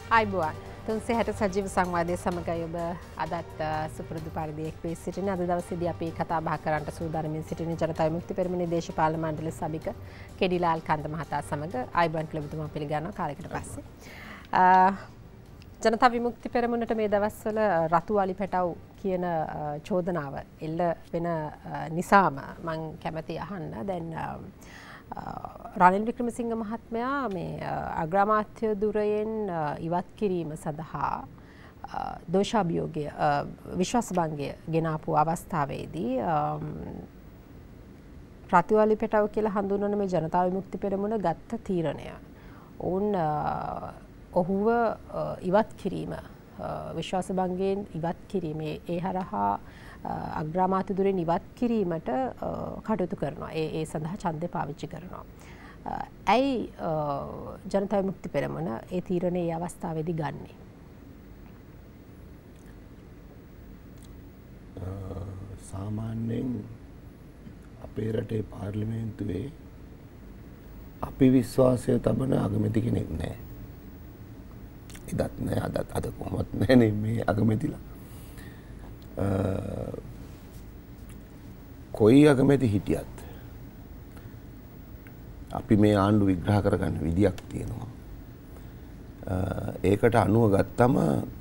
අයිබෝන් 360 සජීව සංවාදයේ සමගයි ඔබ අදත් සුපුරුදු පරිදි එක් වී සිටින අද දවසේදී අපි කතා බහ කරන්නට සූදානම්ින් සිටින ජනතා විමුක්ති පෙරමුණේ දේශපාලන මණ්ඩල සභික කෙඩිලාල් කන්ද මහතා සමග අයිබෝන් කියලා පිළිගන්නවා කාලයකට පස්සේ. ජනතා විමුක්ති පෙරමුණට මේ දවස්වල රතු අලි පැටව් කියන චෝදනාව එල්ල වෙන නිසාම මම කැමැති අහන්න දැන් රනිල් වික්‍රමසිංහ මහත්මයා මේ අග්‍රාමාත්‍ය දුරයෙන් ඉවත් කිරීම සඳහා දෝෂාභියෝගය විශ්වාසභංගය ගෙනාපු අවස්ථාවේදී රතුවලි පැටව කියලා හඳුන්වන මේ ජනතා විමුක්ති පෙරමුණ ගත්ත තීරණය ඔහුව ඉවත් කිරීම විශ්වාසභංගයෙන් ඉවත් කිරීමේ ඒ හරහා අග්‍රාමාත්‍ය දුරෙන් ඉවත් කිරීමට කටයුතු කරනවා. ඒ සඳහා ඡන්දය පාවිච්චි කරනවා. ඇයි ජනතා විමුක්ති පෙරමුණ ඒ තීරණය ඒ අවස්ථාවේදී ගන්නේ? සාමාන්‍යයෙන් අපේ රටේ පාර්ලිමේන්තුවේ අපි විශ්වාසය තබන අගමැති කෙනෙක් නැහැ. එදත් නැහැ අද කොහොමත් නැහැ මේ අගමැතිලා. කොයි අගමැති හිටියත් අපි මේ ආණ්ඩු විග්‍රහ කරගන්න විදියක් තියෙනවා. ඒකට අනුව ගත්තම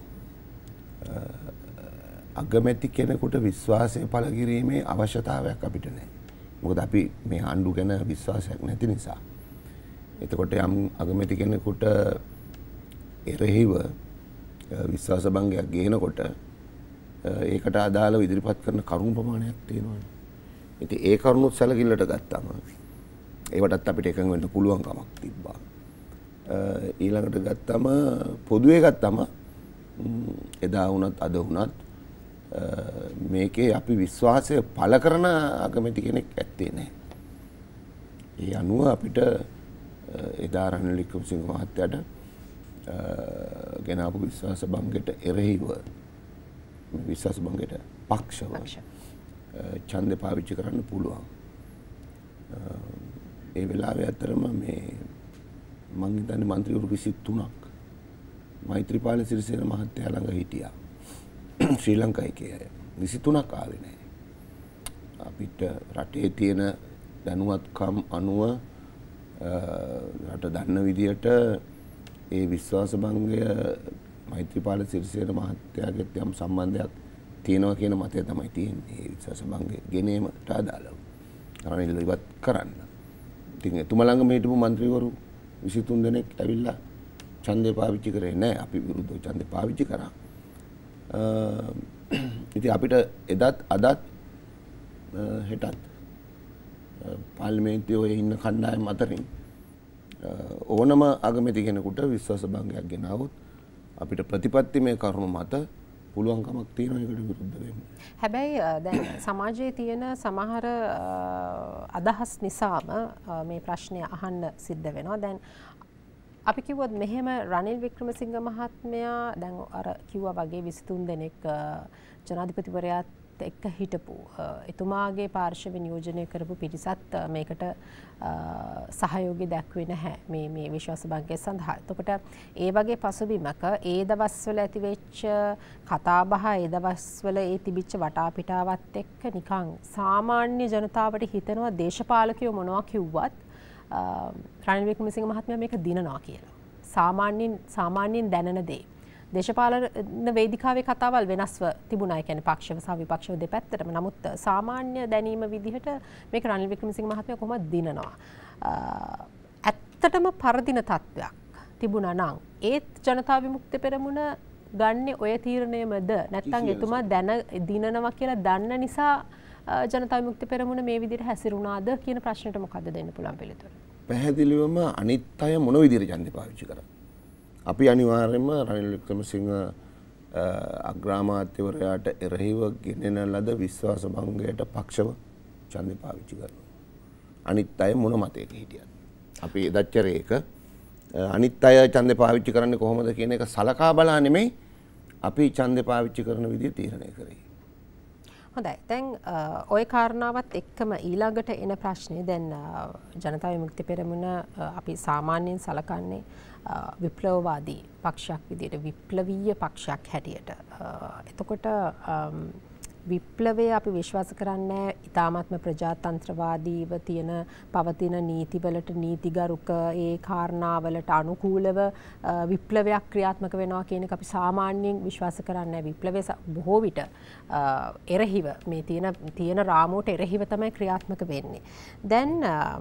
අගමැති කෙනෙකුට විශ්වාසය පළ කිරීමේ අවශ්‍යතාවයක් අපිට නැහැ. මොකද අපි මේ ආණ්ඩු ගැන විශ්වාසයක් නැති නිසා. එතකොට යම් අගමැති කෙනෙකුට එරෙහිව විශ්වාස භංගයක් ගේනකොට ඒකට අදාළව ඉදිරිපත් කරන කරුණු ප්‍රමාණයක් තියෙනවානේ. ඉතින් ඒ කරුණුත් සැලකිල්ලට ගත්තාම ඒවටත් අපිට එකඟ වෙන්න පුළුවන් කමක් තිබ්බා. ඊළඟට ගත්තම පොදුවේ ගත්තම එදා වුණත් අද වුණත් මේකේ අපි විශ්වාසය පළ කරන අගමැති කෙනෙක් ඇත්තේ නැහැ. ඒ අනුව අපිට එදා රනිල් වික්‍රමසිංහ මහත්තයාට ගෙනාපු විශ්වාස භංගයට එරෙහිව විශ්වාස භංගයට පක්ෂව ඡන්දය පාවිච්චි කරන්න පුළුවන්. ඒ වෙලාවේ අතරම මේ මං හිතන්නේ මන්ත්‍රීවරු 23ක් මෛත්‍රීපාල සිරිසේන මහත්තයා ළඟ හිටියා. ශ්‍රී ලංකාවේ අය 23ක් ආවේ නැහැ. අපිට රටේ තියෙන දැනුවත්කම් අනුව රට දන්න විදියට ඒ විශ්වාස භංගය මෛත්‍රීපාල සිරිසේන මහත්තයාගෙත් යම් සම්බන්ධයක් තියෙනවා කියන මතය තමයි තියෙන්නේ. ඒ විශ්වාස භංගය ගෙනීමට අදාළව රනිල් ඉවත් කරන්න. ඉතින් එතුමා ළඟම හිටපු මන්ත්‍රීවරු 23 දෙනෙක් ඇවිල්ලා ඡන්දය පාවිච්චි කරේ නැහැ. අපි විරුද්ධව ඡන්දය පාවිච්චි කරා. ඉතින් අපිට එදත් අදත් හෙටත් පාර්ලිමේන්තුවේ ඉන්න කණ්ඩායම් අතරින් ඕනම අගමැති කෙනෙකුට විශ්වාස භංගයක් ගෙනාවොත් අපිට ප්‍රතිපත්තිමය කරුණු මත පුළුවන්කමක් තියෙනවා ඒකට විරුද්ධ වෙන්න. හැබැයි දැන් සමාජයේ තියෙන සමහර අදහස් නිසාම මේ ප්‍රශ්නය අහන්න සිද්ධ වෙනවා. දැන් අපි කිව්වොත් මෙහෙම රනිල් වික්‍රමසිංහ මහත්මයා දැන් අර කිව්වා වගේ 23 දෙනෙක් ජනාධිපතිවරයාත් එක්ක හිටපු එතුමාගේ පාර්ශව නියෝජනය කරපු පිරිසත් මේකට සහයෝගය දැක්වේ නැහැ මේ විශ්වාස භංගය සඳහා. එතකොට ඒ වගේ පසුබිමක ඒ දවස්වල ඇතිවෙච්ච කතාබහ ඒ දවස්වල ඒ තිබිච්ච වටාපිටාවත් එක්ක නිකන් සාමාන්‍ය ජනතාවට හිතෙනවා දේශපාලකයෝ මොනවා කිව්වත් රනිල් වික්‍රමසිංහ මහත්මයා මේක දිනනවා කියලා. සාමාන්‍යයෙන් දැනන දේ. දේශපාලන වේදිකාවේ කතාවල් වෙනස්ව තිබුණා. ඒ කියන්නේ පක්ෂව සහ විපක්ෂව දෙපැත්තටම. නමුත් සාමාන්‍ය දැනීම විදිහට මේක රනිල් වික්‍රමසිංහ මහත්මයා කොහොමද දිනනවා. ඇත්තටම පරදින තත්වයක් තිබුණා නම් ඒත් ජනතා විමුක්ති පෙරමුණ ගන්නේ ඔය තීරණයමද නැත්නම් එතුමා දිනනවා කියලා දන්න නිසා ජනතා විමුක්ති පෙරමුණ මේ විදිහට හැසිරුණාද කියන ප්‍රශ්නෙට මොකද්ද දෙන්න පුළුවන් පිළිතුර? පැහැදිලිවම අනිත් අය මොන විදිහට ඡන්දය පාවිච්චි කරා. අපි අනිවාර්යයෙන්ම රනිල් වික්‍රමසිංහ අග්‍රාමාත්‍යවරයාට එරෙහිව ගෙනෙන ලද විශ්වාස භංගයට පක්ෂව ඡන්දය පාවිච්චි කරනවා. අනිත් අය මොන මතයක හිටියත්. අපි එදච්චරේ එක අනිත් අය ඡන්දය පාවිච්චි කරන්නේ කොහොමද කියන එක සලකා බලා නෙමෙයි අපි ඡන්දය පාවිච්චි කරන විදිය තීරණය කරේ. හොඳයි. දැන් ওই කාරණාවත් එක්කම ඊළඟට එන ප්‍රශ්නේ දැන් ජනතා විමුක්ති පෙරමුණ අපි සාමාන්‍යයෙන් සලකන්නේ විප්ලවවාදී පක්ෂයක් විදිහට විප්ලවීය පක්ෂයක් හැටියට. එතකොට විප්ලවය අපි විශ්වාස කරන්නේ ඉතාමත්ම ප්‍රජාතන්ත්‍රවාදීව තියෙන පවතින නීතිවලට නීතිගරුක ඒ කාරණාවලට අනුකූලව විප්ලවයක් ක්‍රියාත්මක වෙනවා කියන එක අපි සාමාන්‍යයෙන් විශ්වාස කරන්නේ. විප්ලවය බොහෝ විට එරෙහිව මේ තියෙන රාමුවට එරෙහිව තමයි ක්‍රියාත්මක වෙන්නේ. දැන්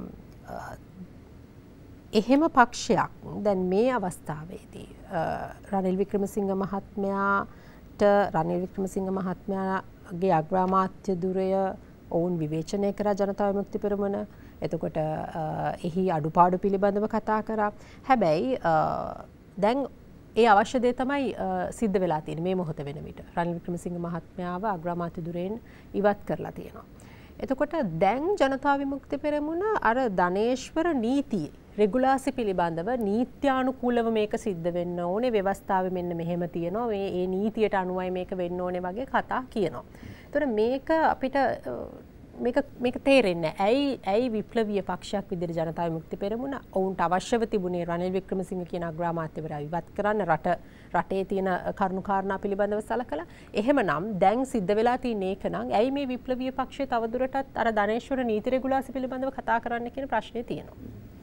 එහෙම පක්ෂයක් දැන් මේ අවස්ථාවේදී රනිල් වික්‍රමසිංහ මහත්මයාට රනිල් වික්‍රමසිංහ මහත්මයාගේ අග්‍රාමාත්‍ය ධුරය ඔවුන් විවේචනය කරා ජනතා විමුක්ති පෙරමුණ. එතකොට එහි අඩුපාඩු පිළිබඳව කතා කරා. හැබැයි දැන් ඒ අවශ්‍ය දේ තමයි සිද්ධ වෙලා තියෙන්නේ මේ මොහොත වෙන විට. රනිල් වික්‍රමසිංහ මහත්මයාව අග්‍රාමාත්‍ය ධුරයෙන් ඉවත් කරලා තියෙනවා. එතකොට දැන් ජනතා විමුක්ති පෙරමුණ අර ධනේශ්වර නීතියේ රෙගුලාසි පිළිබඳව නීත්‍යානුකූලව මේක සිද්ධ වෙන්න ඕනේ, ව්‍යවස්ථාවේ මෙන්න මෙහෙම තියෙනවා, මේ නීතියට අනුවයි මේක වෙන්න ඕනේ වගේ කතා කියනවා. ඒතකොට මේක අපිට මේක තේරෙන්නේ ඇයි විප්ලවීය පක්ෂයක් විදිහට ජනතා විමුක්ති පෙරමුණ ඔවුන්ට අවශ්‍යව තිබුණේ රනිල් වික්‍රමසිංහ කියන අග්‍රාමාත්‍යවරයා ඉවත් කරන්න රටේ තියෙන කරුණු කාරණා පිළිබඳව සලකලා. එහෙමනම් දැන් සිද්ධ වෙලා තියෙන එක නම් ඇයි මේ විප්ලවීය පක්ෂය තවදුරටත් අර ධනේශ්වර නීති රෙගුලාසි පිළිබඳව කතා කරන්න කියන ප්‍රශ්නේ තියෙනවා.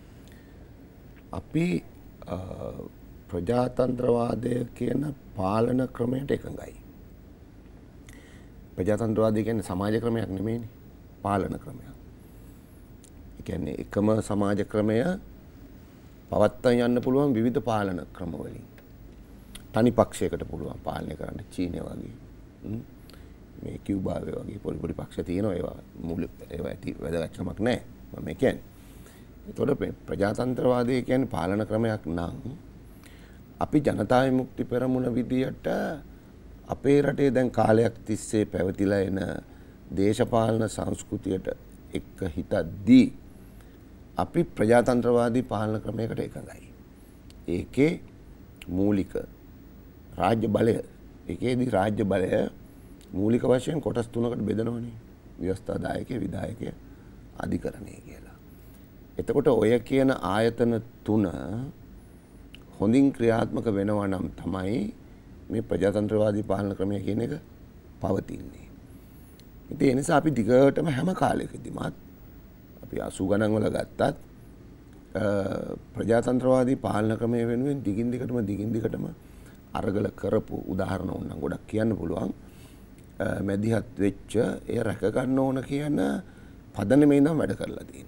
අපි ප්‍රජාතන්ත්‍රවාදය කියන පාලන ක්‍රමයට එකඟයි. ප්‍රජාතන්ත්‍රවාදය කියන්නේ සමාජ ක්‍රමයක් නෙමෙයිනේ, පාලන ක්‍රමයක්. ඒ කියන්නේ එකම සමාජ ක්‍රමය පවත්වාගෙන යන්න පුළුවන් විවිධ පාලන ක්‍රම වලින්. තනි පක්ෂයකට පුළුවන් පාලනය කරන්න, චීනය වගේ. මේ කියුබාවේ වගේ පොඩි පක්ෂ තියෙනවා, ඒවා ඇති වැදගත්කමක් නැහැ. මම කියන්නේ එතකොට ප්‍රජාතන්ත්‍රවාදය කියන්නේ පාලන ක්‍රමයක් නම් අපි ජනතා විමුක්ති පෙරමුණ විදියට අපේ රටේ දැන් කාලයක් තිස්සේ පැවතිලා එන දේශපාලන සංස්කෘතියට එක්ක හිතද්දී අපි ප්‍රජාතන්ත්‍රවාදී පාලන ක්‍රමයකට එකඟයි. ඒකේ මූලික රාජ්‍ය බලය, ඒකේදී රාජ්‍ය බලය මූලික වශයෙන් කොටස් තුනකට බෙදනවනේ. ව්‍යවස්ථාදායකය, විධායකය, අධිකරණය කියලා. එතකොට ඔය කියන ආයතන තුන හොඳින් ක්‍රියාත්මක වෙනවා නම් තමයි මේ ප්‍රජාතන්ත්‍රවාදී පාලන ක්‍රමය කියන එක පවතින්නේ. ඉතින් ඒ නිසා අපි දිගටම හැම කාලෙකදීමත් අපි 80 ගණන් වල ගත්තත් ප්‍රජාතන්ත්‍රවාදී පාලන ක්‍රමය වෙනුවෙන් දිගින් දිගටම අරගල කරපු උදාහරණ ඕනනම් ගොඩක් කියන්න පුළුවන්. මැදිහත් වෙච්ච ඒ රැක ගන්න ඕන කියන පදනමේ ඉඳන් වැඩ කරලා තියෙනවා.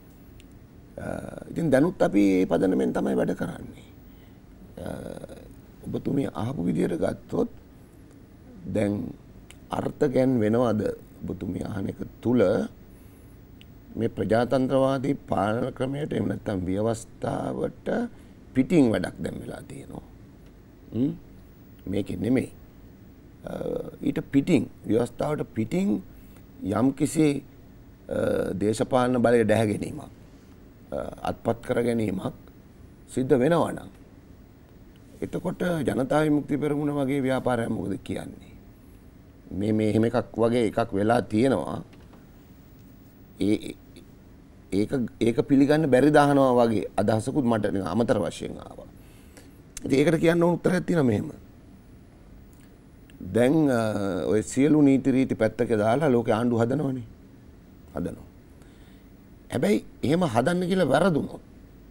ඉතින් දැනුත් අපි මේ පදනමෙන් තමයි වැඩ කරන්නේ. ඔබතුමිය අහපු විදියට ගත්තොත් දැන් අර්ථ ගැන් වෙනවද ඔබතුමිය අහන එක තුල මේ ප්‍රජාතන්ත්‍රවාදී පාලන ක්‍රමයට එහෙම නැත්නම් ව්‍යවස්ථාවට පිටින් වැඩක් දැන් වෙලා තියෙනවා. මේකේ නෙමෙයි. ඊට පිටින් ව්‍යවස්ථාවට පිටින් යම්කිසි දේශපාලන බලය දැහැ ගැනීමක් අත්පත් කර ගැනීමක් සිද්ධ වෙනවා නම් එතකොට ජනතා විමුක්ති පෙරමුණ වගේ ව්‍යාපාරයක් මොකද කියන්නේ? මේ එහෙම එකක් වගේ එකක් වෙලා තියෙනවා. ඒක පිළිගන්න බැරි දානවා වගේ අදහසකුත් මට අමතර වශයෙන් ආවා. ඉතින් ඒකට කියන්න ඕන උත්තරයක් තියෙනවා මෙහෙම. දැන් ඔය සියලු නීති රීති පැත්තක දාලා ලෝකේ ආණ්ඩු හදනවනේ. හදනවා. හැබැයි එහෙම හදන්න කියලා වැරදුනොත්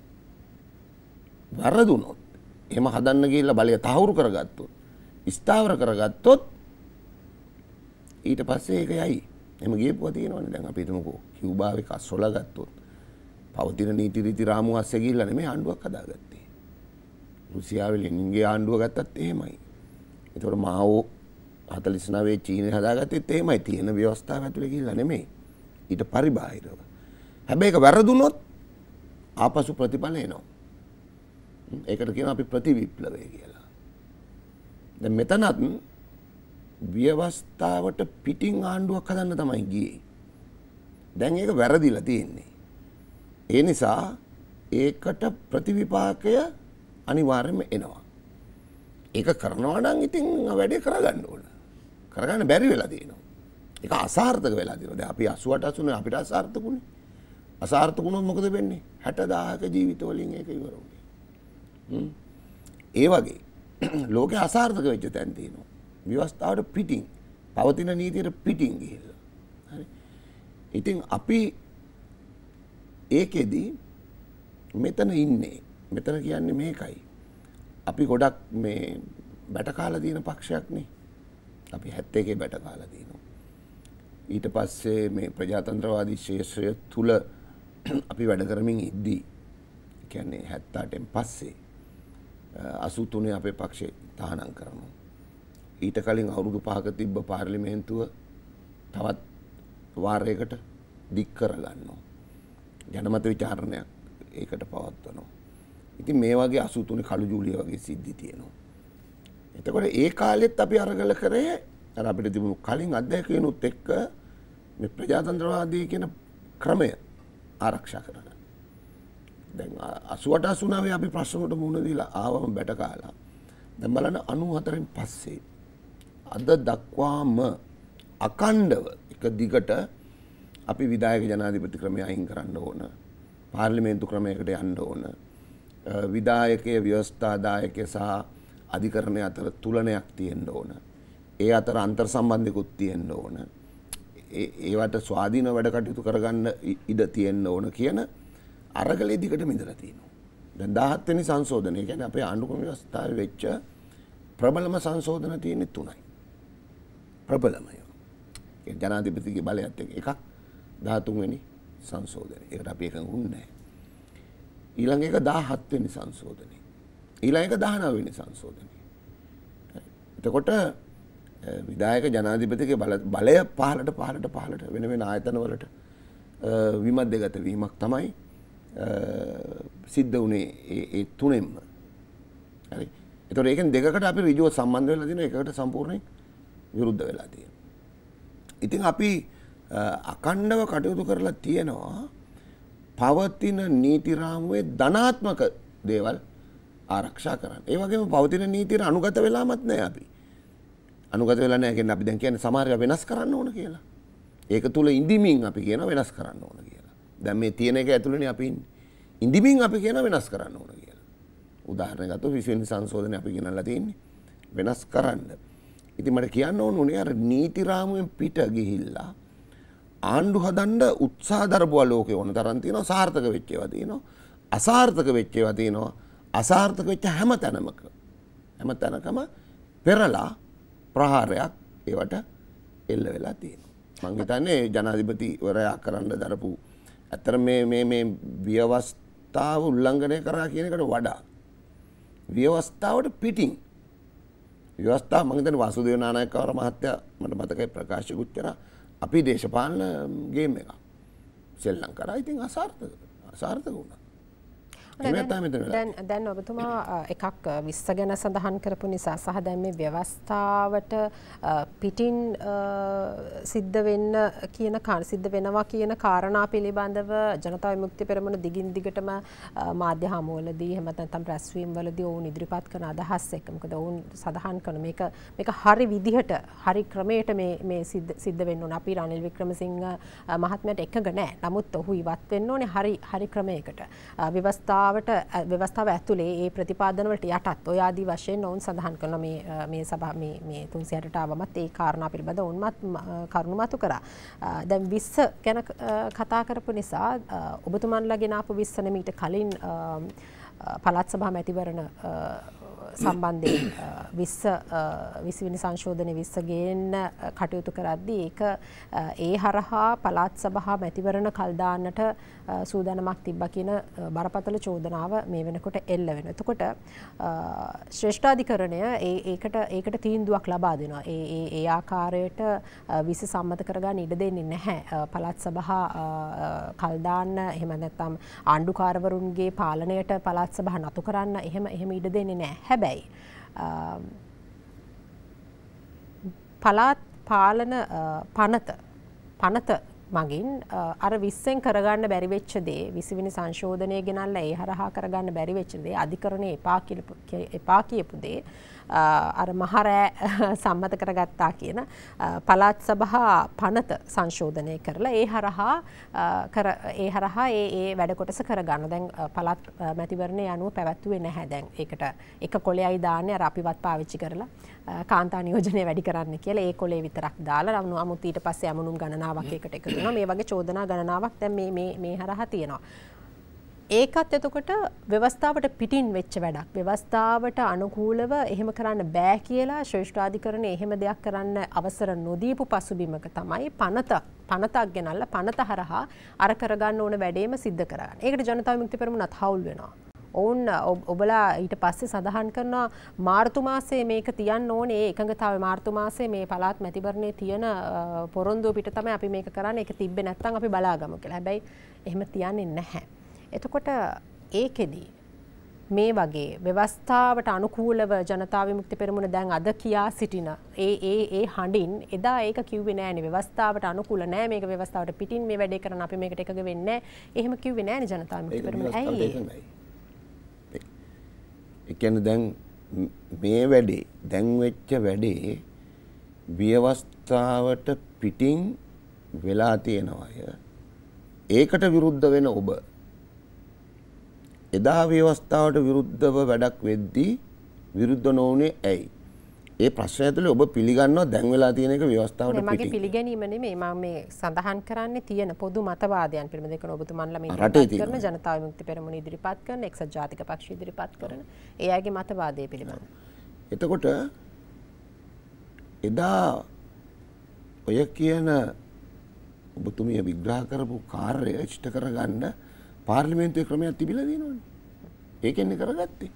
එහෙම හදන්න කියලා බලය තහවුරු කරගත්තොත් ස්ථාවර කරගත්තොත් ඊට පස්සේ ඒක යයි. එහෙම ගියපුවා තියෙනවනේ. දැන් අපි හිතමුකෝ කියුබාවේ කස්සොල ගත්තොත් පවතින නීති රීති රාමුව අස්සේ ගිහිල්ලා නෙමෙයි ආණ්ඩුවක් හදාගත්තේ. රුසියාවේ ලෙනින්ගේ ආණ්ඩුව ගත්තත් එහෙමයි. ඒතකොට මාවෝ 49 චීනය හදාගත්තෙත් එහෙමයි. තියෙන ව්‍යවස්ථාව ඇතුලේ ගිහිල්ලා නෙමෙයි. ඊට පරිබාහිරව. හැබැයි ඒක වැරදුනොත් ආපසු ප්‍රතිඵල එනවා. ඒකට කියනවා අපි ප්‍රතිවිප්ලවය කියලා. දැන් මෙතනත් ව්‍යවස්ථාවට පිටින් ආණ්ඩුවක් හදන්න තමයි ගියේ. දැන් ඒක වැරදිලා තියෙන්නේ. ඒ නිසා ඒකට ප්‍රතිවිපාකය අනිවාර්යයෙන්ම එනවා. ඒක කරනවා නම් ඉතින් වැඩේ කරගන්න ඕන. කරගන්න බැරි වෙලා තියෙනවා. ඒක අසාර්ථක වෙලා තියෙනවා. දැන් අපි 88 89 අපිට අසාර්ථකුනේ. අසාර්ථක වුණොත් මොකද වෙන්නේ? 60000ක ජීවිත වලින් ඒක ඉවර වුණේ. ඒ වගේ ලෝකේ අසාර්ථක වෙච්ච තැන් තියෙනවා. ව්‍යවස්ථාවට පිටින් පවතින නීතියට පිටින් ගිහිල්ලා. හරි. ඉතින් අපි ඒකෙදි මෙතන ඉන්නේ. මෙතන කියන්නේ මේකයි. අපි ගොඩක් මේ බැට කාලා තියෙන පක්ෂයක් නේ. අපි 71 බැට කාලා තියෙනවා. ඊට පස්සේ මේ ප්‍රජාතන්ත්‍රවාදී ශේෂ්ත්‍රය තුල අපි වැඩ කරමින් ඉද්දී කියන්නේ 78න් පස්සේ 83 අපේ පක්ෂේ තහනම් කරනවා. ඊට කලින් අවුරුදු 5ක තිබ්බ පාර්ලිමේන්තුව තවත් වාරයකට දික් කරගන්නවා. ජනමත විචාරණයක් ඒකට පවත්වනවා. ඉතින් මේ වගේ 83 කළු ජූලිය වගේ සිද්ධි තියෙනවා. එතකොට ඒ කාලෙත් අපි අරගල කරේ අර අපිට තිබුණු කලින් අධ්‍යයනයනුත් එක්ක මේ ප්‍රජාතන්ත්‍රවාදී කියන ක්‍රමය ආරක්ෂා කරගන්න. දැන් 88 89 අපි ප්‍රශ්නකට මුහුණ දීලා ආවම බැට කාලා. දැන් බලන්න 94න් පස්සේ අද දක්වාම අකණ්ඩව එක දිගට අපි විධායක ජනාධිපති ක්‍රමය අයින් කරන්න ඕන. පාර්ලිමේන්තු ක්‍රමයකට යන්න ඕන. විධායකයේ ව්‍යවස්ථාදායකය සහ අධිකරණය අතර තුලනයක් තියෙන්න ඕන. ඒ අතර අන්තර් සම්බන්ධිකුත් තියෙන්න ඕන. ඒවට ස්වාධීන වැඩ කටයුතු කරගන්න ඉඩ තියෙන්න ඕන කියන අරගලේ දිගටම ඉඳලා තියෙනවා. දැන් 17 වෙනි සංශෝධනය කියන්නේ අපේ ආණ්ඩුක්‍රම ව්‍යවස්ථාවේ වෙච්ච ප්‍රබලම සංශෝධන තියෙන්නේ 3යි. ප්‍රබලමය. ඒ ජනාධිපතිගේ බලයත් එක්ක එකක් 13 වෙනි සංශෝධනය. ඒකට අපි එකඟ වුණේ නැහැ. ඊළඟ එක 17 වෙනි සංශෝධනය. ඊළඟ එක 19 වෙනි සංශෝධනය. එතකොට විධායක ජනාධිපතිගේ බලය පහළට වෙන වෙන ආයතන වලට විමධ්‍යගත වීමක් තමයි සිද්ධ වුණේ ඒ තුනෙන්ම. හරි. ඒතකොට ඒකෙන් දෙකකට අපි ඍජුව සම්බන්ධ වෙලා තියෙනවා, එකකට සම්පූර්ණයෙන් විරුද්ධ වෙලා තියෙනවා. ඉතින් අපි අකණ්ඩව කටයුතු කරලා තියෙනවා පවතින නීති රාමුවේ ධනාත්මක දේවල් ආරක්ෂා කරන්න. ඒ වගේම පවතින නීතියට අනුගත වෙලාමත් නැහැ අපි. අනුගත වෙලා නැහැ කියන්නේ අපි දැන් කියන්නේ සමහරව වෙනස් කරන්න ඕන කියලා. ඒක තුල ඉඳිමින් අපි කියන වෙනස් කරන්න ඕන කියලා. දැන් මේ තියෙන එක ඇතුළේනේ අපි ඉන්නේ. ඉඳිමින් අපි කියන වෙනස් කරන්න ඕන කියලා. උදාහරණයක් ගත්තොත් 20 වෙනි සංශෝධනය අපි ගෙනල්ලා තියෙන්නේ වෙනස් කරන්න. ඉතින් මට කියන්න ඕනේ අර නීති රාමුවෙන් පිට ගිහිල්ලා ආණ්ඩු හදන්න උත්සාහ දරපුවා ලෝකේ ඕන තරම් තියෙනවා. සාර්ථක වෙච්ච ඒවා තියෙනවා. අසාර්ථක වෙච්ච ඒවා තියෙනවා. අසාර්ථක වෙච්ච හැම තැනකම පෙරලා ප්‍රහාරයක් ඒවට එල්ල වෙලා තියෙනවා. මං හිතන්නේ ජනාධිපතිවරයා කරන්න දරපු ඇත්තට මේ ව්‍යවස්ථාව උල්ලංඝනය කරා කියන එකට වඩා ව්‍යවස්ථාවට පිටින් ව්‍යවස්ථාව මං හිතන්නේ වාසුදේව නානායකවර මහත්තයා මට මතකයි ප්‍රකාශකුත් කරා අපි දේශපාලන ගේම් එකක් සෙල්ලම් කරා. ඉතින් අසාර්ථක වුණා. දැන් ඔබතුමා එකක් 20 ගැන සඳහන් කරපු නිසා සහ දැන් මේ ව්‍යවස්ථාවට පිටින් සිද්ධ වෙනවා කියන කාරණා පිළිබඳව ජනතා විමුක්ති පෙරමුණ දිගින් දිගටම මාධ්‍ය හමුවලදී එහෙම නැත්නම් රැස්වීම් වලදී ඔවුන් ඉදිරිපත් කරන අදහස් එක්ක මොකද ඔවුන් සඳහන් කරන මේක හරි විදිහට හරි ක්‍රමයට මේ සිද්ධ වෙන්න ඕන. අපි රනිල් වික්‍රමසිංහ මහත්මයාට එකඟ නැහැ. නමුත් ඔහු ඉවත් වෙන්න ඕනේ හරි ක්‍රමයකට. ව්‍යවස්ථාව ඇතුලේ ඒ ප්‍රතිපාදන වලට යටත් ඔය ආදී වශයෙන් ඔවුන් සඳහන් කරන මේ සභා මේ 360ට ආවමත් ඒ කාරණා පිළිබඳව ඔවුන්මත් කරුණු මතු කරා. දැන් 20 ගැන කතා කරපු නිසා ඔබතුමන්ලා ගෙන ආපු 20 නෙමෙයිට කලින් පළාත් සභා මැතිවරණ සම්බන්ධයෙන් 20 වෙනි සංශෝධනයේ 20 ගේන්න කටයුතු කරද්දී ඒක ඒ හරහා පළාත් සභා මැතිවරණ කල් දාන්නට සූදානමක් තිබ්බා කියන බරපතල චෝදනාව මේ වෙනකොට එල්ල වෙනවා. එතකොට ශ්‍රේෂ්ඨාධිකරණය ඒකට තීන්දුවක් ලබා දෙනවා. ඒ ආකාරයට 20 සම්මත කරගන්න ඉඩ දෙන්නේ නැහැ. පළාත් සභා කල් දාන්න එහෙම නැත්නම් ආණ්ඩුකාරවරුන්ගේ පාලනයට පළාත් සභා නතු කරන්න එහෙම ඉඩ දෙන්නේ නැහැ. හැබැයි පළාත් පාලන පනත මගින් අර 20න් කරගන්න බැරි වෙච්ච දේ 20 වෙනි සංශෝධනය ගෙනල්ලා ඒ හරහා කරගන්න බැරි වෙච්ච දේ අධිකරණේ එපා කියපු දේ අර මහරෑ සම්මත කරගත්තා කියන පළාත් සභා පනත සංශෝධනය කරලා ඒ හරහා ඒ වැඩ කොටස කරගන්න. දැන් පළාත් මැතිවරණය අනුව පැවැත්වුවේ නැහැ. දැන් ඒකට එක කොළයයි දාන්නේ අර අපිවත් පාවිච්චි කරලා කාන්තා නියෝජනය වැඩි කරන්න කියලා ඒ කොළේ විතරක් දාලා නමුත් ඊට පස්සේ අමුණුම් ගණනාවක් එකට එකතු වෙනවා. මේ වගේ චෝදනා ගණනාවක් දැන් මේ හරහා තියෙනවා. ඒකත් එතකොට ව්‍යවස්ථාවට පිටින් වෙච්ච වැඩක්. ව්‍යවස්ථාවට අනුකූලව එහෙම කරන්න බෑ කියලා ශ්‍රේෂ්ඨාධිකරණය එහෙම දෙයක් කරන්න අවසර නොදීපු පසුබිමක තමයි පනතක් ගෙනල්ලා පනත හරහා අර කරගන්න ඕන වැඩේම සිද්ධ කරගන්න. ඒකට ජනතා විමුක්ති පෙරමුණත් හවුල් වෙනවා. ඔවුන් ඔබලා ඊට පස්සේ සඳහන් කරනවා මාර්තු මාසයේ මේක තියන්න ඕනේ. ඒ එකඟතාවය මාර්තු මාසයේ මේ පළාත් මැතිවරණයේ තියෙන පොරොන්දුව පිට තමයි අපි මේක කරන්නේ. ඒක තිබ්බේ නැත්නම් අපි බලාගමු කියලා. හැබැයි එහෙම තියන්නේ නැහැ. එතකොට ඒකෙදි මේ වගේ ව්‍යවස්ථාවට අනුකූලව ජනතා විමුක්ති පෙරමුණ දැන් අද කියා සිටින ඒ හඬින් එදා ඒක කිව්වේ නෑනේ. ව්‍යවස්ථාවට අනුකූල නෑ මේක, ව්‍යවස්ථාවට පිටින් මේ වැඩේ කරන අපි මේකට එකග වෙන්නේ නෑ. එහෙම කිව්වේ නෑනේ ජනතා විමුක්ති පෙරමුණ. ඇයි ඒ කියන්නේ දැන් මේ වැඩේ දැන් වෙච්ච වැඩේ ව්‍යවස්ථාවට පිටින් වෙලා තියෙනවා. ඒකට විරුද්ධ වෙන ඔබ එදා ව්‍යවස්ථාවට විරුද්ධව වැඩක් වෙද්දී විරුද්ධ නොවුනේ ඇයි? ඒ ප්‍රශ්නය ඇතුලේ ඔබ පිළිගන්නවා දැන් වෙලා තියෙන එක ව්‍යවස්ථාවට පිටින්. මගේ පිළිගැනීම නෙමෙයි මම මේ සඳහන් කරන්නේ තියෙන පොදු මතවාදයන් පිළිබඳව කරන ඔබතුමන්ලා මේ ඉදිරිපත් කරන ජනතා විමුක්ති පෙරමුණ ඉදිරිපත් කරන එක්සත් ජාතික පක්ෂ ඉදිරිපත් කරන ඒ අයගේ මතවාදය පිළිබඳව. එතකොට එදා ඔය කියන ඔබතුමිය විග්‍රහ කරපු කාර්යය ඉෂ්ට කරගන්න පාර්ලිමේන්තුවේ ක්‍රමයක් තිබිලා තියෙනවනේ. ඒකෙන්නේ කරගත්තේ.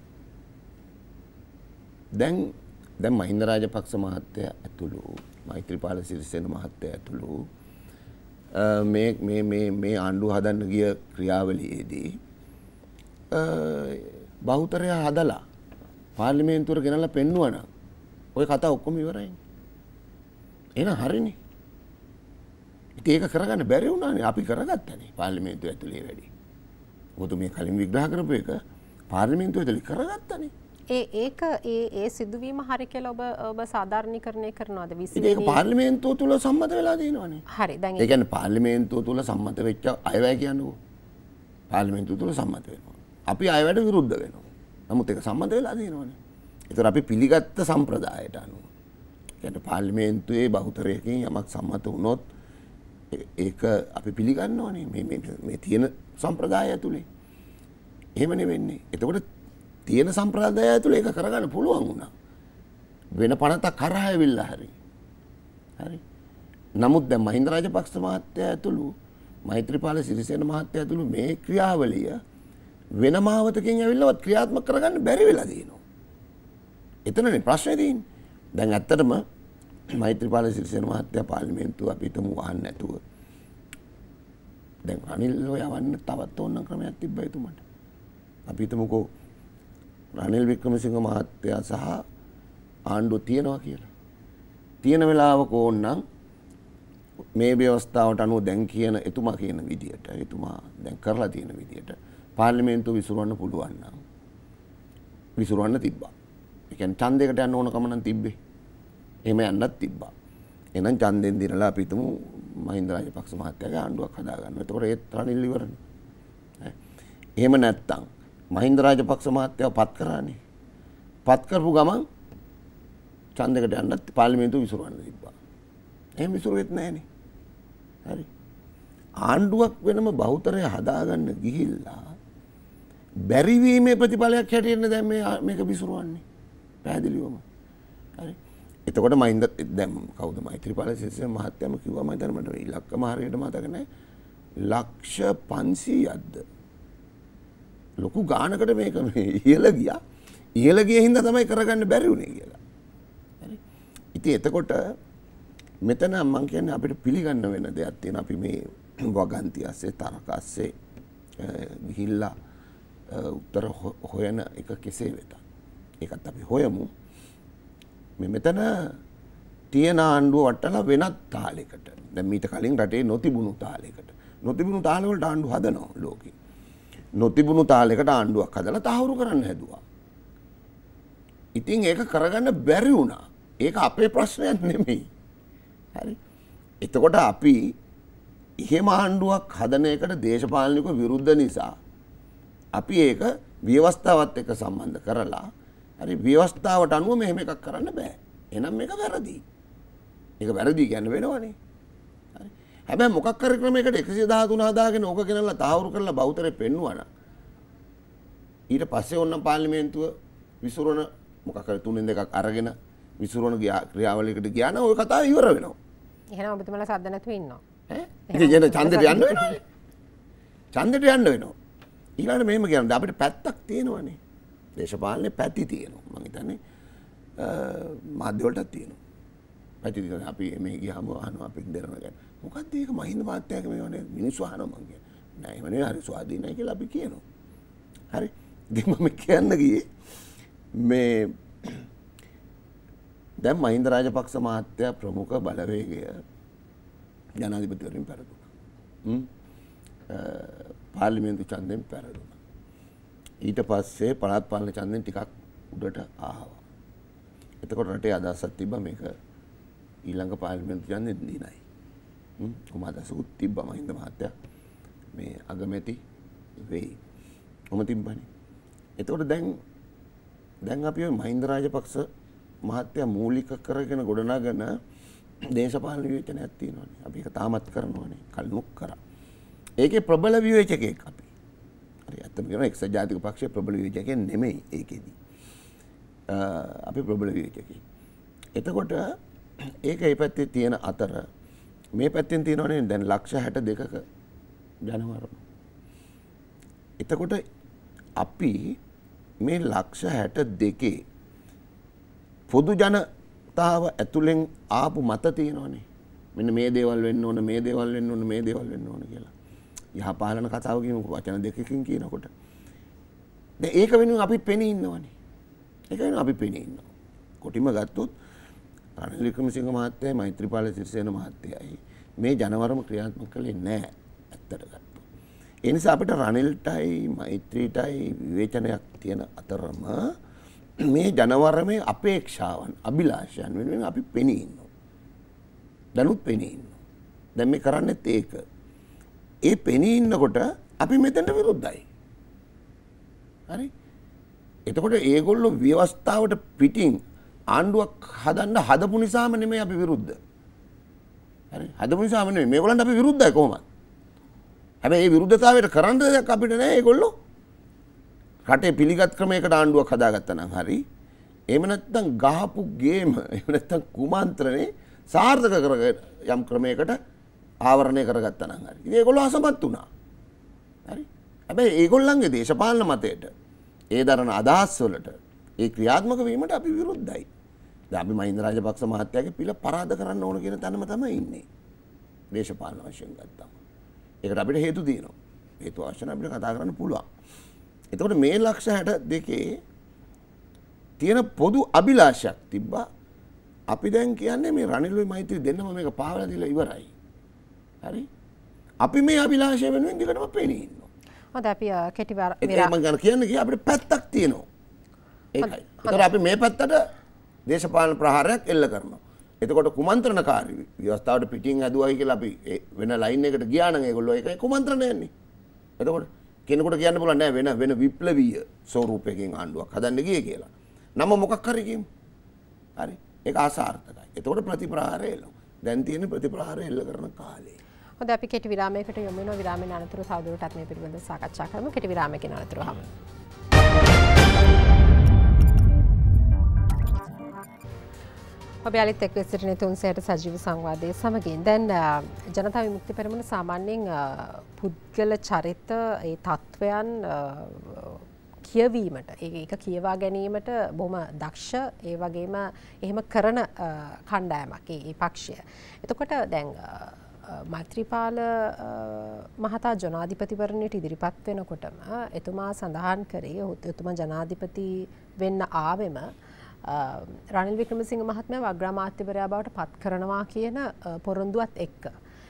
දැන් මහින්ද රාජපක්ෂ මහත්තයා ඇතුළු මෛත්‍රීපාල සිරිසේන මහත්තයා ඇතුළු මේ ආණ්ඩුව හදන්න ගිය ක්‍රියාවලියේදී බහුතරය හදලා පාර්ලිමේන්තුවට ගෙනල්ලා පෙන්නුවා නම් ওই කතා ඔක්කොම ඉවරයි. එහෙනම් හරිනේ. ඉතින් ඒක කරගන්න බැරි වුණානේ. අපි කරගත්තනේ පාර්ලිමේන්තුව ඇතුලේ වැඩි. ඔබතුමිය කලින් විග්‍රහ කරපු එක පාර්ලිමේන්තුව ඇතුලේ කරගත්තනේ. ඒ සිදුවීම හරි කියලා ඔබ සාධාරණීකරණය කරනවාද? ඒක පාර්ලිමේන්තුව තුල සම්මත වෙලා තියෙනවානේ. හරි. දැන් ඒ කියන්නේ පාර්ලිමේන්තුව තුල සම්මත වෙච්ච අයවැය කියන්නකෝ. පාර්ලිමේන්තුව තුල සම්මත වෙනවා. අපි අයවැයට විරුද්ධ වෙනවා. නමුත් ඒක සම්මත වෙලා තියෙනවානේ. ඒතර අපි පිළිගත්ත සම්ප්‍රදායට අනුව. කියන්නේ පාර්ලිමේන්තුවේ බහුතරයකින් යමක් සම්මත වුණොත් ඒක අපි පිළිගන්නවානේ මේ තියෙන සම්ප්‍රදාය ඇතුලේ. එහෙම නෙවෙන්නේ. එතකොට තියෙන සම්ප්‍රදාය ඇතුලේ ඒක කරගන්න පුළුවන් වුණා. වෙන පනතක් කරා ඇවිල්ලා හරි. නමුත් දැන් මහින්ද රාජපක්ෂ මහත්තයා ඇතුළු මෛත්‍රීපාල සිරිසේන මහත්තයා ඇතුළු මේ ක්‍රියාවලිය වෙන මාවතකින් ඇවිල්ලවත් ක්‍රියාත්මක කරගන්න බැරි වෙලා තියෙනවා. එතනනේ ප්‍රශ්නේ තියෙන්නේ. දැන් ඇත්තටම මෛත්‍රීපාල සිරිසේන මහත්තයා පාර්ලිමේන්තුව අපි හිතමු වහන්න නැතුව දැන් රනිල් යවන්න තවත් ඕන ක්‍රමයක් තිබ්බා එතුමට. අපි හිතමුකෝ රනිල් වික්‍රමසිංහ මහත්තයා සහ ආණ්ඩුව තියනවා කියලා. තියෙන වෙලාවක ඕනනම් මේ ව්‍යවස්ථාවට අනුව දැන් කියන එතුමා කියන විදියට එතුමා දැන් කරලා තියෙන විදියට පාර්ලිමේන්තුව විසිරවන්න පුළුවන් නම් විසිරවන්න තිබ්බා. ඒ කියන්නේ ඡන්දයකට යන්න ඕන කම නම් තිබ්බේ. එහෙම යන්නත් තිබ්බා. එහෙනම් ඡන්දෙන් දිනලා අපි හිතමු මහින්ද රාජපක්ෂ මහත්තයාගේ ආණ්ඩුවක් හදාගන්න. එතකොට ඒත් රනිල් ඉවරනේ. එහෙම නැත්තම් මහින්ද රාජපක්ෂ මහත්තයාව පත් කරානේ. පත් කරපු ගමන් ඡන්දයකට යන්නත් පාර්ලිමේන්තුව විසිරවන්න තිබ්බා. එහෙම විසිරුවෙත් නැහනේ. හරි. ආණ්ඩුවක් වෙනම බහුතරය හදාගන්න ගිහිල්ලා බැරිවීමේ ප්‍රතිඵලයක් හැටියට දැන් මේක විසිරවන්නේ. පැහැදිලිවම. හරි. එතකොට මහින්ද දැන් කවුද මෛත්‍රීපාල සිරිසේන මහත්තයාම කිව්වා මම හිතන්නේ මට ඉලක්කම හරියට මතක නැහැ. ලක්ෂ 500ක්ද ලොකු ගානකට මේක ඉහළ ගියා. ඉහළ ගිය හින්දා තමයි කරගන්න බැරි වුණේ කියලා. හරි. ඉතින් එතකොට මෙතන මම කියන්නේ අපිට පිළිගන්න වෙන දෙයක් තියෙනවා. අපි මේ වගන්ති ASCII තරක ASCII ගිහිල්ලා උත්තර හොයන එක කෙසේ වෙතත් ඒකත් අපි හොයමු. මෙතන තියෙන ආණ්ඩුව වටලා වෙනත් තාලයකට. දැන් මීට කලින් රටේ නොතිබුණු තාලයකට. නොතිබුණු තාලවලට ආණ්ඩු හදනවා ලෝකෙ. නොතිබුණු තාලයකට ආණ්ඩුවක් හදලා තහවුරු කරන්න හැදුවා. ඉතින් ඒක කරගන්න බැරි වුණා. ඒක අපේ ප්‍රශ්නයක් නෙමෙයි. හරි. එතකොට අපි එහෙම ආණ්ඩුවක් හදන එකට දේශපාලනිකව විරුද්ධ නිසා අපි ඒක ව්‍යවස්ථාවත් එක්ක සම්බන්ධ කරලා හරි ව්‍යවස්ථාවට අනුව මෙහෙම එකක් කරන්න බෑ. එහෙනම් මේක වැරදි. ඒක වැරදි කියන්න වෙනවනේ. හරි. හැබැයි මොකක් කර ක්‍රමයකට 113 හදාගෙන ඕක ගෙනල්ලා තාවුරු කරලා බෞතරේ පෙන්නුවා නම් ඊට පස්සේ ඕන්න පාර්ලිමේන්තුව විසිරණ මොකක් කර තුනෙන් දෙකක් අරගෙන විසිරණ ක්‍රියාවලියකට ගියා නම් ওই කතාව ඉවර වෙනවා. එහෙනම් ඔබතුමාලා සද්ද නැතුව ඉන්නවා. ඉතින් එන ඡන්දෙට යන්න වෙනවනේ. ඡන්දෙට යන්න වෙනවා. ඊළඟට මෙහෙම කියන්නේ අපිට පැත්තක් තියෙනවනේ. දේශපාලනේ පැති තියෙනවා. මම හිතන්නේ මාධ්‍ය වලටත් තියෙනවා. පැති තියෙනවා. අපි මේ ගියාම අහනවා අපි දෙනවා ගැන. මොකක්ද ඒක මහින්ද මාත්‍යාගේ මේවනේ මිනිස්සු අහනවා මං කියන්නේ. නෑ එහෙම නෙවෙයි හරි ස්වාධීනයි කියලා අපි කියනවා. හරි. ඉතින් මම කියන්න ගියේ මේ දැන් මහින්ද රාජපක්ෂ මහත්තයා ප්‍රමුඛ බලවේගය ජනාධිපතිවරණයෙන් පෙරදුනා. පාර්ලිමේන්තු ඡන්දයෙන් පෙරදුනා. ඊට පස්සේ පළාත් පාලන ඡන්දයෙන් ටිකක් උඩට ආවා. එතකොට රටේ අදහසක් තිබ්බා මේක ඊළඟ පාර්ලිමේන්තු ඡන්දෙන් දිනයි. කොහොම අදහසකුත් තිබ්බා මහින්ද මහත්තයා මේ අගමැති වෙයි. කොහොම තිබ්බනේ. එතකොට දැන් අපි මහින්ද රාජපක්ෂ මහත්තයා මූලික කරගෙන ගොඩනගන දේශපාලන විවේචනයක් තියෙනවානේ. අපි ඒක තාමත් කරනවානේ. කලිනුත් කරා. ඒකේ ප්‍රබල විවේචකයෙක් අපි. හරි අත්තම කියනවා එක්සත් ජාතික පක්ෂයේ ප්‍රබල විවේචකයෙක් නෙමෙයි ඒකෙදි. අපි ප්‍රබල විවේචකයෙක්. එතකොට ඒක ඒ පැත්තේ තියෙන අතර මේ පැත්තෙන් තියෙනවනේ දැන් ලක්ෂ 62ක ජනවරම. එතකොට අපි මේ ලක්ෂ 62 පොදු ජනතාව ඇතුලෙන් ආපු මත තියෙනවනේ. මෙන්න මේ දේවල් වෙන්න ඕන, මේ දේවල් වෙන්න ඕන, මේ දේවල් වෙන්න ඕන කියලා. යහපාලන කතාව කියමුකෝ වචන දෙකකින් කියනකොට. දැන් ඒක වෙනුවෙන් අපි පෙනී ඉන්නවනේ. ඒක වෙනුවෙන් අපි පෙනී ඉන්නවා. කොටිම ගත්තොත් රනිල් වික්‍රමසිංහ මහත්තයයි මෛත්‍රීපාල සිරිසේන මහත්තයයි මේ ජනවරම ක්‍රියාත්මක කළේ නැහැ ඇත්තට ගත්තොත්. ඒ නිසා අපිට රනිල්ටයි මෛත්‍රීටයි විවේචනයක් තියෙන අතරම මේ ජනවරමේ අපේක්ෂාවන් අභිලාෂයන් වෙනුවෙන් අපි පෙනී ඉන්නවා. දැනුත් පෙනී ඉන්නවා. දැන් මේ කරන්නේත් ඒක. ඒ පෙනී ඉන්නකොට අපි මෙතනට විරුද්ධයි. හරි? එතකොට ඒගොල්ලෝ ව්‍යවස්ථාවට පිටින් ආණ්ඩුවක් හදන්න හදපු නිසාම නෙමෙයි අපි විරුද්ධ. හරි? හදපු නිසාම නෙමෙයි. මේගොල්ලන්ට අපි විරුද්ධයි කොහොමද? හැබැයි මේ විරුද්ධතාවයට කරන්න දෙයක් අපිට නෑ ඒගොල්ලෝ. රටේ පිළිගත් ක්‍රමයකට ආණ්ඩුවක් හදාගත්තා නම් හරි. එහෙම නැත්නම් ගහපු ගේම එහෙම නැත්නම් කුමන්ත්‍රණේ සාර්ථක කරගෙන යම් ක්‍රමයකට ආවරණය කරගත්තා නම් හරි. ඉතින් ඒගොල්ලෝ අසමත් වුණා. හරි? හැබැයි ඒගොල්ලන්ගේ දේශපාලන මතයට ඒ දරන අදහස් වලට ඒ ක්‍රියාත්මක වීමට අපි විරුද්ධයි. දැන් අපි මහින්ද රාජපක්ෂ මහත්තයාගේ පිළ පරාද කරන්න ඕන කියන තැනම තමයි ඉන්නේ. දේශපාලන වශයෙන් ගත්තාම. ඒකට අපිට හේතු තියෙනවා. හේතු අවශ්‍ය නම් අපිට කතා කරන්න පුළුවන්. එතකොට මේ ලක්ෂ 62 තියෙන පොදු අභිලාෂයක් තිබ්බා. අපි දැන් කියන්නේ මේ රනිල්ුයි මෛත්‍රී දෙන්නම මේක පාවලා දීලා ඉවරයි. හරි? අපි මේ අභිලාෂය වෙනුවෙන් දිගටම පෙනී ඉන්නවා. හොඳයි අපි කෙටි මම ගන්න කියන්නේ අපිට පැත්තක් තියෙනවා. ඒකයි. ඒතර අපි මේ පැත්තට දේශපාලන ප්‍රහාරයක් එල්ල කරනවා. එතකොට කුමන්ත්‍රණකාරී ව්‍යවස්ථාවට පිටින් ඇදුවයි කියලා අපි වෙන ලයින් එකකට ගියා නම් ඒගොල්ලෝ ඒකයි කුමන්ත්‍රණය යන්නේ. එතකොට කෙනෙකුට කියන්න පුළුවන් නෑ වෙන විප්ලවීය ස්වරූපයකින් ආණ්ඩුවක් හදන්න ගියේ කියලා. නම මොකක් හරි කියමු. හරි. ඒක අසාර්ථකයි. එතකොට ප්‍රතිප්‍රහාරය එල්ලනවා. දැන් තියෙන ප්‍රතිප්‍රහාරය එල්ල කරන කාලේ. හොඳයි අපි කෙටි විරාමයකට යමු වෙනවා. විරාමයෙන් අනතුරු තවදුරටත් මේ පිළිබඳව සාකච්ඡා කරමු. කෙටි විරාමයකින් අනතුරු හමු. ඔබ යාලිත් එක්ව සිටින තුන්සයට සජීව සංවාදයේ සමගින් දැන් ජනතා විමුක්ති පෙරමුණ සාමාන්‍යයෙන් පුද්ගල චරිත ඒ තත්වයන් කියවීමට ඒක කියවා ගැනීමට බොහොම දක්ෂ ඒ වගේම එහෙම කරන කණ්ඩායමක් ඒ පක්ෂය. එතකොට දැන් මෛත්‍රීපාල මහතා ජනාධිපතිවරණයට ඉදිරිපත් වෙනකොටම එතුමා සඳහන් කරේ එතුමා ජනාධිපති වෙන්න ආවෙම රනිල් වික්‍රමසිංහ මහත්මයා අග්‍රාමාත්‍යවරයා බවට පත් කරනවා කියන පොරොන්දුවත් එක්ක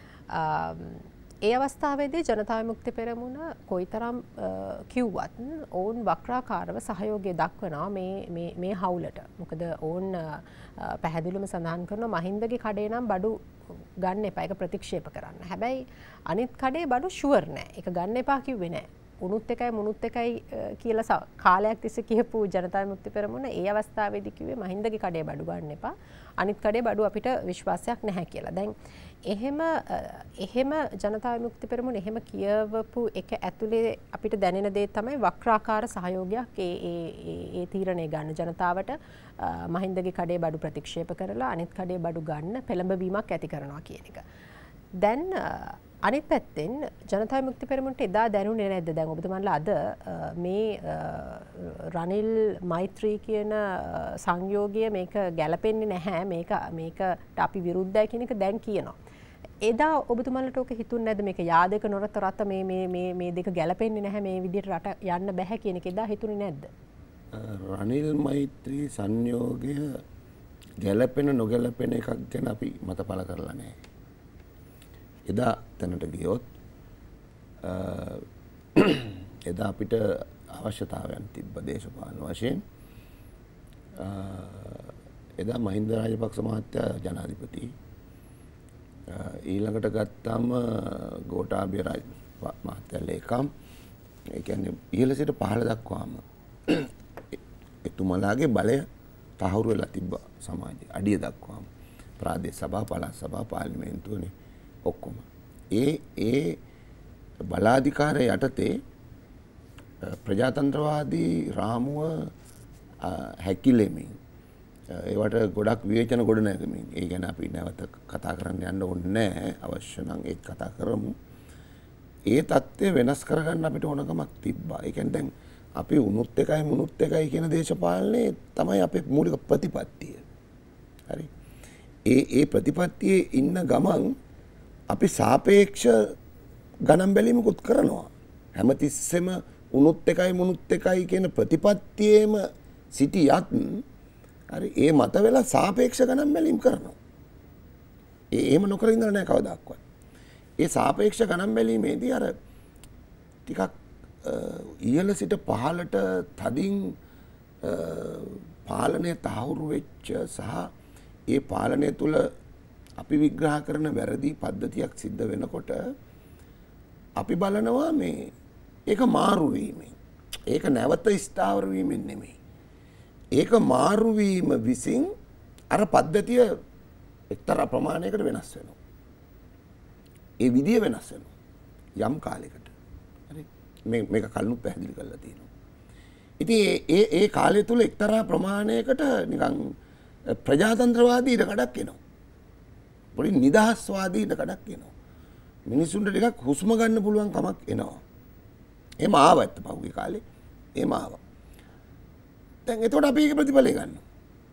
ඒ අවස්ථාවේදී ජනතා විමුක්ති පෙරමුණ කොයිතරම් කිව්වත් ඔවුන් වක්‍රාකාරව සහයෝගය දක්වනවා මේ හවුලට. මොකද ඔවුන් පැහැදිලිවම සඳහන් කරනවා මහින්දගේ කඩේ නම් බඩු ගන්න එපා, ඒක ප්‍රතික්ෂේප කරන්න. හැබැයි අනිත් කඩේ බඩු ෂුවර් නෑ. ඒක ගන්න එපා කිව්වේ නෑ. උනුත් එකයි මුනුත් එකයි කියලා කාලයක් තිස්සේ කියපු ජනතා විමුක්ති පෙරමුණ ඒ අවස්ථාවේදී කිව්වේ මහින්දගේ කඩේ බඩු ගන්න එපා. අනිත් කඩේ බඩු අපිට විශ්වාසයක් නැහැ කියලා. දැන් එහෙම ජනතා විමුක්ති පෙරමුණ එහෙම කියවපු එක ඇතුලේ අපිට දැනෙන දේ තමයි වක්‍රාකාර සහයෝගයක් ඒ තීරණය ගන්න ජනතාවට මහින්දගේ කඩේ බඩු ප්‍රතික්ෂේප කරලා අනිත් කඩේ බඩු ගන්න පෙළඹවීමක් ඇති කරනවා කියන එක. දැන් අනිත් පැත්තෙන් ජනතා විමුක්ති පෙරමුණට එදා දැනුනේ නැද්ද? දැන් ඔබතුමන්ලා අද මේ රනිල් මෛත්‍රී කියන සංයෝගය මේක ගැලපෙන්නේ නැහැ, මේකට අපි විරුද්ධයි කියන එක දැන් කියනවා. එදා ඔබතුමන්ලට ඔක හිතුන්නේ නැද්ද මේක යාදක නොරත රත මේ දෙක ගැලපෙන්නේ නැහැ, මේ විදිහට රට යන්න බෑ කියන එක එදා හිතුනේ නැද්ද? රනිල් මෛත්‍රී සංයෝගය ගැලපෙන නොගැලපෙන එකක් ගැන අපි මත පළ කරලා නැහැ. එදා තැනට ගියොත් එදා අපිට අවශ්‍යතාවයන් තිබ්බ දේශපාලන වශයෙන්. එදා මහින්ද රාජපක්ෂ මහත්තයා ජනාධිපති, ඊළඟට ගත්තාම ගෝඨාභය මහත්තයා ලේකම්, ඒ කියන්නේ ඉහළ සිට පහළ දක්වාම එතුමලාගේ බලය තහවුරු වෙලා තිබ්බ සමාජයේ අඩිය දක්වාම ප්‍රාදේශ සභා, පළාත් සභා, පාර්ලිමේන්තුවනේ ඔක්කොම ඒ බලාධිකාරය යටතේ ප්‍රජාතන්ත්‍රවාදී රාමුව හැකිලෙමින් ඒවට ගොඩක් විවේචන ගොඩනැගමින්, ඒ ගැන අපි නැවත කතා කරන්න යන්න ඕනේ නැහැ, අවශ්‍ය නම් ඒක කතා කරමු. ඒ தත්ත්වය වෙනස් කරගන්න අපිට ඕනකමක් තිබ්බා. ඒ කියන්නේ දැන් අපි උනුත් එකයි මුනුත් එකයි කියන දේශපාලනේ තමයි අපේ මූලික ප්‍රතිපත්තිය. හරි. ඒ ප්‍රතිපත්තියේ ඉන්න ගමන් අපි සාපේක්ෂ ගණන් බැලීමකුත් කරනවා. හැමතිස්සෙම උනුත් එකයි මුනුත් එකයි කියන ප්‍රතිපත්තියේම සිටියත් හරි ඒ මත වෙලා සාපේක්ෂ ගණන් බැලීම් කරනවා. එහෙම නොකර ඉඳලා නැහැ කවදාවත්. ඒ සාපේක්ෂ ගණන් බැලීමේදී අර ටිකක් ඉහළ සිට පහළට තදින් පාලනය තහවුරු වෙච්ච සහ ඒ පාලනය තුළ අපි විග්‍රහ කරන වැරදි පද්ධතියක් සිද්ධ වෙනකොට අපි බලනවා මේ ඒක මාරු වීමෙන්, ඒක නැවත ස්ථාවර වීමෙන් නෙමෙයි. ඒක මාරු වීම විසින් අර පද්ධතිය එක්තරා ප්‍රමාණයකට වෙනස් වෙනවා. ඒ විදිය වෙනස් වෙනවා යම් කාලයකට. හරි. මේක කලිනුත් පැහැදිලි කරලා තියෙනවා. ඉතින් ඒ කාලය තුල එක්තරා ප්‍රමාණයකට නිකන් ප්‍රජාතන්ත්‍රවාදී ඉඩකඩක් එනවා. පොඩි නිදහස්වාදී ඉඩකඩක් එනවා. මිනිසුන්ට ටිකක් හුස්ම ගන්න පුළුවන් කමක් එනවා. එහෙම ආවත් පහුගිය කාලේ එහෙම ආවා. දැන් එතකොට අපි ඒක ප්‍රතිඵලය ගන්නවා.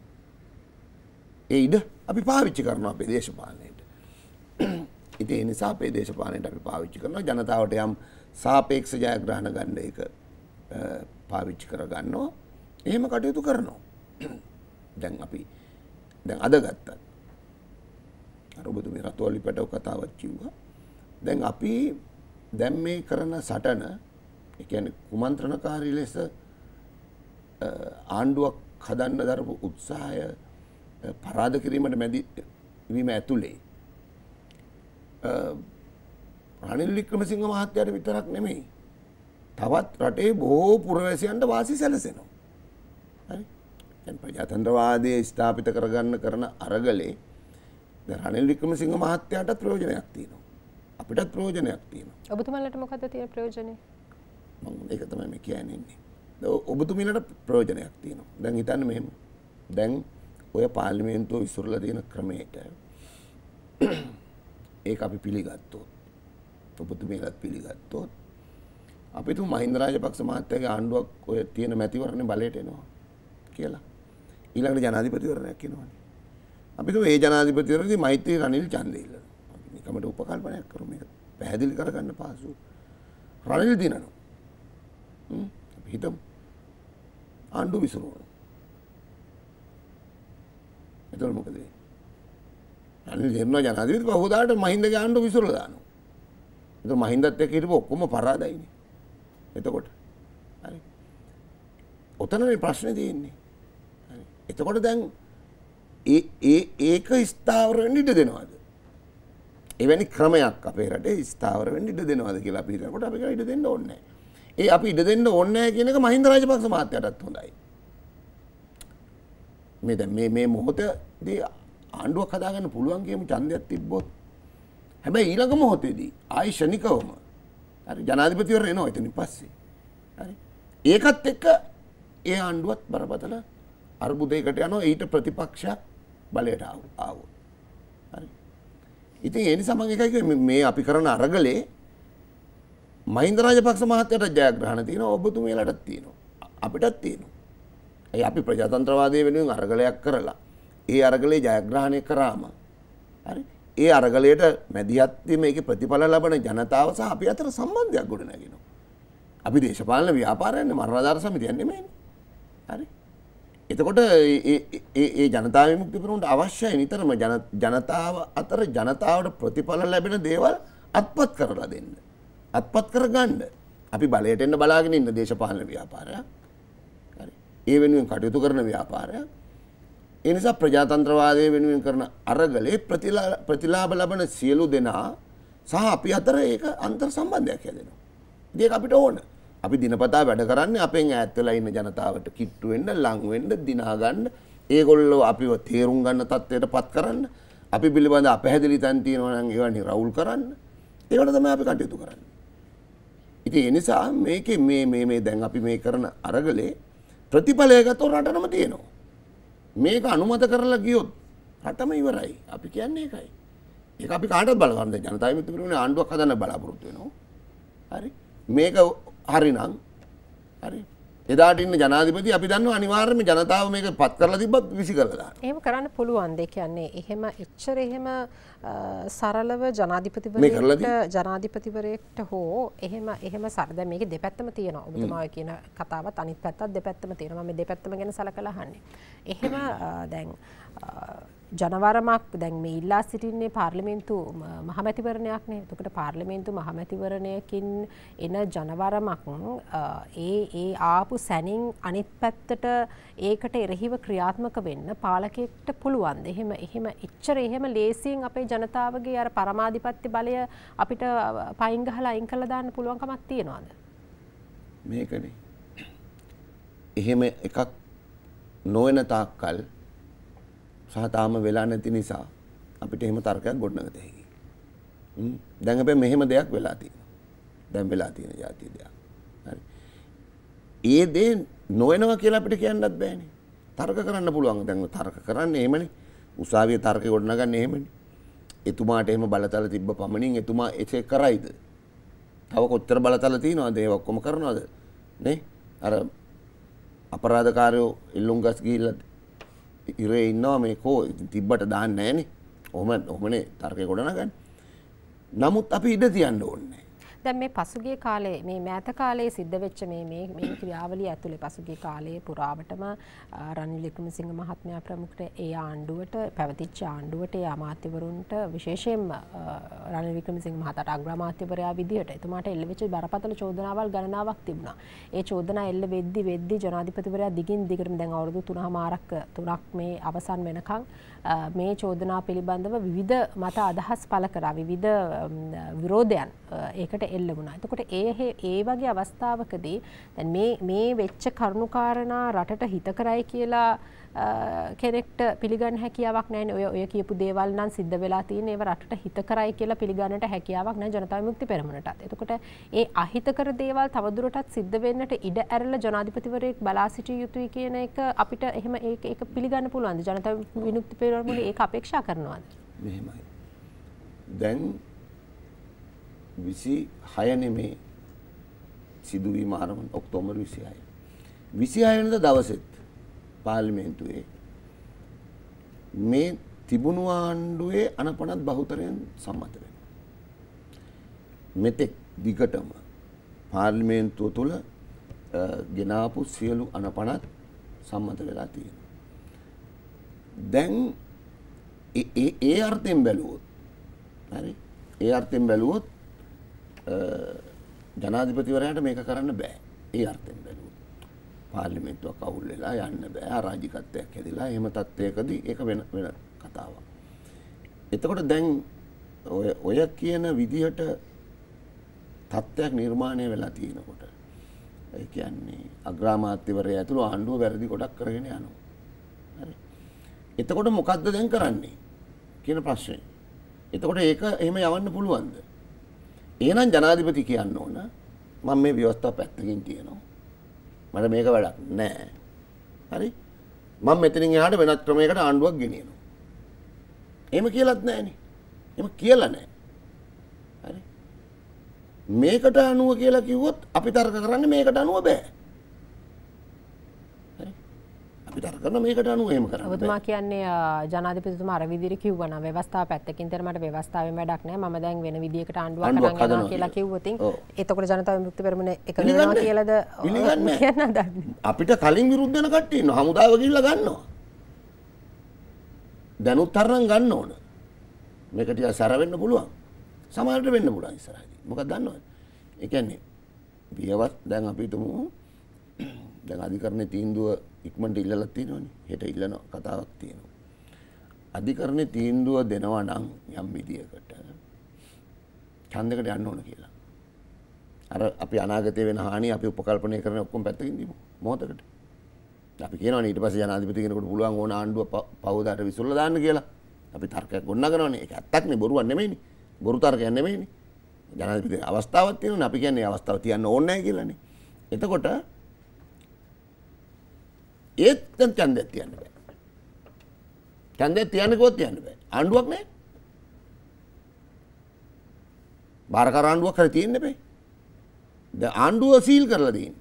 ඒ ඉඩ අපි පාවිච්චි කරනවා අපේ දේශපාලනයට. ඉතින් ඒ නිසා අපේ දේශපාලනයට අපි පාවිච්චි කරනවා ජනතාවට යම් සාපේක්ෂ ජයග්‍රහණ ගන්න එක පාවිච්චි කර ගන්නවා. එහෙම කටයුතු කරනවා. දැන් අපි අද ගත්තත් අර ඔබතුමී රතෝලි පැටව කතාවක් කිව්වා. දැන් අපි දැන් මේ කරන සටන, ඒ කියන්නේ කුමන්ත්‍රණකාරී ලෙස ආණ්ඩුවක් හදන්න දරපු උත්සාහය පරාද කිරීමට මැදි වීම ඇතුලේ රනිල් වික්‍රමසිංහ මහත්තයාට විතරක් නෙමෙයි, තවත් රටේ බොහෝ පුරවැසියන්ට වාසි සැලසෙනවා. හරි. දැන් ප්‍රජාතන්ත්‍රවාදයේ ස්ථාපිත කරගන්න කරන අරගලේ දැන් රනිල් වික්‍රමසිංහ මහත්තයාටත් ප්‍රයෝජනයක් තියෙනවා. අපිටත් ප්‍රයෝජනයක් තියෙනවා. ඔබතුමන්ලට මොකද්ද තියෙන ප්‍රයෝජනේ? මම ඒක තමයි මේ කියන්නේ. ඔබතුමීලට ප්‍රයෝජනයක් තියෙනවා. දැන් හිතන්න මෙහෙම. දැන් ඔය පාර්ලිමේන්තුව විසිරලා තියෙන ක්‍රමයට ඒක අපි පිළිගත්තොත්, ඔබතුමීලත් පිළිගත්තොත්, අපි තු මහින්ද රාජපක්ෂ මහත්තයාගේ ආණ්ඩුවක් ඔය තියෙන මැතිවරණේ බලයට එනවා කියලා. ඊළඟට ජනාධිපතිවරණයක් එනවනේ. අපි තු ඒ ජනාධිපතිවරණදී මෛත්‍රී රනිල් ඡන්දය ඉල්ලනවා. අපි නිකමට උපකල්පනයක් කරමු, මේක පැහැදිලි කරගන්න පහසු. රනිල් දිනනවා. අපි හිතමු ආණ්ඩුව විසිරුණා. එතකොට මොකද වෙන්නේ? රනිල් දෙන්නා ජනාධිපති පහුදාට මහින්දගේ ආණ්ඩුව විසිරලා දානවා. එතකොට මහින්දත් එක්ක හිටපු ඔක්කොම පරාදයිනේ. එතකොට හරි. ඔතනනේ ප්‍රශ්නේ තියෙන්නේ. හරි. එතකොට දැන් ඒක ස්ථාවර වෙන්න ඉඩ දෙනවද? එවැනි ක්‍රමයක් අපේ රටේ ස්ථාවර වෙන්න ඉඩ දෙනවද කියලා අපි හිතනකොට අපි ඉඩ දෙන්න ඕනේ නැහැ. ඒ අපි ඉඩ දෙන්න ඕනේ නැහැ කියන එක මහින්ද රාජපක්ෂ මහත්තයාටත් හොඳයි. මේ දැන් මේ මොහොතේදී ආණ්ඩුවක් හදාගන්න පුළුවන් කියමු ඡන්දයක් තිබ්බොත්. හැබැයි ඊළඟ මොහොතේදී ආයි ශනිකවම හරි ජනාධිපතිවරු එනවා එතනින් පස්සේ. හරි. ඒකත් එක්ක ඒ ආණ්ඩුවත් බරපතල අර්බුදයකට යනවා ඊට ප්‍රතිපක්ෂයක් බලයට ආවොත්. හරි. ඉතින් ඒ නිසා මම එකයි කිව්වේ මේ අපි කරන අරගලේ මහින්ද රාජපක්ෂ මහත්තයාට ජයග්‍රහණ තියෙනවා ඔබතුමියලටත් තියෙනවා අපිටත් තියෙනවා. ඒ අපි ප්‍රජාතන්ත්‍රවාදයේ වෙනුවෙන් අරගලයක් කරලා ඒ අරගලේ ජයග්‍රහණය කරාම හරි ඒ අරගලයට මැදිහත් වී මේකේ ප්‍රතිඵල ලබන ජනතාව සහ අපි අතර සම්බන්ධයක් ගොඩනගෙනවා. අපි දේශපාලන ව්‍යාපාරයන්නේ මරණාධාර සමිතියක් නෙමෙයිනේ. හරි. එතකොට ඒ ජනතා විමුක්ති පෙරමුණට අවශ්‍යයි නිතරම ජනතාව අතර ජනතාවට ප්‍රතිඵල ලැබෙන දේවල් අත්පත් කරලා දෙන්න. අත්පත් කරගන්න. අපි බලයට එන්න බලාගෙන ඉන්න දේශපාලන ව්‍යාපාරයක්. හරි. ඒ වෙනුවෙන් කටයුතු කරන ව්‍යාපාරයක්. ඒ නිසා ප්‍රජාතන්ත්‍රවාදය වෙනුවෙන් කරන අරගලේ ප්‍රතිලාභ ලබන සියලු දෙනා සහ අපි අතර ඒක අන්තර් සම්බන්ධයක් හැදෙනවා. ඒක අපිට ඕන. අපි දිනපතා වැඩ කරන්නේ අපෙන් ඈත් වෙලා ඉන්න ජනතාවට කිට්ටු වෙන්න, ලං වෙන්න, දිනා ගන්න, ඒගොල්ලෝ අපිව තේරුම් ගන්න තත්ත්වයටපත් කරන්න, අපි පිළිබඳ අපැහැදිලි තැන් තියෙනවා නම් ඒවා නිරවුල් කරන්න. ඒකට තමයි අපි කටයුතු කරන්නේ. ඉතින් ඒ නිසා මේකේ මේ දැන් අපි මේ කරන අරගලේ ප්‍රතිඵලය ගත්තොත් රටනම තියෙනවා. මේක අනුමත කරලා ගියොත් රටම ඉවරයි. අපි කියන්නේ ඒකයි. ඒක අපි කාටවත් බලවන්න ජනතා විමුක්ති පෙරමුණේ ආණ්ඩුවක් හදන්න බලාපොරොත්තු වෙනවා. හරි. මේක හරිනම් හරි. එදාට ඉන්න ජනාධිපති අපි දන්නවා අනිවාර්යයෙන්ම ජනතාව මේක පත් කරලා තිබ්බත් විසි කරලා දානවා. එහෙම කරන්න පුළුවන් දෙ කියන්නේ එහෙම එච්චර එහෙම සරලව ජනාධිපතිවරයෙක්ට හෝ එහෙම දැන් මේකේ දෙපැත්තම තියෙනවා. ඔබතුමා කියන කතාවත් අනිත් පැත්තත් දෙපැත්තම තියෙනවා. මම මේ දෙපැත්තම ගැන සලකලා අහන්නේ. එහෙම දැන් ජනවරමක් දැන් මේ ඉල්ලා සිටින්නේ පාර්ලිමේන්තු මහමැතිවරණයක් නේ. එතකොට පාර්ලිමේන්තු මහමැතිවරණයකින් එන ජනවරමක් ඒ ආපු සැනින් අනිත් පැත්තට ඒකට එරෙහිව ක්‍රියාත්මක වෙන්න පාලකයෙක්ට පුළුවන්ද? එහෙම එච්චර එහෙම ලේසියෙන් අපේ ජනතාවගේ අර පරමාධිපත්‍ය බලය අපිට පයින් ගහලා අයින් කරලා දාන්න පුළුවන් කමක් තියනවද? මේකනේ. එහෙම එකක් නොවන තාක්කල් සහ තාම වෙලා නැති නිසා අපිට එහෙම තර්කයක් ගොඩනගත හැකියි. දැන් අපි මෙහෙම දෙයක් වෙලා තියෙනවා. දැන් වෙලා තියෙන જાතිය දෙයක්. හරි. ඒ දේ නොවනවා කියලා අපිට කියන්නත් බෑනේ. තර්ක කරන්න පුළුවන්. දැන් තර්ක කරන්නේ එහෙමනේ. උසාවියේ තර්ක ගොඩනගන්නේ එහෙමනේ. එතුමාට එහෙම බලතල තිබ්බ පමණින් එතුමා ඒක කරයිද? තව කොච්චර බලතල තියනවද? ඒක ඔක්කොම කරනවද? නේ? අර අපරාධකාරයෝ ඉල්ලුම්ගස් ගිහිල්ලා ඉරේ ඉන්නවා මේකෝ තිබ්බට දාන්නේ නැහනේ. ඔහොමනේ තර්කේ ගොඩනගන්නේ. නමුත් අපි ඉඩ තියන්න ඕනේ. දැන් මේ පසුගිය කාලේ මේ මෑත කාලේ සිද්ධ වෙච්ච මේ ක්‍රියාවලිය ඇතුලේ පසුගිය කාලයේ පුරාවටම රනිල් වික්‍රමසිංහ මහත්මයා ප්‍රමුඛ ඒ ආණ්ඩුවට පැවතිච්ච ආණ්ඩුවට ඒ අමාත්‍යවරුන්ට විශේෂයෙන්ම රනිල් වික්‍රමසිංහ මහතාට අග්‍රාමාත්‍යවරයා විදියට එතුමාට එල්ලවෙච්ච බරපතල චෝදනාවල් ගණනාවක් තිබුණා. ඒ චෝදනා එල්ල වෙද්දි ජනාධිපතිවරයා දිගින් දිගටම දැන් අවුරුදු 3 මේ අවසන් වෙනකන් මේ චෝදනා පිළිබඳව විවිධ මත අදහස් පළ කරා. විවිධ විරෝධයන් ඒකට එල්ල වුණා. එතකොට ඒ වගේ අවස්ථාවකදී දැන් මේ වෙච්ච කරුණුකාරණා රටට හිත කරයි කියලා කෙනෙක්ට පිළිගන්න හැකියාවක් නැහැ. ඔය කියපු දේවල් නම් සිද්ධ වෙලා තියෙන ඒවා රටට හිත කරයි කියලා පිළිගන්නට හැකියාවක් නැහැ ජනතා විමුක්ති පෙරමුණටත්. එතකොට ඒ අහිතකර දේවල් තවදුරටත් සිද්ධ වෙන්නට ඉඩ ඇරලා ජනාධිපතිවරයෙක් බලා සිටිය යුතුයි කියන එක අපිට එහෙම ඒක පිළිගන්න පුළුවන්ද? ජනතා විමුක්ති පෙරමුණ ඒක අපේක්ෂා කරනවද? මෙහෙමයි. දැන් 26 නෙමේ සිදුවීම ආරම්භ ඔක්තෝබර් 26. 26 වෙනිදා දවසෙත් පාර්ලිමේන්තුවේ මේ තිබුණු ආණ්ඩුවේ අනපනත් බහුතරයෙන් සම්මත වෙනවා. මෙතෙක් දිගටම පාර්ලිමේන්තුව තුළ ගෙනාපු සියලු අනපනත් සම්මත වෙලා තියෙනවා. දැන් ඒ අර්ථයෙන් බැලුවොත් හරි ඒ අර්ථයෙන් බැලුවොත් ජනාධිපතිවරයාට මේක කරන්න බෑ. ඒ අර්ථයෙන් බැලුවොත් පාර්ලිමේන්තුවක් අවුල් වෙලා යන්න බෑ. අරාජිකත්වයක් හැදිලා එහෙම තත්ත්වයකදී ඒක වෙන කතාවක්. එතකොට දැන් ඔය කියන විදිහට තත්ත්වයක් නිර්මාණය වෙලා තියෙනකොට ඒ කියන්නේ අග්‍රාමාත්‍යවරයා ඇතුළු ආණ්ඩුව වැරදි ගොඩක් කරගෙන යනවා. හරි. එතකොට මොකද්ද දැන් කරන්නේ කියන ප්‍රශ්නේ. එතකොට ඒක එහෙම යවන්න පුළුවන්ද? එහෙනම් ජනාධිපති කියන්න ඕන මම මේ ව්‍යවස්ථාව පැත්තකින් තියනවා. මට මේක වැඩක් නෑ. හරි? මම මෙතනින් එහාට වෙනත් ක්‍රමයකට ආණ්ඩුවක් ගෙනියනවා. එහෙම කියලාත් නෑනේ. එහෙම කියලා නෑ. හරි? මේකට අනුව කියලා කිව්වොත් අපි තර්ක කරන්නේ මේකට අනුව බෑ. හරි? අපි තර්ක කරන මේකට අනුව එහෙම කරන්න බෑ. ඔබතුමා කියන්නේ ජනාධිපතිතුමා අර විදිහට කිව්වනම් ව්‍යවස්ථාව පැත්තකින් තර මට ව්‍යවස්ථාවෙන් වැඩක් නැහැ මම දැන් වෙන විදිහකට ආණ්ඩුවක් හදනවා කියලා කිව්වොත් එතකොට ජනතා විමුක්ති පෙරමුණ එක වෙනවා කියලාද කියන්න අපිට කලින් විරුද්ධ වෙන කට්ටිය ඉන්නවා හමුදාව ගිහිල්ලා ගන්නවා. දැනුත් තරම් ගන්න ඕන. මේක ටික සැර වෙන්න පුළුවන්. සමහරට වෙන්න පුළුවන් ඉස්සරහදී. මොකක්ද දන්නවද? ඒ කියන්නේ දැන් අපි හිතමු දැන් අධිකරණයේ තීන්දුව ඉක්මනට ඉල්ලලා තියෙනවනේ. හෙට ඉල්ලන කතාවක් තියෙනවා. අධිකරණයේ තීන්දුව දෙනවා නම් යම් විදියකට ඡන්දයකට යන්න ඕන කියලා. අර අපි අනාගතේ වෙන හානිය අපි උපකල්පනය කරන ඔක්කොම පැත්තකින් දීමු. මොහොතකට. අපි කියනවනේ ඊට පස්සේ ජනාධිපති කෙනෙකුට පුළුවන් ඕන ආණ්ඩුව පවදාට විසුල්ලා දාන්න කියලා. අපි තර්කයක් ගොඩනගනවනේ. ඒක ඇත්තක් නේ බොරුවක් නෙමෙයිනේ. බොරු තර්කයක් නෙමෙයිනේ. ජනාධිපති අවස්ථාවක් තියෙනවනේ. අපි කියන්නේ අවස්ථාව තියන්න ඕනේ නැහැ කියලානේ. එතකොට ඒත් දැන් ඡන්දයක් තියන්න බෑ. ඡන්දයක් තියන්න කිව්වොත් තියන්න බෑ. ආණ්ඩුවක් නැහැ. බාරකාර ආණ්ඩුවක් හරි තියෙන්න බෑ. දැන් ආණ්ඩුව සීල් කරලා තියෙන්නේ.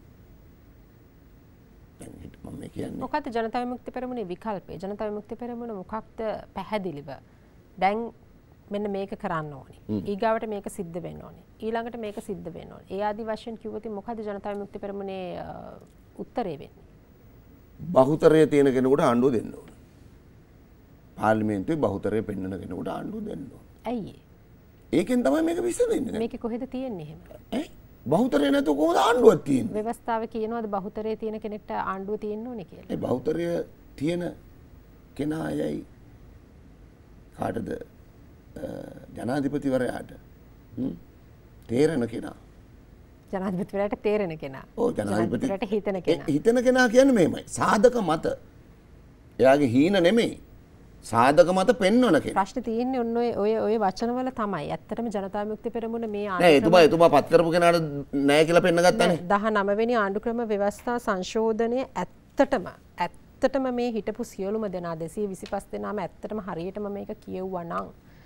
දැන් මම කියන්නේ මොකක්ද ජනතා විමුක්ති පෙරමුණේ විකල්පය? ජනතා විමුක්ති පෙරමුණ මොකක්ද පැහැදිලිව දැන් මෙන්න මේක කරන්න ඕනේ. ඊගාවට මේක සිද්ධ වෙන්න ඕනේ. ඊළඟට මේක සිද්ධ වෙන්න ඕනේ. ඒ ආදි වශයෙන් කිව්වොත් මොකද්ද ජනතා විමුක්ති පෙරමුණේ උත්තරේ වෙන්නේ? බහුතරය තියෙන කෙනෙකුට ආණ්ඩුව දෙන්න ඕන. පාර්ලිමේන්තුවේ බහුතරය පෙන්වන කෙනෙකුට ආණ්ඩුව දෙන්න ඕන. ඇයි ඒකෙන් තමයි මේක විසඳෙන්නේ. මේක කොහෙද තියෙන්නේ එහෙම? බහුතරය නැතුව කොහොමද ආණ්ඩුවක් තියෙන්නේ? ව්‍යවස්ථාවේ කියනවාද බහුතරය තියෙන කෙනෙක්ට ආණ්ඩුව තියෙන්න ඕනේ කියලා? ඒ බහුතරය තියෙන කෙනා අයයි කාටද ජනාධිපතිවරයාට තේරෙන කෙනා. ජනාධිපතිවරයාට තේරෙන කෙනා. ඔව් ජනාධිපතිවරයාට හිතන කෙනා. හිතන කෙනා කියන්නේ මේමයි. සාධක මත. එයාගේ හීන නෙමෙයි. සාධක මත පෙන්වන කෙනා. ප්‍රශ්නේ තියෙන්නේ ඔය වචනවල තමයි. ඇත්තටම ජනතා විමුක්ති පෙරමුණ මේ නෑ එතුමා පත් කරපු කෙනාට නෑ කියලා පෙන්න ගත්තානේ. 19 වෙනි ආණ්ඩුක්‍රම ව්‍යවස්ථා සංශෝධනයේ ඇත්තටම මේ හිටපු සියලුම දෙනා 225 දෙනාම ඇත්තටම හරියටම මේක කියවුවා නම්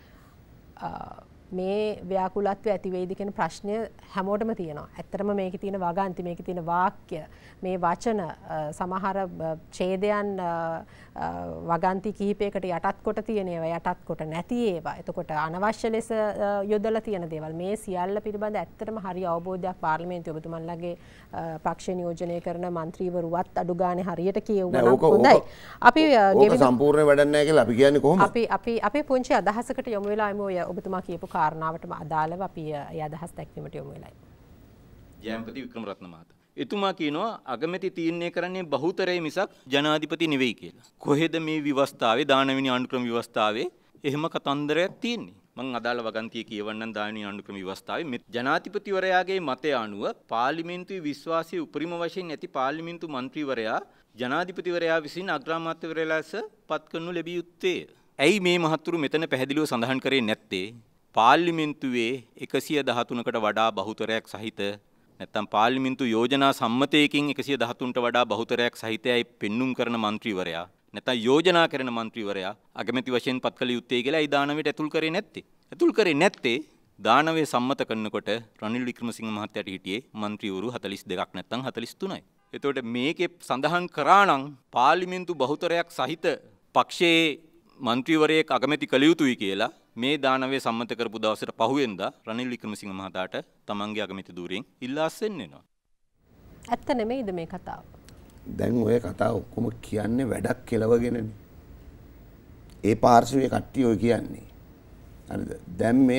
මේ ව්‍යාකුලත්වය ඇති වෙයිද කියන ප්‍රශ්නය හැමෝටම තියෙනවා. ඇත්තටම මේකේ තියෙන වගන්ති, මේකේ තියෙන වාක්‍ය, මේ වචන සමහර ඡේදයන් වගන්ති කිහිපයකට යටත් කොට තියෙන ඒවා, යටත් කොට නැති ඒවා. එතකොට අනවශ්‍ය ලෙස යොදලා තියෙන දේවල්. මේ සියල්ල පිළිබඳ ඇත්තටම හරි අවබෝධයක් පාර්ලිමේන්තුව ඔබතුමන්ලගේ පක්ෂ නියෝජනය කරන മന്ത്രിවරුවත් අඩු ගානේ හරියට කියවුවා නම් හොඳයි. අපි ඕක සම්පූර්ණ වැඩක් නැහැ කියලා අපි කියන්නේ කොහොමද? අපි පුංචි අදහසකට යොමු වෙලා ඉමු ඔබතුමා කියපු කාරණාවටම අදාළව අපි ඒ අදහස් දැක්වීමට යොමු වෙලා. ජයම්පති වික්‍රමරත්න මහතා. එතුමා කියනවා අගමැති තීරණය කරන්නේ බහුතරය මිසක් ජනාධිපති නෙවෙයි කියලා. කොහෙද මේ ව්‍යවස්ථාවේ 19 වෙනි ආණ්ඩුක්‍රම ව්‍යවස්ථාවේ එහෙම කතන්දරයක් තියෙන්නේ? මම අදාළ වගන්තිය කියවන්නම් 19 වෙනි ආණ්ඩුක්‍රම ව්‍යවස්ථාවේ ජනාධිපතිවරයාගේ මතය අනුව පාර්ලිමේන්තුවේ විශ්වාසය උපරිම වශයෙන් ඇති පාර්ලිමේන්තු මන්ත්‍රීවරයා ජනාධිපතිවරයා විසින් අග්‍රාමාත්‍යවරයා ලෙස පත් කරනු ලැබිය යුත්තේ. ඇයි මේ මහතුරු මෙතන පැහැදිලිව සඳහන් කරේ නැත්තේ? පාර්ලිමේන්තුවේ 113කට වඩා බහුතරයක් සහිත නැත්නම් පාර්ලිමේන්තු යෝජනා සම්මතයකින් 113ට වඩා බහුතරයක් සහිතයි පෙන්눔 කරන മന്ത്രിවරයා නැත්නම් යෝජනා කරන മന്ത്രിවරයා අගමැති වශයෙන් පත් කළ යුත්තේ කියලා ඒ 19ට ඇතුල් කරේ නැත්තේ. ඇතුල් කරේ නැත්තේ 19 සම්මත කරනකොට රනිල් වික්‍රමසිංහ මහත්තයාට හිටියේ മന്ത്രിවරු 42ක් නැත්නම් 43යි. එතකොට මේකේ සඳහන් කරා නම් පාර්ලිමේන්තු බහුතරයක් සහිත පක්ෂයේ മന്ത്രിවරයෙක් අගමැති කළ යුතුයි කියලා මේ 19 සම්මත කරපු දවසට පහුවෙන්දා රනිල් වික්‍රමසිංහ මහතාට තමන්ගේ අගමැති ධූරයෙන් ඉල්ලා අස්සෙන්නවා. ඇත්ත නෙමෙයිද මේ කතාව? දැන් ඔය කතාව ඔක්කොම කියන්නේ වැඩක් කෙලවගෙනනේ. ඒ පාර්ශවයේ කට්ටිය ඔය කියන්නේ. හරිද? දැන් මේ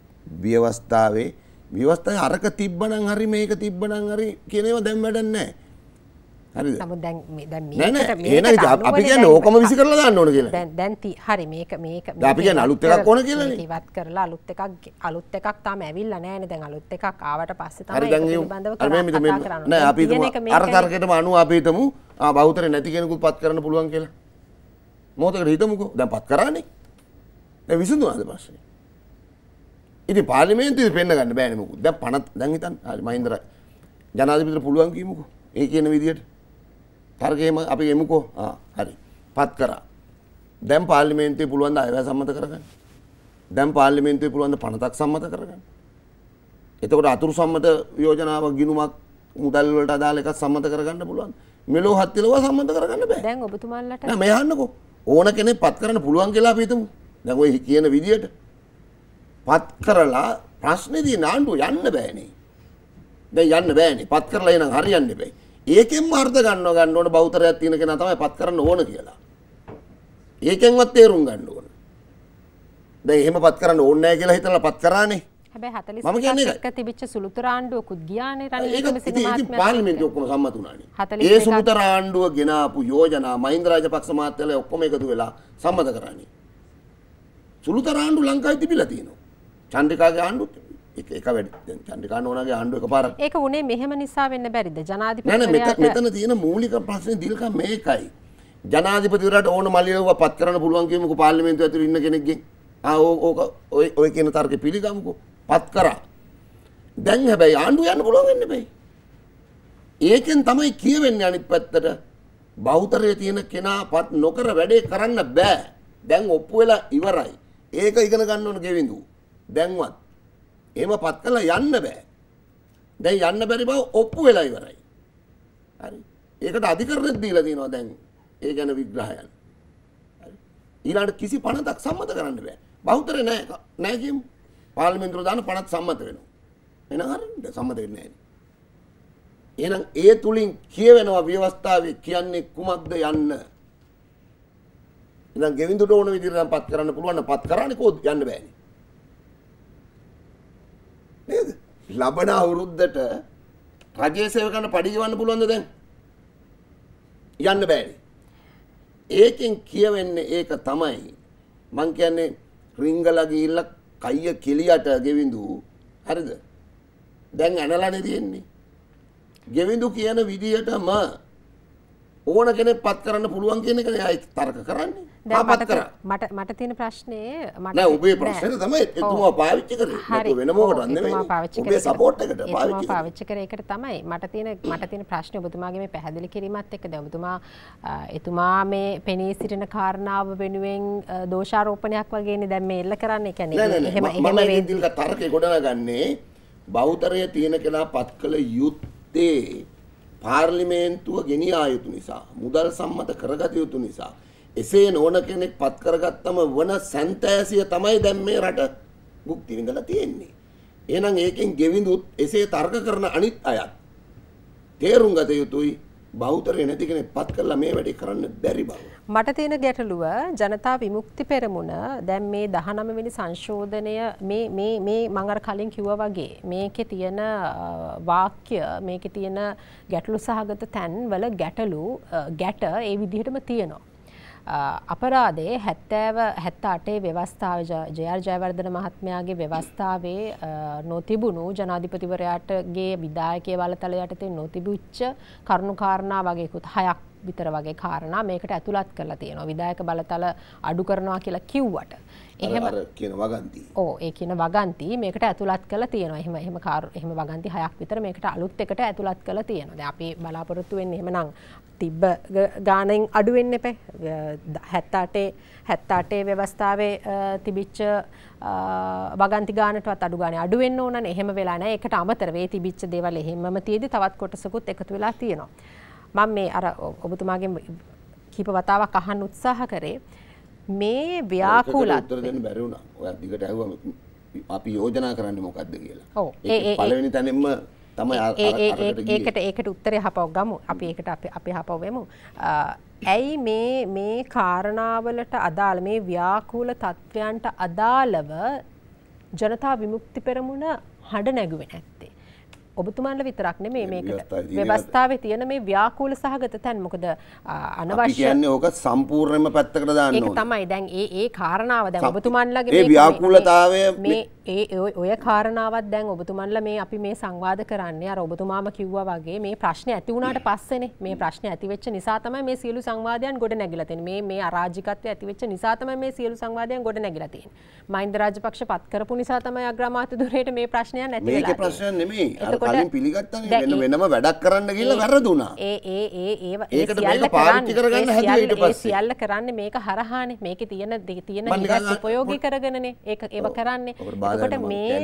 ව්‍යවස්ථාවේ අරක තිබ්බනම් හරි මේක තිබ්බනම් හරි කියන ඒවා දැන් වැඩක් නැහැ. හරිද? නමුත් දැන් මේකට අපි කියන්නේ ඕකම විසි කරලා දාන්න ඕන කියලා. දැන් හරි මේක අපි කියන්නේ අලුත් එකක් ඕන කියලානේ. ඉවත් කරලා අලුත් එකක් තාම ඇවිල්ලා නැහැනේ. දැන් අලුත් එකක් ආවට පස්සේ තමයි හරි ඒක දැන් පිළිබඳව අර මේ කතා කරන්න. නෑ අපි අර තරකෙටම අනුව අපි හිතමු බහුතරේ නැති කෙනෙකුත් පත් කරන්න පුළුවන් කියලා. මොකටද හිතමුකෝ දැන් පත් කරානේ. දැන් විසඳුණාද ප්‍රශ්නේ? ඉතින් පාර්ලිමේන්තුවේ පෙන්න ගන්න බෑනේ මොකද. දැන් පනත් දැන් හිතන්න. හරි මහින්ද ජනාධිපතිට පුළුවන් කියමුකෝ. ඒ කියන විදියට. තරකේම අපි එමුකෝ. හරි. පත් කරා. දැන් පාර්ලිමේන්තුවේ පුළුවන් ද අයවැය සම්මත කරගන්න. දැන් පාර්ලිමේන්තුවේ පුළුවන් ද පනතක් සම්මත කරගන්න. එතකොට අතුරු සම්මත යෝජනාවක් ගිණුමක් මුදල් වලට අදාළ එකක් සම්මත කරගන්න පුළුවන්. මෙලෝ හත්තිලව සම්මත කරගන්න බෑ. දැන් ඔබතුමාලට නෑ මේ අහන්නකෝ. ඕන කෙනෙක් පත් කරන්න පුළුවන් කියලා අපි හිතමු. දැන් ඔය කියන විදියට පත් කරලා ප්‍රශ්නේදී නාඩුව යන්න බෑනේ. දැන් යන්න බෑනේ. පත් කරලා එනං හරියන්නේ බෑ. ඒකෙන්ම අර්ථ ගන්න ඕන බෞතරයක් තියෙන කෙනා තමයි පත් කරන්න ඕන කියලා. ඒකෙන්වත් තේරුම් ගන්න ඕන. දැන් එහෙම පත් කරන්න ඕනේ නැහැ කියලා හිතලා පත් කරානේ. හැබැයි 45 එක තිබිච්ච සුළුතර ආණ්ඩුවකුත් ගියානේ රනිල් වික්‍රමසිංහ මහත්මයා. ඒක පාර්ලිමේන්තුවේ ඔක්කොම සම්මත වුණානේ. ඒ සුළුතර ආණ්ඩුව ගෙනාපු යෝජනා මහින්ද රාජපක්ෂ මහත්තයලා ඔක්කොම එකතු වෙලා සම්මත කරානේ. සුළුතර ආණ්ඩු ලංකාවේ තිබිලා තියෙනවා. චන්ද්‍රිකාගේ ආණ්ඩුත් එක වැඩි. දැන් චන්ද්‍රිකා නෝනාගේ ආණ්ඩුව එකපාරක්. ඒක උනේ මෙහෙම නිසා වෙන්න බැරිද? ජනාධිපතිවරයාට මෙතන තියෙන මූලික ප්‍රශ්නේ දිල්කම් මේකයි. ජනාධිපතිවරයාට ඕන මලියව පත් කරන්න පුළුවන් කියමුකෝ පාර්ලිමේන්තුව ඇතුළේ ඉන්න කෙනෙක්ගෙන්. ඕක ඔය කියන තර්කෙ පිළිගමුකෝ. පත් කරා. දැන් හැබැයි ආණ්ඩුව යන්න පුළුවන් වෙන්නේ බෑ. ඒකෙන් තමයි කියවෙන්නේ අනිත් පැත්තට බහුතරයේ තියෙන කෙනා පත් නොකර වැඩේ කරන්න බෑ. දැන් ඔප්පු වෙලා ඉවරයි. ඒක ඉගෙන ගන්න ඕන ගෙවිඳු. දැන්වත් එහෙම පත් කළා යන්න බෑ. දැන් යන්න බැරි බව ඔප්පු වෙලා ඉවරයි. හරි. ඒකට අධිකරණෙත් දීලා තියෙනවා දැන්. ඒ ගැන විග්‍රහයන්. හරි. ඊළඟට කිසි පනතක් සම්මත කරන්න බෑ. බහුතරේ නෑ කියමු. පාර්ලිමේන්තුව දාන පනත් සම්මත වෙනවා. එහෙනම් හරිද? සම්මත වෙන්නේ නැහැ. එහෙනම් ඒ තුලින් කියවෙනවා ව්‍යවස්ථාවේ කියන්නේ කුමක්ද යන්න. ඉතින් ගෙවිඳුට ඕන විදිහට නම් පත් කරන්න පුළුවන් නම් පත් කරන්නේ කොහොමද යන්න බෑනේ. නේද? ලබන අවුරුද්දට රජයේ සේවකයන්ට පඩි ගෙවන්න පුළුවන්ද දැන්? යන්න බෑනේ. ඒකෙන් කියවෙන්නේ ඒක තමයි. මං කියන්නේ රිංගලා ගිහිල්ලා කයිය කෙලියට ගෙවිඳු හරිද? දැන් ඇනලානේ තියෙන්නේ. ගෙවිඳු කියන විදියටම ඕන කෙනෙක් පත් කරන්න පුළුවන් කියන එකනේ ආයි තර්ක කරන්නේ. මට තියෙන ප්‍රශ්නේ නෑ ඔබේ ප්‍රශ්නේ තමයි එතුමා පාවිච්චි කරේ. නැත්නම් වෙන මොකටද නෙමෙයි. ඔබේ සපෝට් එකට පාවිච්චි කරේ ඒකට තමයි. මට තියෙන ප්‍රශ්නේ ඔබතුමාගේ මේ පැහැදිලි කිරීමත් එක්ක දැන් එතුමා මේ පෙනී සිටින කාරණාව වෙනුවෙන් දෝෂාරෝපණයක් වගේනේ දැන් මේ එල්ල කරන්නේ. කියන්නේ එහෙම වේදික තර්කේ ගොඩනගන්නේ බෞතරය තියෙන කෙනා පත් කළ යුත්තේ පාර්ලිමේන්තුව ගෙනියා යුතු නිසා මුදල් සම්මත කරගත යුතු නිසා එසේ නොවන කෙනෙක් පත් කරගත්තම වන සැන්තෑසිය තමයි දැන් මේ රට භුක්ති විඳලා තියෙන්නේ. එහෙනම් ඒකෙන් ගෙවිඳුත් එසේ තර්ක කරන අනිත් අයත් තේරුම් ගත යුතුයි බෞතරය නැති කෙනෙක් පත් කරලා මේ වැඩේ කරන්න බැරි බව. මට තියෙන ගැටලුව ජනතා විමුක්ති පෙරමුණ දැන් මේ 19 වෙනි සංශෝධනය මේ මම අර කලින් කිව්වා වගේ මේකේ තියෙන වාක්‍ය මේකේ තියෙන ගැටලු සහගත තැන් වල ගැට ඒ විදිහටම තියෙනවා. අපරාධයේ 78 ව්‍යවස්ථාව ජය.ආර්. ජයවර්ධන මහත්මයාගේ ව්‍යවස්ථාවේ නොතිබුණු ජනාධිපතිවරයාටගේ විධායකීය බලතල යටතේ නොතිබුච්ච කරුණු කාරණා වගේකුත් 6ක් විතර වගේ කාරණා මේකට ඇතුළත් කරලා තියෙනවා. විධායක බලතල අඩු කරනවා කියලා කිව්වට එහෙම කියන වගන්ති. ඒ කියන වගන්ති මේකට ඇතුළත් කරලා තියෙනවා. එහෙම වගන්ති 6ක් විතර මේකට අලුත් එකට ඇතුළත් කරලා තියෙනවා. දැන් අපි බලාපොරොත්තු වෙන්නේ එහෙමනම් තිබ්බ ගානෙන් අඩු වෙන්න එපා. 78 ව්‍යවස්ථාවේ තිබිච්ච වගන්ති ගානටවත් අඩු ගානේ අඩු වෙන්න ඕනනේ. එහෙම වෙලා නැහැ. ඒකට අමතරව ඒ තිබිච්ච දේවල් එහෙමම තියෙදි තවත් කොටසකුත් එකතු වෙලා තියෙනවා. මම මේ අර ඔබතුමාගෙන් කීප වතාවක් අහන්න උත්සාහ කරේ මේ ව්‍යාකූලත් උත්තර දෙන්න බැරි වුණා. ඔය දිගට ඇහුවම අපි යෝජනා කරන්නේ මොකද්ද කියලා. ඔව්. ඒ පළවෙනි තැනින්ම තමයි ඒකට උත්තරේ හපව ගමු. අපි ඒකට අපි හපව වෙමු. ඇයි මේ කාරණාවලට අදාළ මේ ව්‍යාකූල තත්ත්වයන්ට අදාළව ජනතා විමුක්ති පෙරමුණ හඬ නැගුවේ නැත්තේ? ඔබතුමාන්ලා විතරක් නෙමෙයි මේකට ව්‍යවස්ථාවේ තියෙන මේ ව්‍යාකූල සහගත තැන් මොකද අනවශ්‍ය අපි කියන්නේ ඕක සම්පූර්ණයෙන්ම පැත්තකට දාන්න ඕනේ. ඒක තමයි දැන් ඒ කාරණාව දැන් ඔබතුමාන්ලාගේ මේ ව්‍යාකූලතාවය මේ ඔය කාරණාවත් දැන් ඔබතුමාන්ලා මේ අපි මේ සංවාද කරන්නේ අර ඔබතුමාම කිව්වා වගේ මේ ප්‍රශ්නේ ඇති වුණාට පස්සේනේ මේ ප්‍රශ්නේ ඇති වෙච්ච නිසා තමයි මේ සියලු සංවාදයන් ගොඩ නැගිලා තියෙන්නේ. මේ අරාජිකත්වය ඇති වෙච්ච නිසා තමයි මේ සියලු සංවාදයන් ගොඩ නැගිලා තියෙන්නේ. මහින්ද රාජපක්ෂ පත් කරපු නිසා තමයි අග්‍රාමාත්‍යවරයාට මේ ප්‍රශ්නයන් ඇති වෙලා මේකේ ප්‍රශ්නයක් නෙමෙයි. කලින් පිළිගත්තනේ වෙනම වැඩක් කරන්න ගිහලා වැරදුනා. ඒකට මේක පාවිච්චි කරගන්න හැදුවා ඊට පස්සේ. සියල්ල කරන්නේ මේක හරහානේ. මේකේ තියෙන හිගස් උපයෝගී කරගෙනනේ ඒව කරන්නේ. එතකොට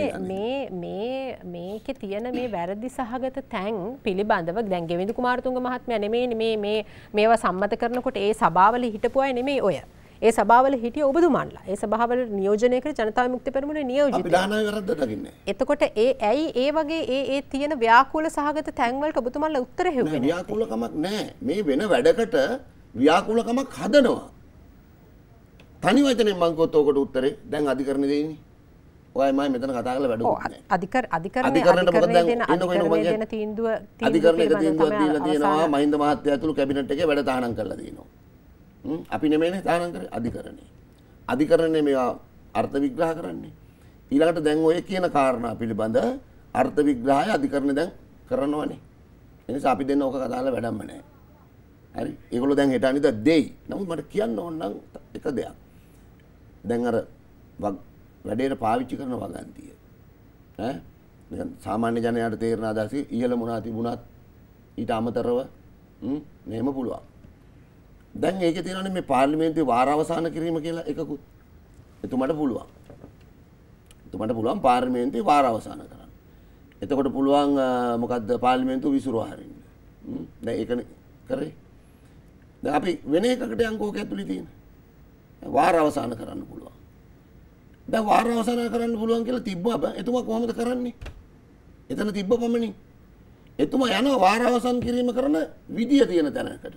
මේකේ තියෙන මේ වැරදි සහගත තැන් පිළිබඳව දැන් ගෙවිඳු කුමාරතුංග මහත්මයා නෙමෙයි මේවා සම්මත කරනකොට ඒ සභාවල හිටපු අය නෙමෙයි ඔය. ඒ සභාවල හිටිය ඔබතුමාන්ලා. ඒ සභාවල නියෝජනය කර ජනතා විමුක්ති පෙරමුණ නියෝජිතයි. අපි දානයි වැරද්ද දකින්නේ. එතකොට ඇයි ඒ වගේ ඒ තියෙන ව්‍යාකූල සහගත තැන් වලට ඔබතුමාන්ලා උත්තර හෙව්වේ නැහැ? ව්‍යාකූලකමක් නැහැ. මේ වෙන වැඩකට ව්‍යාකූලකමක් හදනවා. තනි වචනෙන් මං කිව්වොත් ඔකට උත්තරේ දැන් අධිකරණේ දෙන්නේ. ඔයයි මම මෙතන කතා කරලා වැඩුවා නෑ. අධිකරණයේ දෙන තීන්දුව අධිකරණයේ තීන්දුවක් දීලා තියෙනවා මහින්ද මහත්තයා ඇතුළු කැබිනට් එකේ වැඩ තහනම් කරලා තියෙනවා. අපි නෙමෙයිනේ තහනම් කරේ අධිකරණේ. අධිකරණේ මේවා අර්ථ විග්‍රහ කරන්නේ. ඊළඟට දැන් ඔය කියන කාරණා පිළිබඳ අර්ථ විග්‍රහය අධිකරණේ දැන් කරනවනේ. ඒ නිසා අපි දෙන්න ඕක කතා කරලා වැඩක්ම නෑ. හරි. ඒගොල්ලෝ දැන් හෙට අනිදා දෙයි. නමුත් මට කියන්න ඕන නම් එක දෙයක්. දැන් අර වැඩේට පාවිච්චි කරන වගන්තිය ඈ නිකන් සාමාන්‍ය ජනයාට තේරෙන අදහස ඉහළ මොනවා තිබුණත් ඊට අමතරව මෙහෙම පුළුවන්. දැන් ඒකේ තියෙනවානේ මේ පාර්ලිමේන්තුවේ වාරාවසාන කිරීම කියලා එකකුත්. එතුමට පුළුවන්. එතුමට පුළුවන් පාර්ලිමේන්තුවේ වාරාවසාන කරන්න. එතකොට පුළුවන් මොකද්ද පාර්ලිමේන්තුව විසිරුවා හරින්න. දැන් ඒකනේ කරේ. දැන් අපි වෙන එකකට යන්කෝක ඇතුළේ තියෙන. වාරාවසාන කරන්න පුළුවන්. දැන් වාරාවසාන කරන්න පුළුවන් කියලා තිබ්බා බෑ. එතුමා කොහොමද කරන්නේ? එතන තිබ්බ පමණින්. එතුමා යනවා වාරාවසන් කිරීම කරන විදිය තියෙන තැනකට.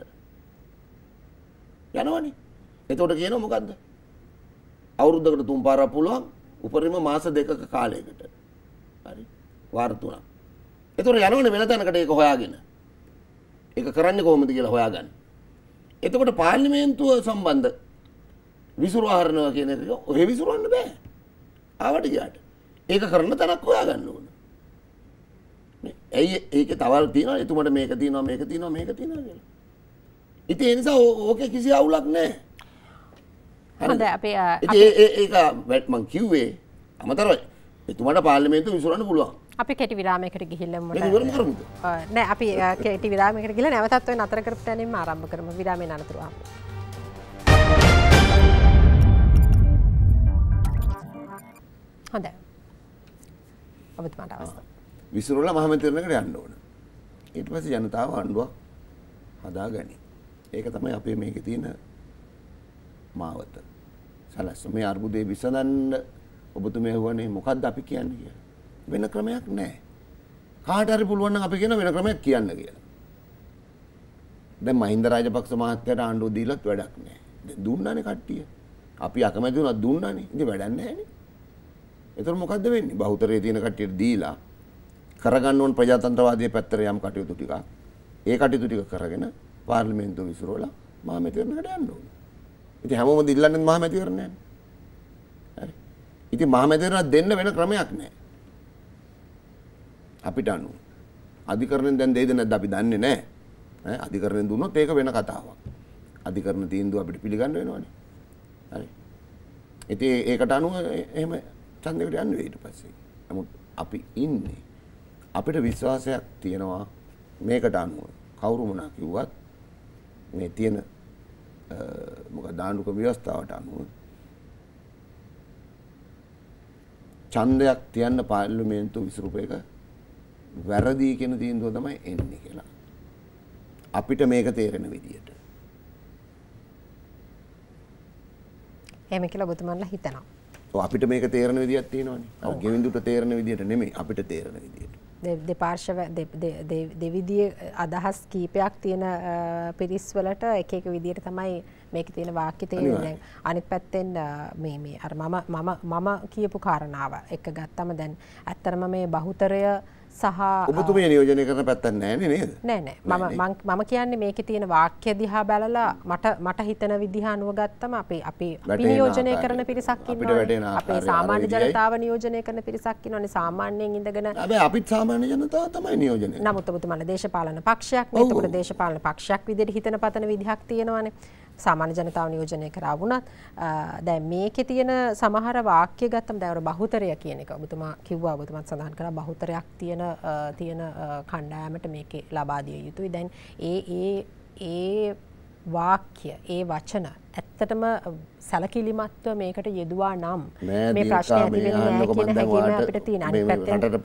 යනවනේ. එතකොට කියනවා මොකද්ද? අවුරුද්දකට 3 පාරක් පුළුවන්. උපරිම මාස 2ක කාලයකට. හරි. වාර 3ක්. එතකොට යනවනේ වෙන තැනකට ඒක හොයාගෙන. ඒක කරන්නේ කොහොමද කියලා හොයාගන්න. එතකොට පාර්ලිමේන්තුව සම්බන්ධ විසිරුවා හරිනවා කියන එක ඔහෙ විසිරවන්න බෑ. ආවට ගියාට. ඒක කරන තරක් හොයාගන්න ඕන. නේ. ඇයි ඒකේ තවල් තියෙනවා එතුමට මේක තියෙනවා මේක තියෙනවා මේක තියෙනවා කියලා. ඉතින් ඒ නිසා ඕකේ කිසි අවුලක් නැහැ. හොඳයි අපි ඒක මං කිව්වේ අමතරයි. එතුමට පාර්ලිමේන්තුව විසිරවන්න පුළුවන්. අපි කෙටි විරාමයකට ගිහිල්ලා මොකද? නෑ අපි කෙටි විරාමයකට ගිහලා නැවතත් ඔය නතර කරපු තැනින්ම ආරම්භ කරමු. විරාමයෙන් අනතුරුව. හොඳයි. ඔබතුමාට අවස්ථාව. විසිරවලා මහමැතිවරණයකට යන්න ඕන. ඊට පස්සේ ජනතාව ආණ්ඩුවක් හදාගනි. ඒක තමයි අපේ මේකේ තියෙන මාවත. සලස්ස මේ අර්බුදේ විසඳන්න ඔබතුමා හුවනේ මොකද්ද අපි කියන්නේ කියලා. වෙන ක්‍රමයක් නැහැ. කාට හරි පුළුවන් නම් අපි කියන වෙන ක්‍රමයක් කියන්න කියලා. දැන් මහින්ද රාජපක්ෂ මහත්තයාට ආණ්ඩුව දීලත් වැඩක් නැහැ. දැන් දුන්නානේ කට්ටිය. අපි අකමැති වුණා දුන්නානේ. ඉතින් වැඩක් නැහැනේ. ඒතර මොකද්ද වෙන්නේ? බහුතරයේ තියෙන කට්ටියට දීලා කරගන්න ඕන ප්‍රජාතන්ත්‍රවාදයේ පැත්තට යම් කටයුතු ටික. ඒ කටයුතු ටික කරගෙන පාර්ලිමේන්තුව විසිරවලා මහමැතිවරණයට යන්න ඕනේ. ඉතින් හැමෝම ඉල්ලන්නේ මහමැතිවරණයනේ. හරි. ඉතින් මහමැතිවරණ දෙන්න වෙන ක්‍රමයක් නැහැ. අපිට අනු අධිකරණයෙන් දැන් දෙයිද නැද්ද අපි දන්නේ නැහැ. ඈ අධිකරණයෙන් දුන්නොත් ඒක වෙන කතාවක්. අධිකරණ තීන්දුව අපිට පිළිගන්න වෙනවනේ. හරි. ඉතින් ඒකට අනුව එහෙම ඡන්දයකට යන්න වෙයි ඊට පස්සේ. නමුත් අපි ඉන්නේ අපිට විශ්වාසයක් තියෙනවා මේකට අනුව කවුරු මොනා කිව්වත් මේ තියෙන මොකද ආණ්ඩුක ව්‍යවස්ථාවට අනුව ඡන්දයක් තියන්න පාර්ලිමේන්තුව විසිරුප එක වැරදි කියන තීන්දුව තමයි එන්නේ කියලා. අපිට මේක තේරෙන විදියට. එහෙම කියලා ඔබතුමන්ලා හිතනවා. ඔව් අපිට මේක තේරෙන විදියක් තියෙනවනේ. අර ගෙවිඳුට තේරෙන විදියට නෙමෙයි අපිට තේරෙන විදියට. දෙපාර්ශව දෙවිදිය අදහස් කීපයක් තියෙන පිරිස්වලට එක එක විදියට තමයි මේක තියෙන වාක්‍ය තියෙන්නේ. දැන් අනිත් පැත්තෙන් මේ අර මම කියපු කාරණාව එක ගත්තම දැන් ඇත්තටම මේ බහුතරය සහ ඔබතුමිය නියෝජනය කරන පැත්තක් නැහැ නේද? නෑ මම කියන්නේ මේකේ තියෙන වාක්‍ය දිහා බලලා මට හිතන විදිහ අනුව ගත්තම අපි නියෝජනය කරන පිරිසක් ඉන්නවා. අපේ සාමාන්‍ය ජනතාව නියෝජනය කරන පිරිසක් ඉන්නවනේ. සාමාන්‍යයෙන් ඉඳගෙන හැබැයි අපිත් සාමාන්‍ය ජනතාව තමයි නියෝජනය. නමුත් ඔබතුමාලා දේශපාලන පක්ෂයක් නේ. ඒකට දේශපාලන පක්ෂයක් විදිහට හිතන පතන විදිහක් තියෙනවානේ. සාමාන්‍ය ජනතාව නියෝජනය කරා වුණත් දැන් මේකේ තියෙන සමහර වාක්‍ය ගත්තම දැන් බහුතරය කියන එක ඔබතුමා කිව්වා. ඔබතුමාත් සඳහන් කළා බහුතරයක් තියෙන කණ්ඩායමට මේකේ ලබා දිය යුතුයි. දැන් ඒ වාක්‍ය ඒ වචන ඇත්තටම සැලකිලිමත්ව මේකට යෙදුවා නම් මේ ප්‍රශ්නේ ඇති වෙන්නේ නැහැ කියන හැඟීම අපිට තියෙන. අනිත් පැත්තෙන් රටට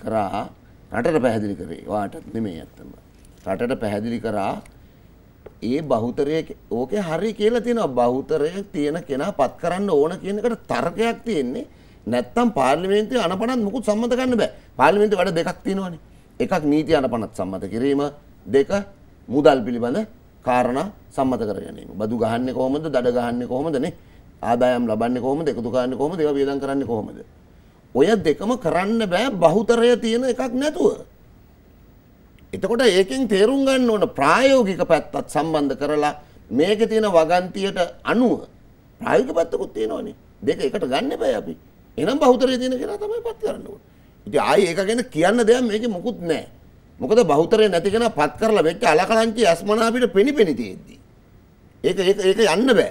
පැහැදිලි කරේ වාටත් නෙමෙයි ඇත්තම. රටට පැහැදිලි කරා ඒ බහුතරය ඕකේ හරි කියලා තියෙනවා. බහුතරය තියෙන කෙනා පත් කරන්න ඕන කියන එකට තර්කයක් තියෙන්නේ. නැත්තම් පාර්ලිමේන්තුවේ අනපනත් මුකුත් සම්මත කරන්න බෑ. පාර්ලිමේන්තුවේ වැඩ දෙකක් තියෙනවානේ. එකක් නීති අනපනත් සම්මත කිරීම, දෙක මුදල් පිළිබඳ කාරණා සම්මත කර ගැනීම. බදු ගහන්නේ කොහොමද? දඩ ගහන්නේ කොහොමද නේ? ආදායම් ලබන්නේ කොහොමද? එකතු කරන්නේ කොහොමද? ඒවා වියදම් කරන්නේ කොහොමද? ඔය දෙකම කරන්න බෑ බහුතරය තියෙන එකක් නැතුව. එතකොට ඒකෙන් තේරුම් ගන්න ඕන ප්‍රායෝගික පැත්තත් සම්බන්ධ කරලා මේකේ තියෙන වගන්තියට අනුව ප්‍රායෝගික පැත්තකුත් තියෙනවනේ. දෙක එකට ගන්න බෑ අපි. එහෙනම් බහුතරය තියෙන කෙනා තමයි පත් කරන්න ඕනේ. ඉතින් ආයේ ඒක ගැන කියන්න දෙයක් මේකේ මොකුත් නැහැ. මොකද බහුතරය නැති කෙනා පත් කරලා වෙච්ච අලකලංචි අස්මනා අපිට පෙනිපෙනි තියෙද්දි. ඒක යන්න බෑ.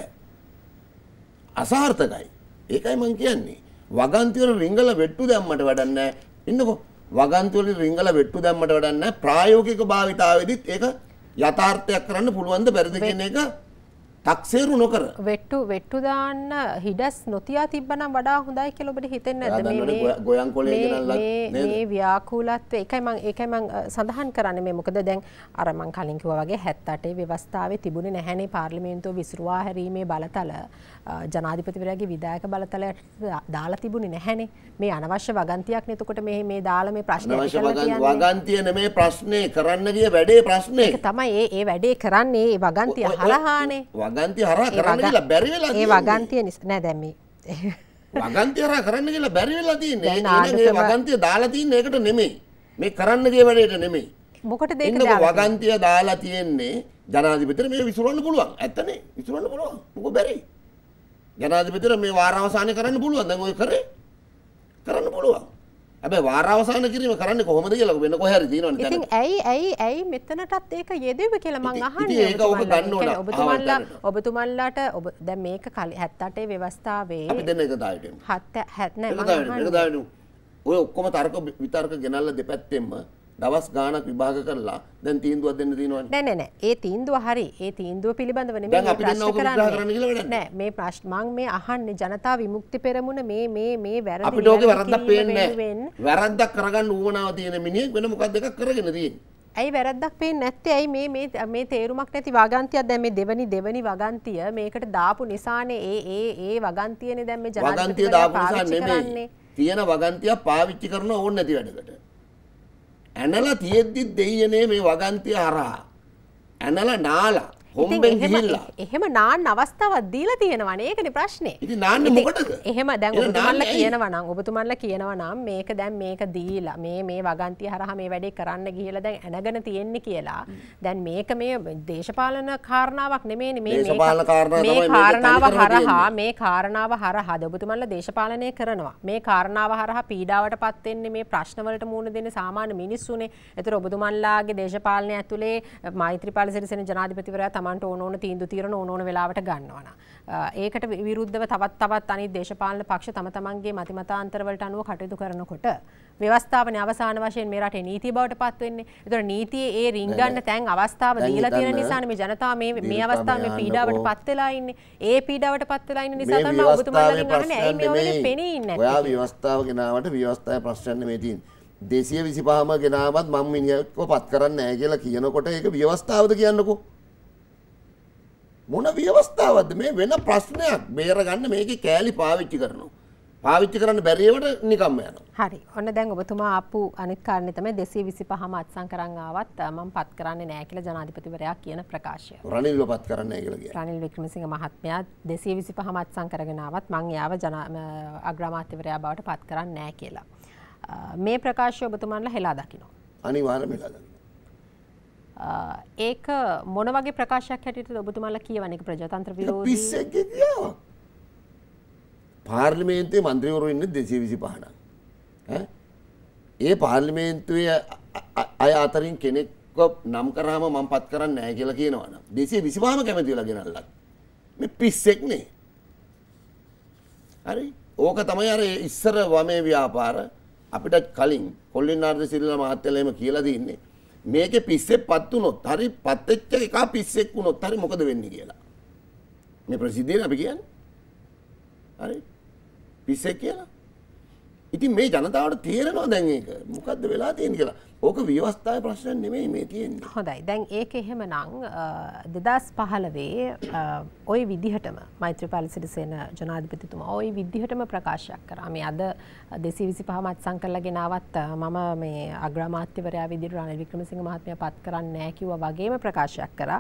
අසාර්ථකයි. ඒකයි මම කියන්නේ. වගන්ති වල රිංගල වෙට්ටු දැම්මට වැඩක් නැහැ. ඉන්නකෝ. වගන්ති වල රිංගල වෙට්ටු දැම්මට වැඩක් නැහැ. ප්‍රායෝගික භාවිතාවේදීත් ඒක යථාර්ථයක් කරන්න පුළුවන්ද බැරිද කියන එක තක්සේරු නොකර වෙට්ටු දාන්න හිඩස් නොතියා තිබ්බනම් වඩා හොඳයි කියලා ඔබට හිතෙන්නේ නැද්ද? ගොයන් කොලේ ගෙනල්ලා මේ ව්‍යාකූලත්වය ඒකයි මම සඳහන් කරන්නේ. මේ මොකද දැන් අර මම කලින් කිව්වා වගේ 78 ව්‍යවස්ථාවේ තිබුණේ නැහැනේ පාර්ලිමේන්තුව විසිරුවා හැරීමේ බලතල ජනාධිපතිවරයාගේ විධායක බලතලයට දාලා තිබුණේ නැහැනේ. මේ අනවශ්‍ය වගන්තියක් නේ. එතකොට මේ දාලා මේ ප්‍රශ්නේ වගන්තිය නෙමේ ප්‍රශ්නේ කරන්න ගිය වැඩේ ප්‍රශ්නේ. ඒක තමයි ඒ වැඩේ කරන්නේ ඒ වගන්තිය හරහානේ. වගන්තිය හරහා කරන්න කියලා බැරි වෙලා තියෙන්නේ. ඒ වගන්තිය නෑ දැන් මේ වගන්තිය හරහා කරන්න කියලා බැරි වෙලා තියෙන්නේ. ඒ වගන්තිය දාලා තින්නේ ඒකට නෙමෙයි. මේ කරන්න ගිය වැඩේට නෙමෙයි. මොකටද ඒක දාලා වගන්තිය දාලා තියෙන්නේ ජනාධිපතිට මේ විසිරවන්න පුළුවන්. ඇත්තනේ විසිරවන්න පුළුවන්. මොකෝ බැරි. ජනාධිපතිට මේ වාර අවසානයේ කරන්න පුළුවන්. දැන් ඔය කරන්න පුළුවන්. හැබැයි වාර අවසාන කිරීම කරන්නේ කොහොමද කියලා වෙන කොහේ හරි තියෙනවනේ. ඉතින් ඇයි මෙතනටත් ඒක යෙදුවේ කියලා මං අහන්නේ. ඒක ඔබ ගන්න ඕන. ඔබතුමන්ලාට දැන් මේක 78 ව්‍යවස්ථාවේ අපි දෙන්න එක දායිටෙමු. 70 නෑ. ඔය ඔක්කොම තර්ක විතර්ක ගෙනල්ලා දෙපැත්තෙන්ම දවස් ගාණක් විභාග කරලා දැන් තීන්දුවක් දෙන්න තියෙනවනේ. නෑ. ඒ තීන්දුව හරි. ඒ තීන්දුව පිළිබඳව නෙමෙයි මේ ප්‍රශ්න කරන්නේ. නෑ මේ ප්‍රශ්න මම මේ අහන්නේ ජනතා විමුක්ති පෙරමුණ මේ වැරදි අපිට ඕකේ වරද්දක් පේන්නේ නෑ. වැරද්දක් කරගන්න උවමනාව තියෙන මිනිහෙක් වෙන මොකක්ද එකක් කරගෙන තියෙන්නේ. ඇයි වැරද්දක් පේන්නේ නැත්තේ? ඇයි මේ තේරුමක් නැති වගන්තියක් දැන් මේ දෙවනි වගන්තිය මේකට දාපු නිසානේ ඒ වගන්තියනේ දැන් මේ වගන්තිය දාපු නිසා නෙමෙයි. තියෙන වගන්තිය පාවිච්චි කරන ඕන නැති වැඩකට. ඇනලා තියෙද්දි දෙයියනේ මේ වගන්තිය හරහා ඇනලා නාලා හොම්බෙන් ගිහිල්ලා එහෙම නාන්න අවස්ථාවක් දීලා තියෙනවනේ. ඒකනේ ප්‍රශ්නේ. ඉතින් නාන්නේ මොකටද? එහෙම දැන් ඔබතුමන්ලා කියනවා නම් මේක දැන් මේක දීලා මේ වගන්තිය හරහා මේ වැඩේ කරන්න ගිහිල්ලා දැන් ඇනගෙන තියෙන්නේ කියලා. දැන් මේක මේ දේශපාලන කාරණාවක් නෙමෙයිනේ. මේ කාරණාව හරහා ඔබතුමන්ලා දේශපාලනය කරනවා. මේ කාරණාව හරහා පීඩාවටපත් වෙන්නේ මේ ප්‍රශ්නවලට මුහුණ දෙන්නේ සාමාන්‍ය මිනිස්සුනේ. ඒතර ඔබතුමන්ලාගේ දේශපාලනය ඇතුලේ මෛත්‍රීපාල සිරිසේන ජනාධිපතිවරයා තමන්ට ඕන තීන්දුව తీරන ඕන වෙලාවට ගන්නවා. ඒකට විරුද්ධව තවත් අනිත් දේශපාලන පක්ෂ තම තමන්ගේ මතිමතාන්තර වලට අනුව කටයුතු කරනකොට ව්‍යවස්ථාවනේ අවසාන වශයෙන් මේ රටේ නීතිය බවට පත් වෙන්නේ. ඒතර නීතියේ ඒ රින්ගන්න තැන් අවස්ථාව දීලා තියෙන නිසානේ මේ ජනතාව මේ අවස්ථාවේ පීඩාවට පත් වෙලා ඉන්නේ. ඒ පීඩාවට පත් වෙලා ඉන්න නිසා තමයි ඔබතුමාලාගෙන් අහන්නේ ඇයි මේ වගේ පෙනී ඉන්නේ නැත්තේ? ඔයා ව්‍යවස්ථාව ගෙනාවට ව්‍යවස්ථාවේ ප්‍රශ්න නෙමෙයි තියෙන්නේ. 225ම ගෙනාවත් මම මිනිහව පත් කරන්නේ නැහැ කියලා කියනකොට ඒක ව්‍යවස්ථාවද කියන්නකෝ. මොන ව්‍යවස්ථාවක්ද මේ වෙන ප්‍රශ්නයක් බේරගන්න මේකේ කෑලි පාවිච්චි කරනවා. පාවිච්චි කරන්න බැරි ඒවට නිකම්ම යනවා. හරි. ඔන්න දැන් ඔබතුමා ආපු අනිත් කාරණේ තමයි 225ම අත්සන් කරන් ආවත් මම පත් කරන්නේ නැහැ කියලා ජනාධිපතිවරයා කියන ප්‍රකාශය. රනිල්ව පත් කරන්නේ නැහැ කියලා කියනවා. රනිල් වික්‍රමසිංහ මහත්මයා 225ම අත්සන් කරගෙන ආවත් මං එයාව අග්‍රාමාත්‍යවරයා බවට පත් කරන්නේ නැහැ කියලා. මේ ප්‍රකාශය ඔබතුමාලා හෙලා දකිනවා. අනිවාර්යයෙන්ම හෙලා දකිනවා. ඒක මොන වගේ ප්‍රකාශයක් හැටියටද ඔබතුමාලා කියවන්නේ? ප්‍රජාතන්ත්‍ර විරෝධී පිස්සෙක්ගේ කියාවක්. පාර්ලිමේන්තුවේ මන්ත්‍රීවරු ඉන්නේ 225 නම්. ඒ පාර්ලිමේන්තුවේ අය අතරින් කෙනෙක්ව නම් කරාම මම පත් කරන්නේ නැහැ කියලා කියනවා නම් 225ම කැමති වෙලා ගෙනල්ලා. මේ පිස්සෙක් නේ. හරි. ඕක තමයි අර ඉස්සර වමේ ව්‍යාපාර අපිට කලින් කොල්ලින්නාර්ද සිරිලා මහත්තයලා එහෙම කියලා දින්නේ. මේකේ පිස්සෙක් පත් වුණොත් හරි පත් වෙච්ච එක පිස්සෙක් වුණොත් හරි මොකද වෙන්නේ කියලා. මේ ප්‍රසිද්ධියෙන් අපි කියන්නේ. හරි. පිස්සෙක් කියලා. ඉතින් මේ ජනතාවට තේරෙනවා දැන් ඒක. මොකද්ද වෙලා තියෙන්නේ කියලා. ඕක ව්‍යවස්ථාවේ ප්‍රශ්න නෙමෙයි මේ තියෙන්නේ. හොඳයි. දැන් ඒක එහෙමනම් 2015 ওই විදිහටම මෛත්‍රීපාල සිරිසේන ජනාධිපතිතුමා ওই විදිහටම ප්‍රකාශයක් කරා. මේ අද 225ම අත්සන් කරලා ගෙනාවත් මම මේ අග්‍රාමාත්‍යවරයා විදිහට රනිල් වික්‍රමසිංහ මහත්මයා පත් කරන්නේ නැහැ කිව්වා වගේම ප්‍රකාශයක් කරා.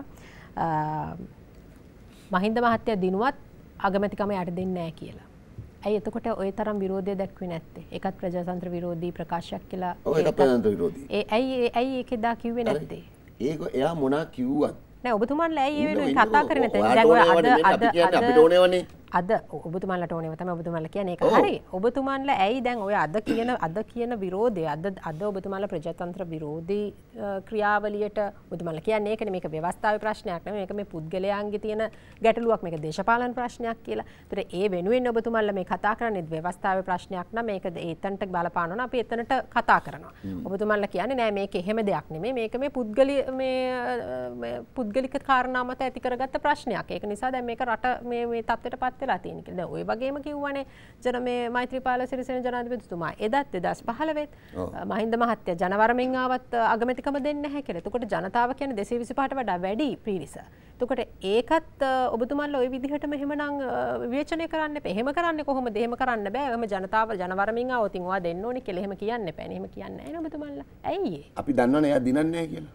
මහින්ද මහත්තයා දිනුවත් අගමැතිකම යට දෙන්නේ නැහැ කියලා. ඇයි එතකොට ওই තරම් විරෝධය දැක්ුවේ නැත්තේ? ඒකත් ප්‍රජාතන්ත්‍ර විරෝධී ප්‍රකාශයක් කියලා. ඔව් ඒකත් ප්‍රජාතන්ත්‍ර විරෝධී. ඇයි ඒකෙදා කිව්වේ නැත්තේ? ඒක එයා මොනා කිව්වත් නෑ ඔබතුමාලා ඇයි ඒ වෙනුවෙන් කතා කරන්නේ නැත්තේ? දැන් ඔය අපිට ඕනේවනේ. අද ඔබතුමාලට ඕනේව තමයි ඔබතුමාලා කියන්නේ ඒක හරි. ඔබතුමාලා ඇයි දැන් ඔය අද කියන විරෝධය අද ඔබතුමාලා ප්‍රජාතන්ත්‍ර විරෝධී ක්‍රියාවලියට ඔබතුමාලා කියන්නේ ඒකනේ මේක ව්‍යවස්ථාවේ ප්‍රශ්නයක් නෙමෙයි මේක මේ පුද්ගලයන්ගේ තියෙන ගැටලුවක් මේක දේශපාලන ප්‍රශ්නයක් කියලා. ඒතර ඒ වෙනුවෙන් ඔබතුමාලා මේ කතා කරන්නේ ව්‍යවස්ථාවේ ප්‍රශ්නයක් නම් මේක ඒතනට බලපානවා අපි එතනට කතා කරනවා. ඔබතුමාලා කියන්නේ නෑ මේක එහෙම දෙයක් නෙමෙයි මේක මේ පුද්ගලික කාරණා මත ඇති කරගත්ත ප්‍රශ්නයක්. ඒක නිසා දැන් මේක රට මේ තත්ත්වයටපත් වෙලා තියෙන කියලා. දැන් ওই වගේම කිව්වනේ මේ මෛත්‍රීපාල සිරිසේන ජනාධිපතිතුමා එදත් 2015 මහින්ද මහත්තයා ජනවරමින් ආවත් අගමැතිකම දෙන්නේ නැහැ කියලා. එතකොට ජනතාව කියන්නේ 225ට වඩා වැඩි පිරිස. එතකොට ඒකත් ඔබතුමාලා ওই විදිහටම එහෙමනම් විවේචනය කරන්න එපා. එහෙම කරන්නේ කොහොමද? එහෙම කරන්න බෑ. එහෙම ජනතාව ජනවරමින් ආවොත් ඔයා දෙන්න ඕනේ කියලා එහෙම කියන්න එපා. එහෙම කියන්නේ නැහැ නේ ඔබතුමාලා. ඇයි අපි දන්නවනේ එයා දිනන්නේ නැහැ කියලා.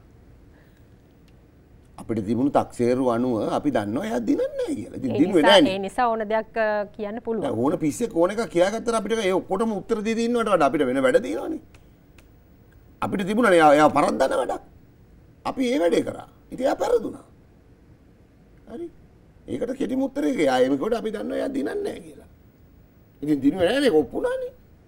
අපිට තිබුණු තක්සේරු අනුව අපි දන්නවා එයා දිනන්නේ නැහැ කියලා. ඉතින් දිනුවේ නැහැ. ඒ නිසා ඕන දෙයක් කියන්න පුළුවන්. ඕන පිස්සෙක් ඕන එකක් කියාගත්තට අපිට ඒ ඔක්කොටම උත්තර දී ඉන්නවට වඩා අපිට වෙන වැඩ තියෙනවනේ. අපිට තිබුණානේ එයා පරද්දන වැඩක්. අපි ඒ වැඩේ කරා. ඉතින් එයා පෙරදුනා. හරි. ඒකට කෙටිම උත්තරේ ඒක. එයා එමෙ කොට අපි දන්නවා එයා දිනන්නේ නැහැ කියලා. ඉතින් දිනුවේ නැහැ නේ ඔප්පුණානේ.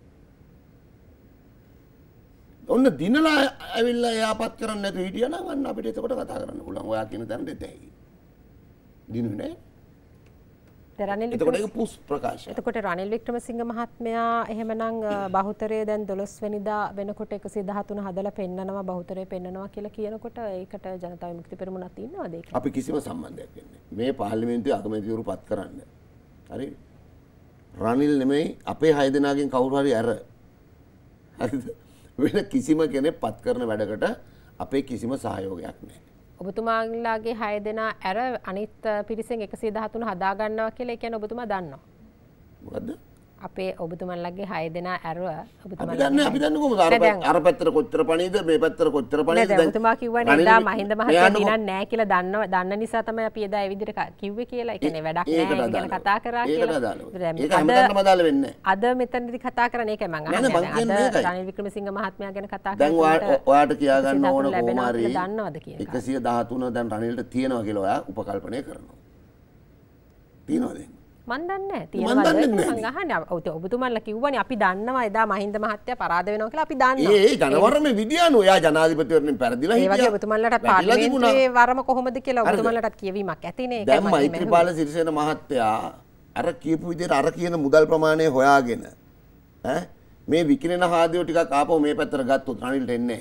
ඔන්න දිනලා ඇවිල්ලා එයාපත් කරන්න නැතුව හිටියා නම් අන්න අපිට එතකොට කතා කරන්න පුළුවන්. ඔයා කියන තැනට එතේ. දිනුනේ නැහැ. එතකොට ඒක පුස් ප්‍රකාශය. එතකොට රනිල් වික්‍රමසිංහ මහත්මයා එහෙමනම් බහුතරය දැන් 12 වෙනිදා වෙනකොට 113 හදලා පෙන්නනවා බහුතරය පෙන්නනවා කියලා කියනකොට ඒකට ජනතා විමුක්ති පෙරමුණක් ඉන්නවද ඒක? අපි කිසිම සම්බන්ධයක් නැහැ. මේ පාර්ලිමේන්තුවේ අගමැතිවරු පත් කරන්න. හරි. රනිල් නෙමෙයි අපේ 6 දෙනාගෙන් කවුරු හරි අර. හරිද? වෙන කිසිම කෙනෙක් පත් කරන වැඩකට අපේ කිසිම සහයෝගයක් නැහැ. ඔබතුමාලාගේ 6 දෙනා ඇර අනිත් පිරිසෙන් 113 හදා ගන්නවා කියලා ඒ කියන්නේ ඔබතුමා දන්නවා. මොකද්ද? අපේ ඔබතුමාලාගේ 6 දෙනා ඇර ඔබතුමාලා අපි දන්නේ කොහොමද අර පැත්තට කොච්චර පණීද මේ පැත්තට කොච්චර පණීද දැන් ඔබතුමා කිව්වනේ එදා මහින්ද මහත්තයා දිනන්නේ නැහැ කියලා දන්න නිසා තමයි අපි එදා ඒ විදිහට කිව්වේ කියලා. ඒ කියන්නේ වැඩක් නැහැ ඒක ගැන කතා කරා කියලා. ඒක හැමදාම අදාළ වෙන්නේ නැහැ. අද මෙතනදී කතා කරන්නේ ඒකයි මම අහන්නේ. අද රනිල් වික්‍රමසිංහ මහත්මයා ගැන කතා කරලා දැන් ඔයාට කියා ගන්න ඕන කොහොම හරි දන්නවද කියන එක. 113 දැන් රනිල්ට තියෙනවා කියලා ඔයා උපකල්පනය කරනවා. තියනවද? මන් දන්නේ නැහැ. තියෙනවද මං අහන්නේ. ඔබතුමාලා කිව්වනේ අපි දන්නවා එදා මහින්ද මහත්තයා පරාද වෙනවා කියලා අපි දන්නවා. ඒ ජනවරමේ විදිය අනුව එයා ජනාධිපතිවරණයෙන් පෙරදිලා හිටියා. ඒ වගේ ඔබතුමාලාට පාර්ලිමේන්තුවේ වරම කොහොමද කියලා ඔබතුමාලාට කියවීමක් ඇතිනේ. ඒකයි දැන් මෛත්‍රීපාල සිරිසේන මහත්තයා අර කියපු විදිහට අර කියන මුදල් ප්‍රමාණය හොයාගෙන මේ විකිනෙන හාදියෝ ටිකක් ආපහු මේ පැත්තට ගත්තොත් රනිල්ට එන්නේ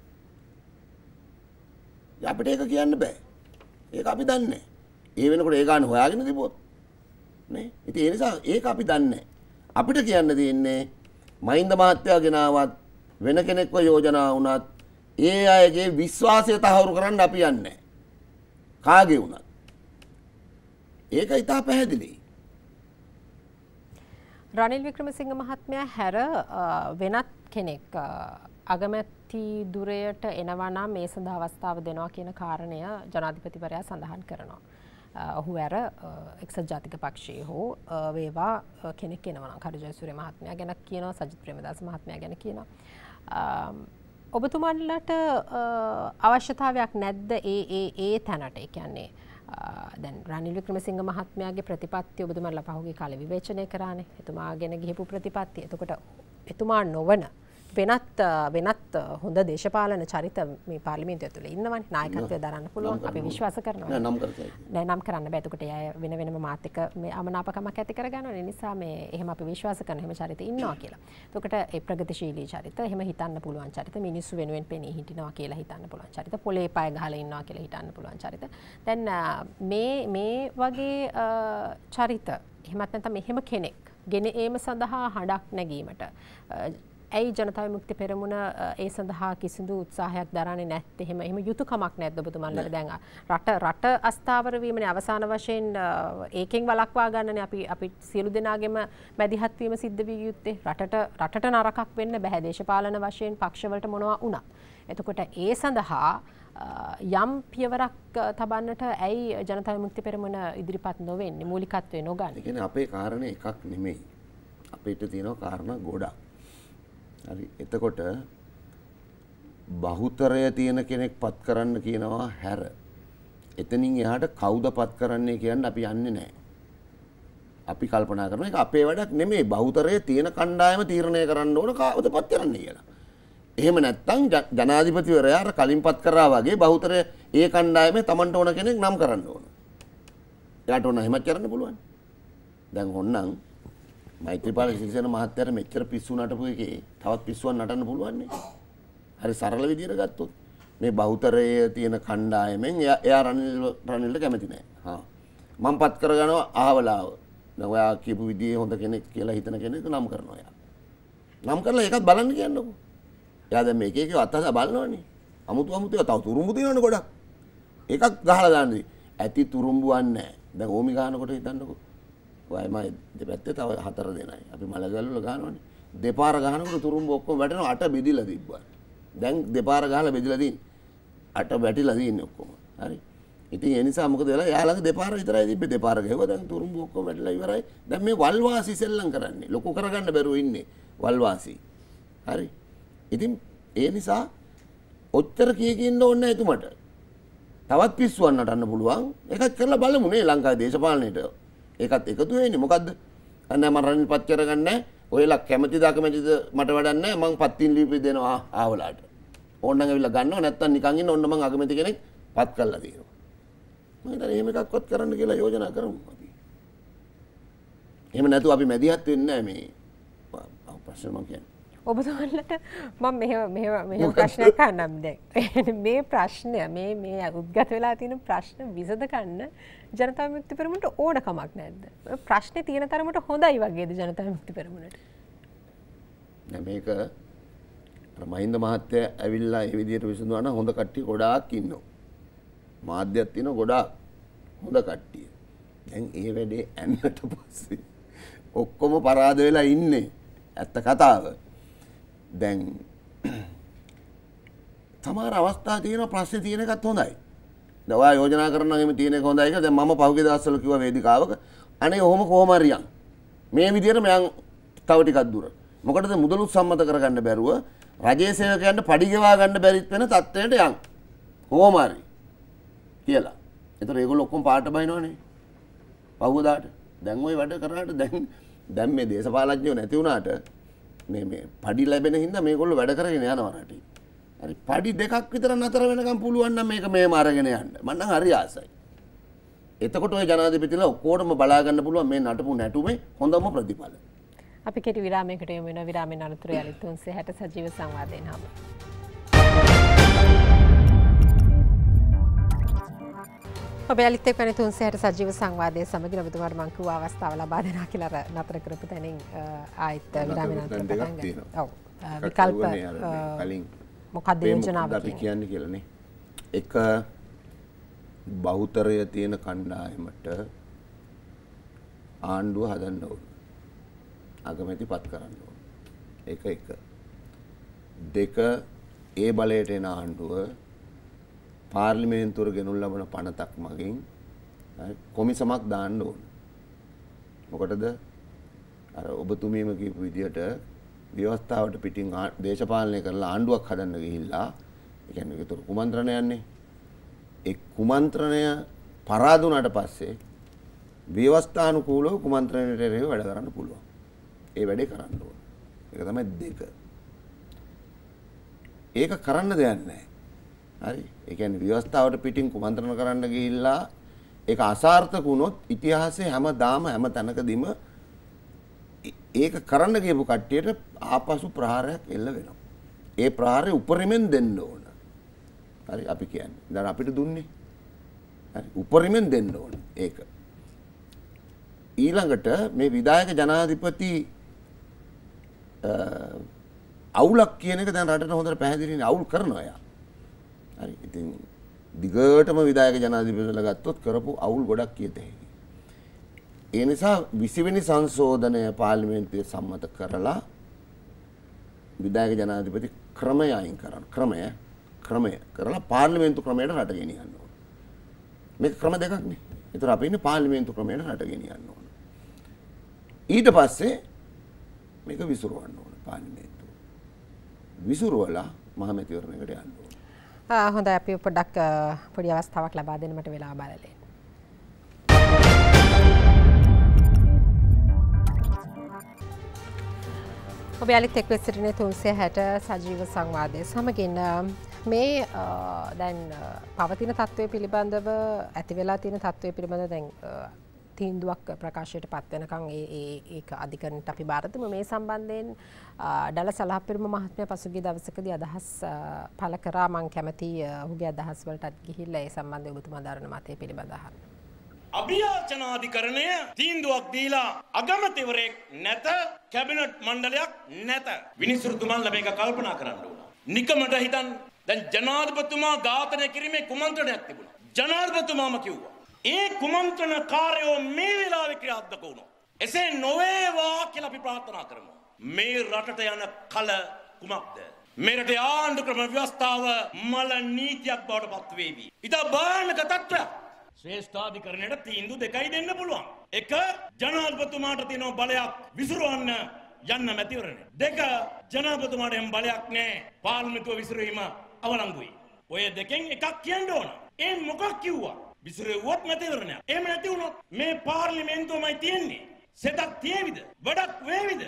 නැහැ නේ. අපිට ඒක කියන්න බෑ. ඒක අපි දන්නේ නැහැ. ඒ වෙනකොට ඒ ගාන හොයාගෙන තිබුණොත් නේ. ඉතින් ඒ නිසා ඒක අපි දන්නේ. අපිට කියන්න තියෙන්නේ මහින්ද මහත්තයා ගෙනාවත් වෙන කෙනෙක්ව යෝජනා වුණත් ඒ අයගේ විශ්වාසය තහවුරු කරන්න අපි යන්නේ. කාගේ වුණත්. ඒක ඉතා පැහැදිලි. රනිල් වික්‍රමසිංහ මහත්මයා හැර වෙනත් කෙනෙක් අගමැති දුරයට එනවා නම් මේ සඳහා අවස්ථාව දෙනවා කියන කාරණය ජනාධිපතිවරයා සඳහන් කරනවා. ඔහු ඇර එක්සත් ජාතික පක්ෂයේ හෝ වේවා කෙනෙක් එනවා නම් කරු ජයසූරිය මහත්මයා ගැන කියනවා, සජිත් ප්‍රේමදාස මහත්මයා ගැන කියනවා. ඔබතුමන්ලට අවශ්‍යතාවයක් නැද්ද ඒ තැනට? ඒ කියන්නේ දැන් රනිල් වික්‍රමසිංහ මහත්මයාගේ ප්‍රතිපත්තිය ඔබතුමන්ලා පහුගිය කාලේ විවේචනය කරානේ. එතුමාගෙන ගිහපු ප්‍රතිපත්තිය. එතකොට එතුමා නොවන වෙනත් හොඳ දේශපාලන චරිත මේ පාර්ලිමේන්තුව ඇතුලේ ඉන්නවනේ. නායකත්වය දරන්න පුළුවන්. අපි විශ්වාස කරනවා. නෑ නම් කරන්න බෑ. එතකොට අය වෙනම මාත් එක්ක මේ අමනාපකමක් ඇති කරගන්නවා. ඒ නිසා මේ එහෙම අපි විශ්වාස කරන හැම චරිත ඉන්නවා කියලා. එතකොට ඒ ප්‍රගතිශීලී චරිත, එහෙම හිතන්න පුළුවන් චරිත, මිනිස්සු වෙනුවෙන් පෙනී හිටිනවා කියලා හිතන්න පුළුවන් චරිත, පොලේ පය ගහලා ඉන්නවා කියලා හිතන්න පුළුවන් චරිත. දැන් මේ වගේ චරිත එහෙමත් නැත්නම් එහෙම කෙනෙක් ගෙන ඒම සඳහා හඬක් නැගීමට ඇයි ජනතා විමුක්ති පෙරමුණ ඒ සඳහා කිසිදු උත්සාහයක් දරන්නේ නැත්තේ? එහෙම යුතුයකමක් නැද්ද ඔබතුමන්ලට? දැන් රට අස්ථාවර වීමනේ අවසාන වශයෙන් ඒකෙන් වළක්වා ගන්නනේ අපි සියලු දෙනාගේම මැදිහත් වීම සිද්ධ විය යුත්තේ. රටට නරකක් වෙන්න බෑ දේශපාලන වශයෙන් පක්ෂවලට මොනවා වුණත්. එතකොට ඒ සඳහා යම් පියවරක් තබන්නට ඇයි ජනතා විමුක්ති පෙරමුණ ඉදිරිපත් නොවෙන්නේ, මූලිකත්වයේ නොගන්නේ? ඒ කියන්නේ අපේ කාරණේ එකක් නෙමෙයි. අපිට තියෙනවා කාරණා ගොඩක්. හරි, එතකොට බහුතරය තියෙන කෙනෙක් පත් කරන්න කියනවා හැර එතනින් එහාට කවුද පත් කරන්නේ කියන්නේ අපි යන්නේ නැහැ. අපි කල්පනා කරනවා ඒක අපේ වැඩක් නෙමෙයි. බහුතරය තියෙන කණ්ඩායම තීරණය කරන්න ඕන කවුද පත් කරන්නේ කියලා. එහෙම නැත්නම් ජනාධිපතිවරයා අර කලින් පත් කරා වගේ බහුතරය ඒ කණ්ඩායමේ Tamanට ඕන කෙනෙක් නම් කරන්න ඕන. එයාට ඕන එහෙමත් කරන්න පුළුවන්. දැන් ඕනනම් මෛත්‍රීපාල සිරිසේන මහත්තයාට මෙච්චර පිස්සු නටපු එකේ තවත් පිස්සුවක් නටන්න පුළුවන් නේ. හරි සරල විදියට ගත්තොත් මේ බහුතරයේ තියෙන කණ්ඩායමෙන් එයා රනිල්ට කැමති නෑ. හා මම පත් කරගනවා අහවලාව. දැන් ඔයා කියපු විදිහේ හොඳ කෙනෙක් කියලා හිතන කෙනෙක් නම් කරනවා එයා. නම් කරලා ඒකත් බලන්න කියන්නකෝ. එයා දැන් මේක එක අතහදා බලනවනේ. අමුතු තව තුරුම්බු තියෙනවනේ ගොඩක්. එකක් ගහලා දාන්නේ. ඇති තුරුම්බුවක් නෑ. දැන් ඕමි ගහනකොට හිතන්නකෝ. ඔයමයි දෙපැත්තේ තව 4 දෙනයි. අපි මලගල් වල ගහනවනේ. දෙපාර ගහනකොට තුරුම්බ ඔක්කොම වැටෙනවා. 8 බෙදිලා තිබ්බා. දැන් දෙපාර ගහලා බෙදිලා දින් 8 වැටිලා දින්නේ ඔක්කොම. හරි. ඉතින් ඒ නිසා මොකද වෙලා? යාළඟ දෙපාර විතරයි තිබ්බේ. දෙපාර ගහුවා. දැන් තුරුම්බ ඔක්කොම වැටිලා ඉවරයි. දැන් මේ වල්වාසි සෙල්ලම් කරන්නේ. ලොකු කරගන්න බැරුව ඉන්නේ වල්වාසි. හරි. ඉතින් ඒ නිසා ඔච්චර කීකින්න ඕනේ නැහැ එතුමට. තවත් පිස්සුවක් නටන්න පුළුවන්. ඒකත් කරලා බලමු නේ ලංකාවේ දේශපාලනයේට. ඒකත් එකතු වෙන්නේ මොකද්ද? අන්න මම රනිල් පත් කරගන්නේ. ඔයලා කැමැතිද අකමැතිද මට වැඩක් නැහැ. මං පත්තින් ලිපි දෙනවා ආවලාට. ඕනනම් ඇවිල්ලා ගන්නවා නැත්තම් නිකන් ඉන්න ඕන්න මං අකමැති කෙනෙක් පත් කරලා දෙනවා. මම හිතන්නේ එහෙම එකක්වත් කරන්න කියලා යෝජනා කරමු අපි. එහෙම නැතුව අපි මැදිහත් වෙන්නේ නැහැ මේ ප්‍රශ්න මම කියන්නේ. ඔබතුමන්ලට මම මෙහෙම ප්‍රශ්නයක් අහන්නම් දැන්. මේ ප්‍රශ්නය මේ උද්ගත වෙලා තියෙන ප්‍රශ්න විසඳ ගන්න ජනතා විමුක්ති පෙරමුණට ඕන කමක් නැද්ද? ප්‍රශ්නේ තියෙන තරමට හොඳයි වගේද ජනතා විමුක්ති පෙරමුණට? නෑ මේක මහින්ද මහත්තයා ඇවිල්ලා මේ විදිහට විසඳුවා නම් හොඳ කට්ටිය ගොඩාක් ඉන්නවා. මාධ්‍යයක් තියෙන ගොඩාක් හොඳ කට්ටිය. දැන් ඒ වැඩේ ඇන්නට පස්සේ ඔක්කොම පරාද වෙලා ඉන්නේ. ඇත්ත කතාව. දැන් සමහර අවස්ථා තියෙනවා ප්‍රශ්නේ තියෙන එකත් හොඳයි. දැන් ඔයා යෝජනා කරනවා එහෙම තියෙන එක හොඳයි කියලා. දැන් මම පහුගිය දවස්වල කිව්වා වේදිකාවක අනේ ඔහොම කොහොම හරියන්. මේ විදිහට මයන් තව ටිකක් දුර. මොකටද මුදලුත් සම්මත කරගන්න බැරුව රජයේ සේවකයන්ට පඩි ගෙවා ගන්න බැරිත් වෙන තත්ත්වයට යන්. කොහොම හරි කියලා. ඒතර ඒගොල්ලෝ ඔක්කොම පාට බහිනවනේ. පහුවදාට. දැන් ওই වැඩ කරාට දැන් මේ දේශපාලඥයෝ නැති වුණාට මේ පඩි ලැබෙන හින්දා මේගොල්ලෝ වැඩ කරගෙන යනවා රටේ. හරි පඩි දෙකක් විතර නතර වෙනකම් පුළුවන් නම් මේක මෙහෙම අරගෙන යන්න. මම නම් හරි ආසයි. එතකොට ওই ජනාධිපතිලා ඔක්කොටම බලා ගන්න පුළුවන් මේ නටපු නැටුමේ හොඳම ප්‍රතිඵල. අපි කෙටි විරාමයකට යමු වෙනවා. විරාමයෙන් අනතුරු යලිත් 360 සජීව සංවාදයෙන් හමු. ඔබ යලිත් එක්ක 360 සජීව සංවාදයේ සමගින් ඔබතුමාට මම කිව්ව අවස්ථාව ලබා දෙනවා කියලා නතර කරපු තැනින් ආයෙත් විරාමයෙන් අනතුරු පටන් ගන්නවා. ඔව්. විකල්ප කලින් මොකක්ද යෝජනාව අපි කියන්නේ කියලානේ. එක බහුතරය තියෙන කණ්ඩායමට ආණ්ඩුව හදන්න ඕන. අගමැති පත් කරන්න ඕන. එක. දෙක ඒ බලයට එන ආණ්ඩුව පාර්ලිමේන්තුවට ගෙනුල් ලබන පනතක් මගින් කොමිසමක් දාන්න ඕන. මොකටද? අර ඔබතුමීම කියපු විදියට ව්‍යවස්ථාවට පිටින් දේශපාලනය කරලා ආණ්ඩුවක් හදන්න ගිහිල්ලා ඒ කියන්නේ ඒතර කුමන්ත්‍රණ යන්නේ. ඒ කුමන්ත්‍රණය පරාද වුණාට පස්සේ ව්‍යවස්ථානුකූලව කුමන්ත්‍රණයට එරෙහිව වැඩ කරන්න පුළුවන්. ඒ වැඩේ කරන්න ඕන. ඒක තමයි දෙක. ඒක කරන්න දෙයක් නැහැ. හරි. ඒ කියන්නේ ව්‍යවස්ථාවට පිටින් කුමන්ත්‍රණ කරන්න ගිහිල්ලා ඒක අසාර්ථක වුණොත් ඉතිහාසයේ හැමදාම හැම තැනකදීම ඒක කරන්න ගියපු කට්ටියට ආපසු ප්‍රහාරයක් එල්ල වෙනවා. ඒ ප්‍රහාරය උපරිමෙන් දෙන්න ඕන. හරි අපි කියන්නේ. දැන් අපිට දුන්නේ. හරි උපරිමෙන් දෙන්න ඕන ඒක. ඊළඟට මේ විධායක ජනාධිපති අවුලක් කියන එක දැන් රටට හොඳට පැහැදිලිනේ අවුල් කරනවා යා. හරි. ඉතින් දිගටම විධායක ජනාධිපතිලා ගත්තොත් කරපු අවුල් ගොඩක් කියත හැකියි. ඒ නිසා 20 වෙනි සංශෝධනය පාර්ලිමේන්තුවේ සම්මත කරලා විධායක ජනාධිපති ක්‍රමය අයින් කරන්න. ක්‍රමය කරලා පාර්ලිමේන්තු ක්‍රමයට රට ගෙනියන්න ඕන. මේක ක්‍රම දෙකක් නේ. ඒතර අපි ඉන්නේ පාර්ලිමේන්තු ක්‍රමයට රට ගෙනියන්න ඕන. ඊට පස්සේ මේක විසිරවන්න ඕන පාර්ලිමේන්තුව. විසිරවලා මහමැතිවරණයකට යන්න ඕන. හොඳයි අපි පොඩ්ඩක් පොඩි අවස්ථාවක් ලබා දෙන්න මට වෙලාව බලලා. ඔබ යාලිත් එක්ව සිටිනේ 360 සජීව සංවාදයේ සමගින් මේ දැන් පවතින තත්ත්වය පිළිබඳව ඇති වෙලා තියෙන තත්ත්වය පිළිබඳව දැන් තීන්දුවක් ප්‍රකාශයට පත් වෙනකන් ඒක අධිකරණයට අපි බාර දෙමු. මේ සම්බන්ධයෙන් ඩල සලහපිරම මහත්මයා පසුගිය දවසකදී අදහස් පළ කරා. මම කැමති ඔහුගේ අදහස් වලටත් ගිහිල්ලා ඒ සම්බන්ධව ඔබතුමා දරන මතය පිළිබඳව අහන්න. අභියාචනාධිකරණය තීන්දුවක් දීලා අගමැතිවරයෙක් නැත, කැබිනට් මණ්ඩලයක් නැත. විනිසුරුතුමන්ලා මේක කල්පනා කරන්න ඕන. නිකමට හිතන් දැන් ජනාධිපතිතුමා ඝාතනය කිරීමේ කුමන්ත්‍රණයක් තිබුණා. ජනාධිපතිතුමාම කිව්වා ඒ කුමන්ත්‍රණකාරයෝ මේ වෙලාවේ ක්‍රියාත්මක වුණා. එසේ නොවේවා කියලා අපි ප්‍රාර්ථනා කරමු. මේ රටට යන කල කුමක්ද? මේ රටේ ආණ්ඩු ක්‍රම ව්‍යවස්ථාව මල නීතියක් බවට පත් වේවි. ඉතින් භයානක තත්ත්වයක්. ශ්‍රේෂ්ඨාධිකරණයට තීන්දුව දෙකයි දෙන්න පුළුවන්. එක, ජනාධිපතිතුමාට තියෙන බලයක් විසිරවන්න යන්න මැතිවරණය. දෙක, ජනාධිපතිතුමාට එම් බලයක් නැහැ. පාර්ලිමේන්තුව විසිරීම අවලංගුයි. ඔය දෙකෙන් එකක් කියන්න ඕන. ඒ මොකක් කිව්වා? විසිරුවොත් මැතිවරණයක්. එහෙම නැති වුණොත් මේ පාර්ලිමේන්තුවමයි තියෙන්නේ. සෙතක් තියේවිද? වැඩක් වේවිද?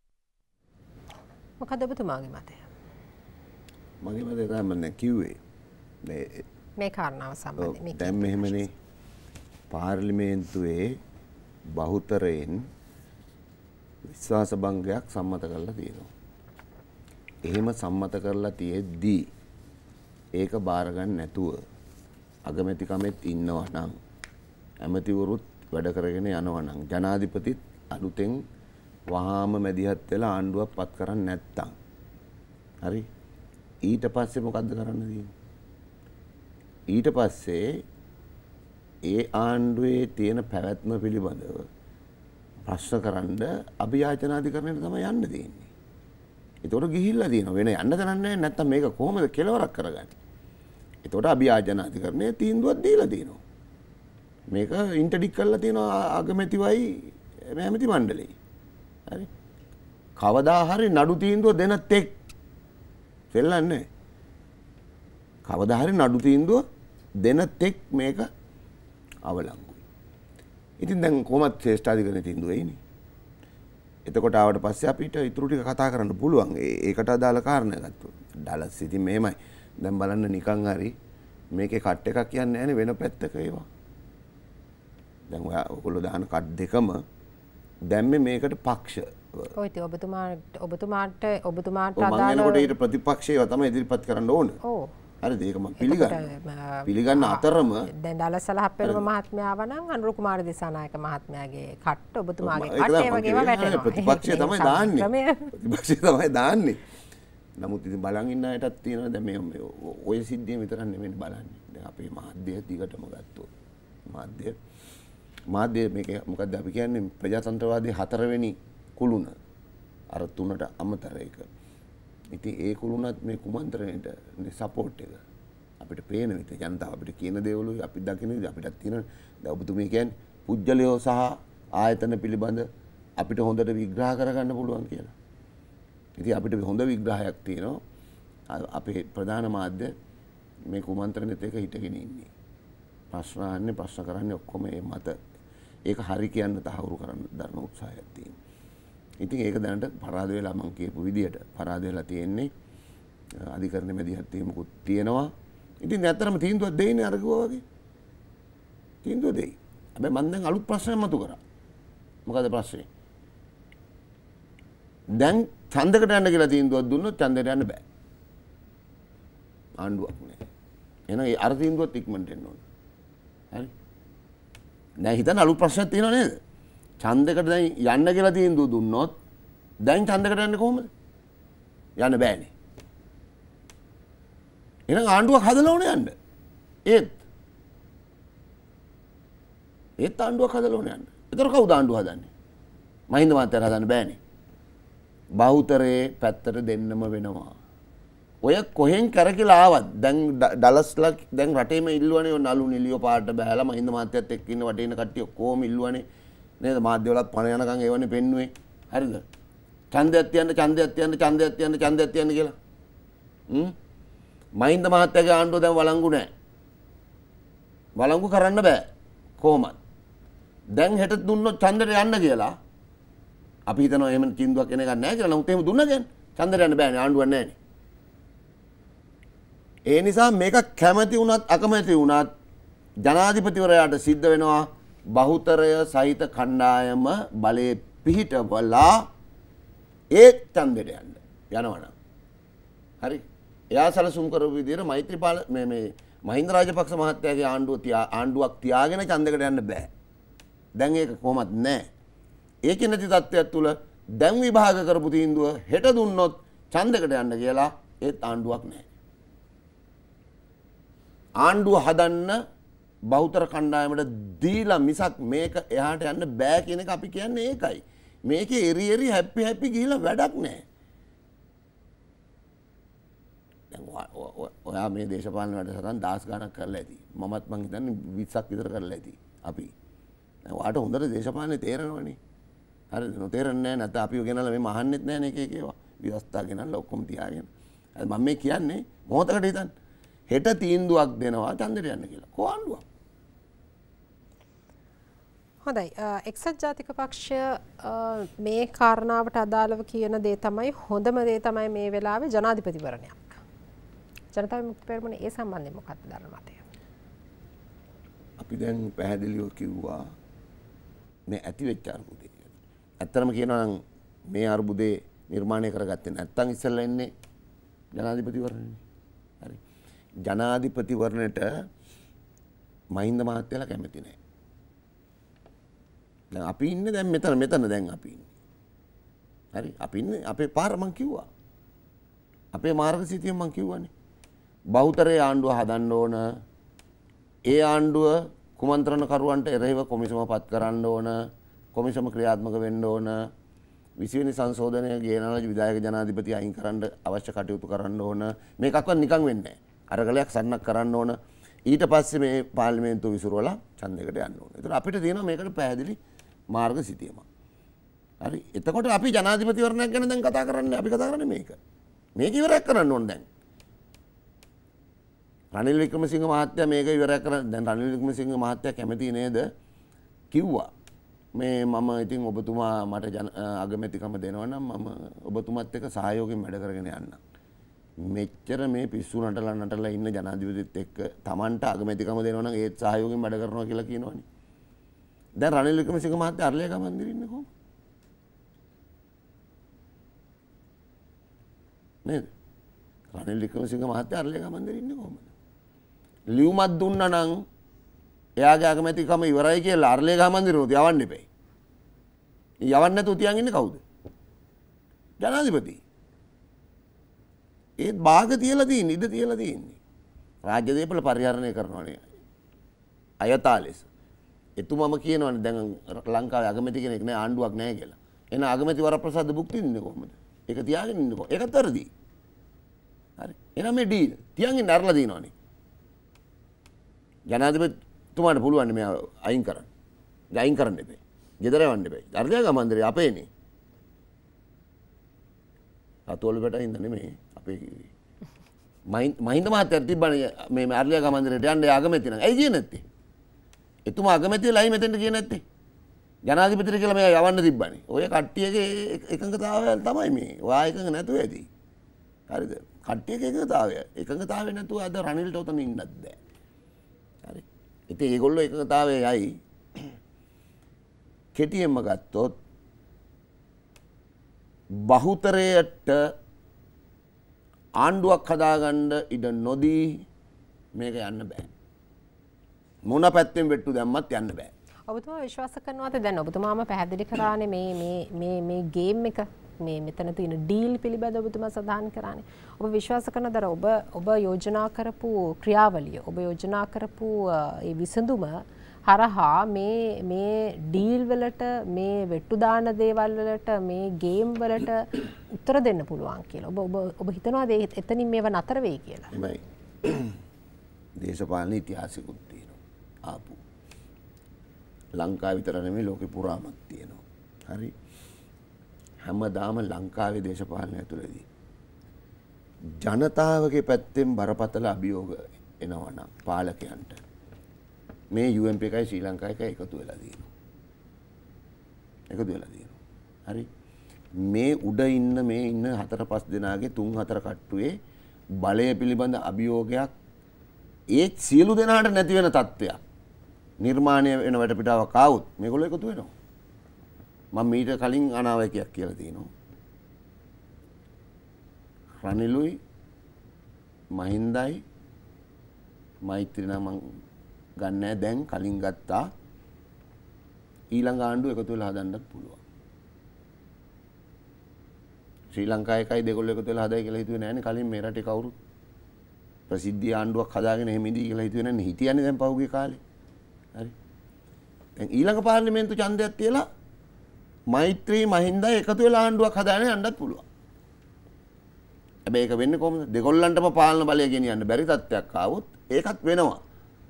මොකද ඔබතුමාගේ මතය? මගේ මතය තමයි කිව්වේ. මේ කාරණාව සම්බන්ධයෙන් දැන් මෙහෙමනේ පාර්ලිමේන්තුවේ බහුතරයෙන් විශ්වාස භංගයක් සම්මත කරලා තියෙනවා. එහෙම සම්මත කරලා තියෙද්දී ඒක බාර ගන්න නැතුව අගමැතිකමෙත් ඉන්නවා නම් ඇමතිවරුත් වැඩ කරගෙන යනවා නම් ජනාධිපතිත් අලුතෙන් වහාම මැදිහත් වෙලා ආණ්ඩුවක් පත් කරන්නේ නැත්තම් හරි ඊට පස්සේ මොකද්ද කරන්න තියෙන්නේ? ඊට පස්සේ ඒ ආණ්ඩුවේ තියෙන පැවැත්ම පිළිබඳව ප්‍රශ්න කරන්න අභියාචනාධිකරණයට තමයි යන්න තියෙන්නේ. ඒතකොට ගිහිල්ලා තියෙනවා වෙන යන්න තැනක් නැහැ. නැත්තම් මේක කොහොමද කෙලවරක් කරගන්නේ? ඒතකොට අභියාචනාධිකරණයේ තීන්දුවක් දීලා තියෙනවා. මේක ඉන්ටර්ඩික් කරලා තියෙනවා අගමැතිවයි ඇමති මණ්ඩලෙයි. හරි. කවදා හරි නඩු තීන්දුව දෙන තෙක් දෙල්ලන්නේ. කවදා හරි නඩු තීන්දුව දෙන තෙක් මේක අවලංගුයි. ඉතින් දැන් කොහොමද ශ්‍රේෂ්ඨාධිකරණයේ තීන්දුව එන්නේ? එතකොට ආවට පස්සේ අපිට ඊටු ටික කතා කරන්න පුළුවන්. ඒකට අදාළ කාරණා ගත්තොත්. ඩලස් ඉතින් මෙහෙමයි. දැන් බලන්න නිකන් හරි මේකේ කට් එකක් කියන්නේ නැහැනේ වෙන පැත්තක ඒවා. දැන් ඔයගොල්ලෝ දාන කට් දෙකම දැම්මේ මේකට පක්ෂ. ඔය ඉතින් ඔබතුමාට අදාළ මම ඊට ප්‍රතිපක්ෂයව තමයි ඉදිරිපත් කරන්න ඕන. ඔව්. හරිද? ඒක මම පිළිගන්නවා. පිළිගන්න අතරම දැන් ඩලසලහප්පෙරම මහත්මයා වනම් අනුරු කුමාර දිසානායක මහත්මයාගේ කට්ට ඔබතුමාගේ කට්ට ඒ වගේම වැටෙනවා. ප්‍රතිපක්ෂය තමයි දාන්නේ. ප්‍රතිපක්ෂය තමයි දාන්නේ. නමුත් ඉතින් බලන් ඉන්න අයටත් තියෙනවා දැන් මේ ඔය සිද්ධිය විතරක් නෙමෙයි බලන්නේ. දැන් අපේ මාධ්‍ය දිගටම ගත්තොත් මාධ්‍ය මේක මොකද්ද අපි කියන්නේ ප්‍රජාතන්ත්‍රවාදී 4 වෙනි කුළුණ අර තුනට අමතර එක. ඉතින් ඒ කුළුණත් මේ කුමන්ත්‍රණයට සපෝට් එක අපිට පේන විදිහ ජනතාව අපිට කියන දේවලුයි අපි දකින විදිහ අපිටත් තියෙන දැන් ඔබතුමී කියන්නේ පුජ්‍යලයෝ සහ ආයතන පිළිබඳ අපිට හොඳට විග්‍රහ කරගන්න පුළුවන් කියලා. ඉතින් අපිට හොඳ විග්‍රහයක් තියෙනවා. අපේ ප්‍රධාන මාධ්‍ය මේ කුමන්ත්‍රණෙත් එක හිටගෙන ඉන්නේ. ප්‍රශ්න අහන්නේ ප්‍රශ්න කරන්නේ ඔක්කොම මේ මත ඒක හරි කියන්න තහවුරු කරන්න දරන උත්සාහයක් තියෙනවා. ඉතින් ඒක දැනට පරාද වෙලා මම කියපු විදියට පරාද වෙලා තියෙන්නේ අධිකරණ මැදිහත්වීමකුත් තියෙනවා. ඉතින් ඇත්තටම තීන්දුවක් දෙන්නේ අර කිව්වා වගේ. තීන්දුව දෙයි. හැබැයි මම දැන් අලුත් ප්‍රශ්නයක් මතු කරා. මොකද ප්‍රශ්නේ? දැන් ඡන්දකට යන්න කියලා තීන්දුවක් දුන්නොත් ඡන්දයට යන්න බෑ. ආණ්ඩුවක් නෑ. එහෙනම් ඒ අර තීන්දුවත් ඉක්මනට එන්න ඕන. හරි. දැන් හිතන්න අලුත් ප්‍රශ්නයක් තියෙනව නේද? ඡන්දකට දැන් යන්න කියලා තීන්දුව දුන්නොත් දැන් ඡන්දකට යන්නේ කොහොමද? යන්න බෑනේ. එහෙනම් ආණ්ඩුවක් හදලා ඕනේ යන්න. ඒත් ආණ්ඩුවක් හදලා ඕනේ යන්න. ඒතර කවුද ආණ්ඩුව හදන්නේ? මහින්ද මහත්තයා හදන්න බෑනේ. බහුතරයේ පැත්තට දෙන්නම වෙනවා. ඔය කොහෙන් කරකිලා ආවත් දැන් ඩලස්ලා දැන් රටේම ඉල්ලුවනේ ඔය නලු නිලියෝ පාට බෑලා මහින්ද මහත්තයත් එක්ක ඉන්න වටේ ඉන්න කට්ටිය ඔක්කොම ඉල්ලුවනේ නේද? මාධ්‍යවලත් පණ යනකම් ඒවනේ පෙන්නුවේ. හරිද? ඡන්දයක් තියන්න කියලා. මහින්ද මහත්තයාගේ ආණ්ඩුව දැන් වළංගු නැහැ. වළංගු කරන්න බෑ කොහොමද? දැන් හෙට දුන්නොත් ඡන්දෙට යන්න කියලා අපි හිතනවා එහෙම තීන්දුවක් එන එකක් නැහැ කියලා. නමුත් එහෙම දුන්නා කියන්නේ ඡන්දෙට යන්න බෑනේ ආණ්ඩුවක් නැහැනේ. ඒ නිසා මේක කැමැති වුණත් අකමැති වුණත් ජනාධිපතිවරයාට සිද්ධ වෙනවා බහුතරය සහිත කණ්ඩායම බලයේ පිහිටවලා ඒ ඡන්දෙට යනවනම් හරි. එයා සැලසුම් කරපු විදිහට මෛත්‍රීපාල මේ මහින්ද රාජපක්ෂ මහත්තයාගේ ආණ්ඩුවක් තියාගෙන ඡන්දයකට යන්න බෑ. දැන් ඒක කොහොමත් නැහැ. ඒකේ නැති තත්ත්වයක් තුල දැන් විභාග කරපු තීන්දුව හෙට දුන්නොත් ඡන්දයකට යන්න කියලා ඒත් ආණ්ඩුවක් නැහැ. ආණ්ඩුව හදන්න බහුතර කණ්ඩායමට දීලා මිසක් මේක එහාට යන්න බෑ කියන එක අපි කියන්නේ ඒකයි. මේකේ එරි හැපි ගිහිලා වැඩක් නැහැ. ඔයා මේ දේශපාලන වැඩසටහන් 10 ගණක් කරලා ඇති. මමත් මං හිතන්නේ 20ක් විතර කරලා ඇති. අපි. දැන් ඔයාට හොඳට දේශපාලනේ තේරෙනවනේ. හරිද? නොතේරෙන්නේ නැහැ නැත්නම් අපිව ගෙනල්ලා මේ මහන්නෙත් නැහැ නේ එක ඒවා. ව්‍යවස්ථා ගෙනල්ලා ඔක්කොම තියාගෙන. හරි මම මේ කියන්නේ මොහොතකට හිතන්න. හෙට තීන්දුවක් දෙනවා ඡන්දෙට යන්න කියලා. කොහොඳුවක්. හොඳයි. එක්සත් ජාතික පක්ෂය මේ කාරණාවට අදාළව කියන දේ තමයි හොඳම දේ තමයි මේ වෙලාවේ ජනාධිපතිවරණයක්. ජනතා විමුක්ති පෙරමුණ ඒ සම්බන්ධයෙන් මොකක්ද දරන මතය? අපි දැන් පැහැදිලිව කිව්වා මේ ඇති වෙච්ච අර්බුදේ. ඇත්තටම කියනවා නම් මේ අර්බුදේ නිර්මාණය කරගත්තේ නැත්තම් ඉස්සෙල්ලා ඉන්නේ ජනාධිපතිවරණනේ. හරි. ජනාධිපතිවරණයට මහින්ද මහත්තයලා කැමති නැහැ. දැන් අපි ඉන්නේ දැන් මෙතන දැන් අපි ඉන්නේ. හරි. අපි ඉන්නේ අපේ පාර මං කිව්වා. අපේ මාර්ගසිතිය මං කිව්වනේ. බහුතරයේ ආණ්ඩුව හදන්න ඕන. ඒ ආණ්ඩුව කුමන්ත්‍රණකරුවන්ට එරෙහිව කොමිසම පත් කරන්න ඕන. කොමිසම ක්‍රියාත්මක වෙන්න ඕන. 20 වෙනි සංශෝධනය ගේනවා විධායක ජනාධිපති අයින් කරන්න අවශ්‍ය කටයුතු කරන්න ඕන. මේකක්වත් නිකන් වෙන්නේ නැහැ. අරගලයක් සන්නක් කරන්න ඕන. ඊට පස්සේ මේ පාර්ලිමේන්තුව විසිරවලා ඡන්දයකට යන්න ඕන. ඒතර අපිට තියෙනවා මේකට පැහැදිලි මාර්ගසිතියම. හරි. එතකොට අපි ජනාධිපතිවරණයක් ගැන දැන් කතා කරන්නේ අපි කතා කරන්නේ මේක. මේක ඉවරයක් කරන්න ඕන දැන්. රනිල් වික්‍රමසිංහ මහත්තයා මේක ඉවරයක් කරන්න දැන් රනිල් වික්‍රමසිංහ මහත්තයා කැමති නේද කිව්වා. මේ මම ඉතින් ඔබතුමා මට අගමැතිකම දෙනවා නම් මම ඔබතුමත් එක්ක සහයෝගයෙන් වැඩ කරගෙන යන්නම්. මෙච්චර මේ පිස්සු නටලා ඉන්න ජනාධිපතිත් එක්ක Tamanට අගමැතිකම දෙනවා නම් ඒත් සහයෝගයෙන් වැඩ කරනවා කියලා කියනවනේ. දැන් රනිල් වික්‍රමසිංහ මහත්තයා අරලියගම මන්දිරේ ඉන්නේ කොහොමද? නේද? රනිල් වික්‍රමසිංහ මහත්තයා අරලියගම මන්දිරේ ඉන්නේ කොහොමද? ලියුමක් දුන්නා නම් එයාගේ අගමැතිකම ඉවරයි කියලා අරලියගම මන්දිරේට යවන්න එපේ. යවන්න නැතුව තියන් ඉන්නේ කවුද? ජනාධිපති. ඒත් භාග තියලා තියෙන්නේ ඉඩ තියලා තියෙන්නේ. රාජ්‍ය දේපල පරිහරණය කරනවානේ. අයථා ලෙස. එතුමම කියනවානේ දැන් ලංකාවේ අගමැති කෙනෙක් නෑ ආණ්ඩුවක් නෑ කියලා. එන අගමැති වරප්‍රසාද භුක්ති විඳින්නේ කොහොමද? ඒක තියාගෙන ඉන්න කොහොමද? ඒකත් වැරදි. හරි. එහෙනම් මේ ඩීල් තියන් අරලා දිනවනේ. ජනාධිපතිතුමාට පුළුවන් මේ අයින් කරන්න. අයින් කරන්න එපා. ගෙදර යවන්න එපා. අර්ලයාගම මන්දිරේ අපේනේ. අතෝල බට හින්දා නෙමෙයි අපේ කිව්වේ. මහින්ද මහත්තයා තිබ්බනේ මේ අර්ලයාගම මන්දිරේට යන්න අගමැති නම්. ඇයි ගියේ නැත්තේ? එතුමා අගමැති වෙලායි මෙතෙන්ට ගියේ නැත්තේ. ජනාධිපතිට කියලා මේ යවන්න තිබ්බනේ. ඔය කට්ටියගේ එකඟතාවය තමයි මේ. ඔයා එකඟ නැතුව ඇති. හරිද? කට්ටියගේ එකඟතාවය නැතුව අද රනිල්ට උතන ඉන්නත් බෑ. හරි. ඉතින් ඒගොල්ලෝ එකඟතාවයයි කෙටියෙන්ම ගත්තොත් බහුතරයට ආණ්ඩුවක් හදාගන්න ඉඩ නොදී මේක යන්න බෑ. මොන පැත්තෙන් වෙට්ටු දැම්මත් යන්න බෑ. ඔබතුමා විශ්වාස කරනවාද දැන් ඔබතුමාම පැහැදිලි කරානේ මේ ගේම් එක මේ මෙතන තියෙන ඩීල් පිළිබඳව ඔබතුමා සඳහන් කරානේ. ඔබ විශ්වාස කරනවද ඔබ යෝජනා කරපු ක්‍රියාවලිය ඔබ යෝජනා කරපු ඒ විසඳුම හරහා මේ ඩීල් වලට මේ වෙට්ටු දාන දේවල් වලට මේ ගේම් වලට උත්තර දෙන්න පුළුවන් කියලා. ඔබ හිතනවාද එතනින් මේව නතර වෙයි කියලා? එමයි. දේශපාලන ඉතිහාසෙකුත් තියෙනවා. ආපු. ලංකාව විතර නෙමෙයි ලෝකේ පුරාමත් තියෙනවා. හරි. හැමදාම ලංකාවේ දේශපාලනය ඇතුළේදී ජනතාවගේ පැත්තෙන් බරපතල අභියෝග එනවා නම් පාලකයන්ට මේ UMP එකයි ශ්‍රී ලංකා එකයි එකතු වෙලා තියෙනවා. හරි. මේ උඩ ඉන්න 4-5 දෙනාගේ 3-4 කට්ටුවේ බලය පිළිබඳ අභියෝගයක් ඒ සියලු දෙනාට නැති වෙන තත්ත්වයක් නිර්මාණය වෙන වැඩපිටාවක් ආවොත් මේගොල්ලෝ එකතු වෙනවා. මම මීට කලින් අනාවැකියක් කියලා තියෙනවා. රනිලුයි මහින්දයි මෛත්‍රී නම් මං ගන්නෑ දැන් කලින් ගත්තා ඊළඟ ආණ්ඩුව එකතු වෙලා හදන්නත් පුළුවන්. ශ්‍රී ලංකා එකයි දෙගොල්ලෝ එකතු වෙලා හදයි කියලා හිතුවේ නෑනේ කලින් මේ රටේ කවුරුත්. ප්‍රසිද්ධිය ආණ්ඩුවක් හදාගෙන එහෙම ඉඳී කියලා හිතුවේ නෑනේ හිටියන්නේ දැන් පහුගිය කාලේ. හරි. දැන් ඊළඟ පාර්ලිමේන්තු ඡන්දයක් තියලා මෛත්‍රී මහින්දයි එකතු වෙලා ආණ්ඩුවක් හදාගෙන යන්නත් පුළුවන්. හැබැයි ඒක වෙන්නේ කොහොමද? දෙගොල්ලන්ටම පාලන බලය ගෙනියන්න බැරි තත්ත්වයක් ආවොත් ඒකත් වෙනවා.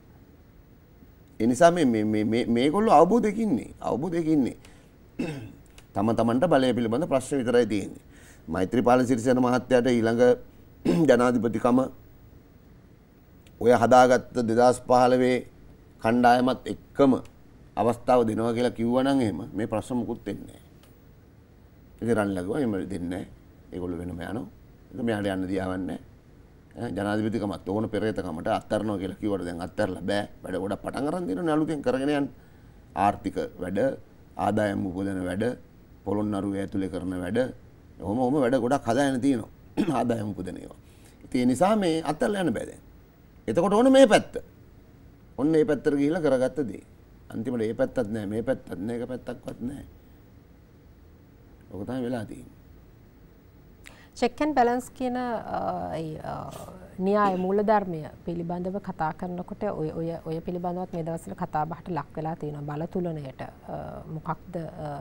ඒ නිසා මේගොල්ලෝ අවබෝධයකින් ඉන්නේ. තම තමන්ට බලය පිළිබඳ ප්‍රශ්න විතරයි තියෙන්නේ. මෛත්‍රීපාල සිරිසේන මහත්තයාට ඊළඟ ජනාධිපතිකම ඔය හදාගත්ත 2015 කණ්ඩායමත් එක්කම අවස්ථාව දෙනවා කියලා කිව්වනම් එහෙම මේ ප්‍රශ්න මුකුත් වෙන්නේ නැහැ. ඉතින් රන්ලගව එහෙම දෙන්නේ නැහැ. ඒගොල්ලෝ වෙනම යනවා. ඒක මෙයාට යන්න දියාවන්නේ නැහැ. ජනාධිපතිකමත් ඕන පෙරේතකමට අත්තරනවා කියලා කිව්වට දැන් අත්තරලා බෑ. වැඩ ගොඩක් පටන් අරන් දෙනවනේ අලුතෙන් කරගෙන යන්න. ආර්ථික වැඩ, ආදායම් උපදවන වැඩ, පොළොන්නරුවේ ඇතුලේ කරන වැඩ, ඔහොම වැඩ ගොඩක් හදාගෙන තියෙනවා. ආදායම් උපදවන ඒවා. ඉතින් ඒ නිසා මේ අත්තරලා යන්න බෑ දැන්. එතකොට ඕන මේ පැත්ත. ඔන්න මේ පැත්තට ගිහිල්ලා කරගත්ත දේ. අන්තිමට මේ පැත්තත් නැහැ, මේ පැත්තත් නැහැ, එක පැත්තක්වත් නැහැ. ඔක තමයි වෙලා තියෙන්නේ. චෙක් ඇන්ඩ් බැලන්ස් කියන න්‍යාය මූලධර්මය පිළිබඳව කතා කරනකොට ඔය පිළිබඳවත් මේ දවස්වල කතා බහට ලක් වෙලා තියෙනවා. බලතුලනයට මොකක්ද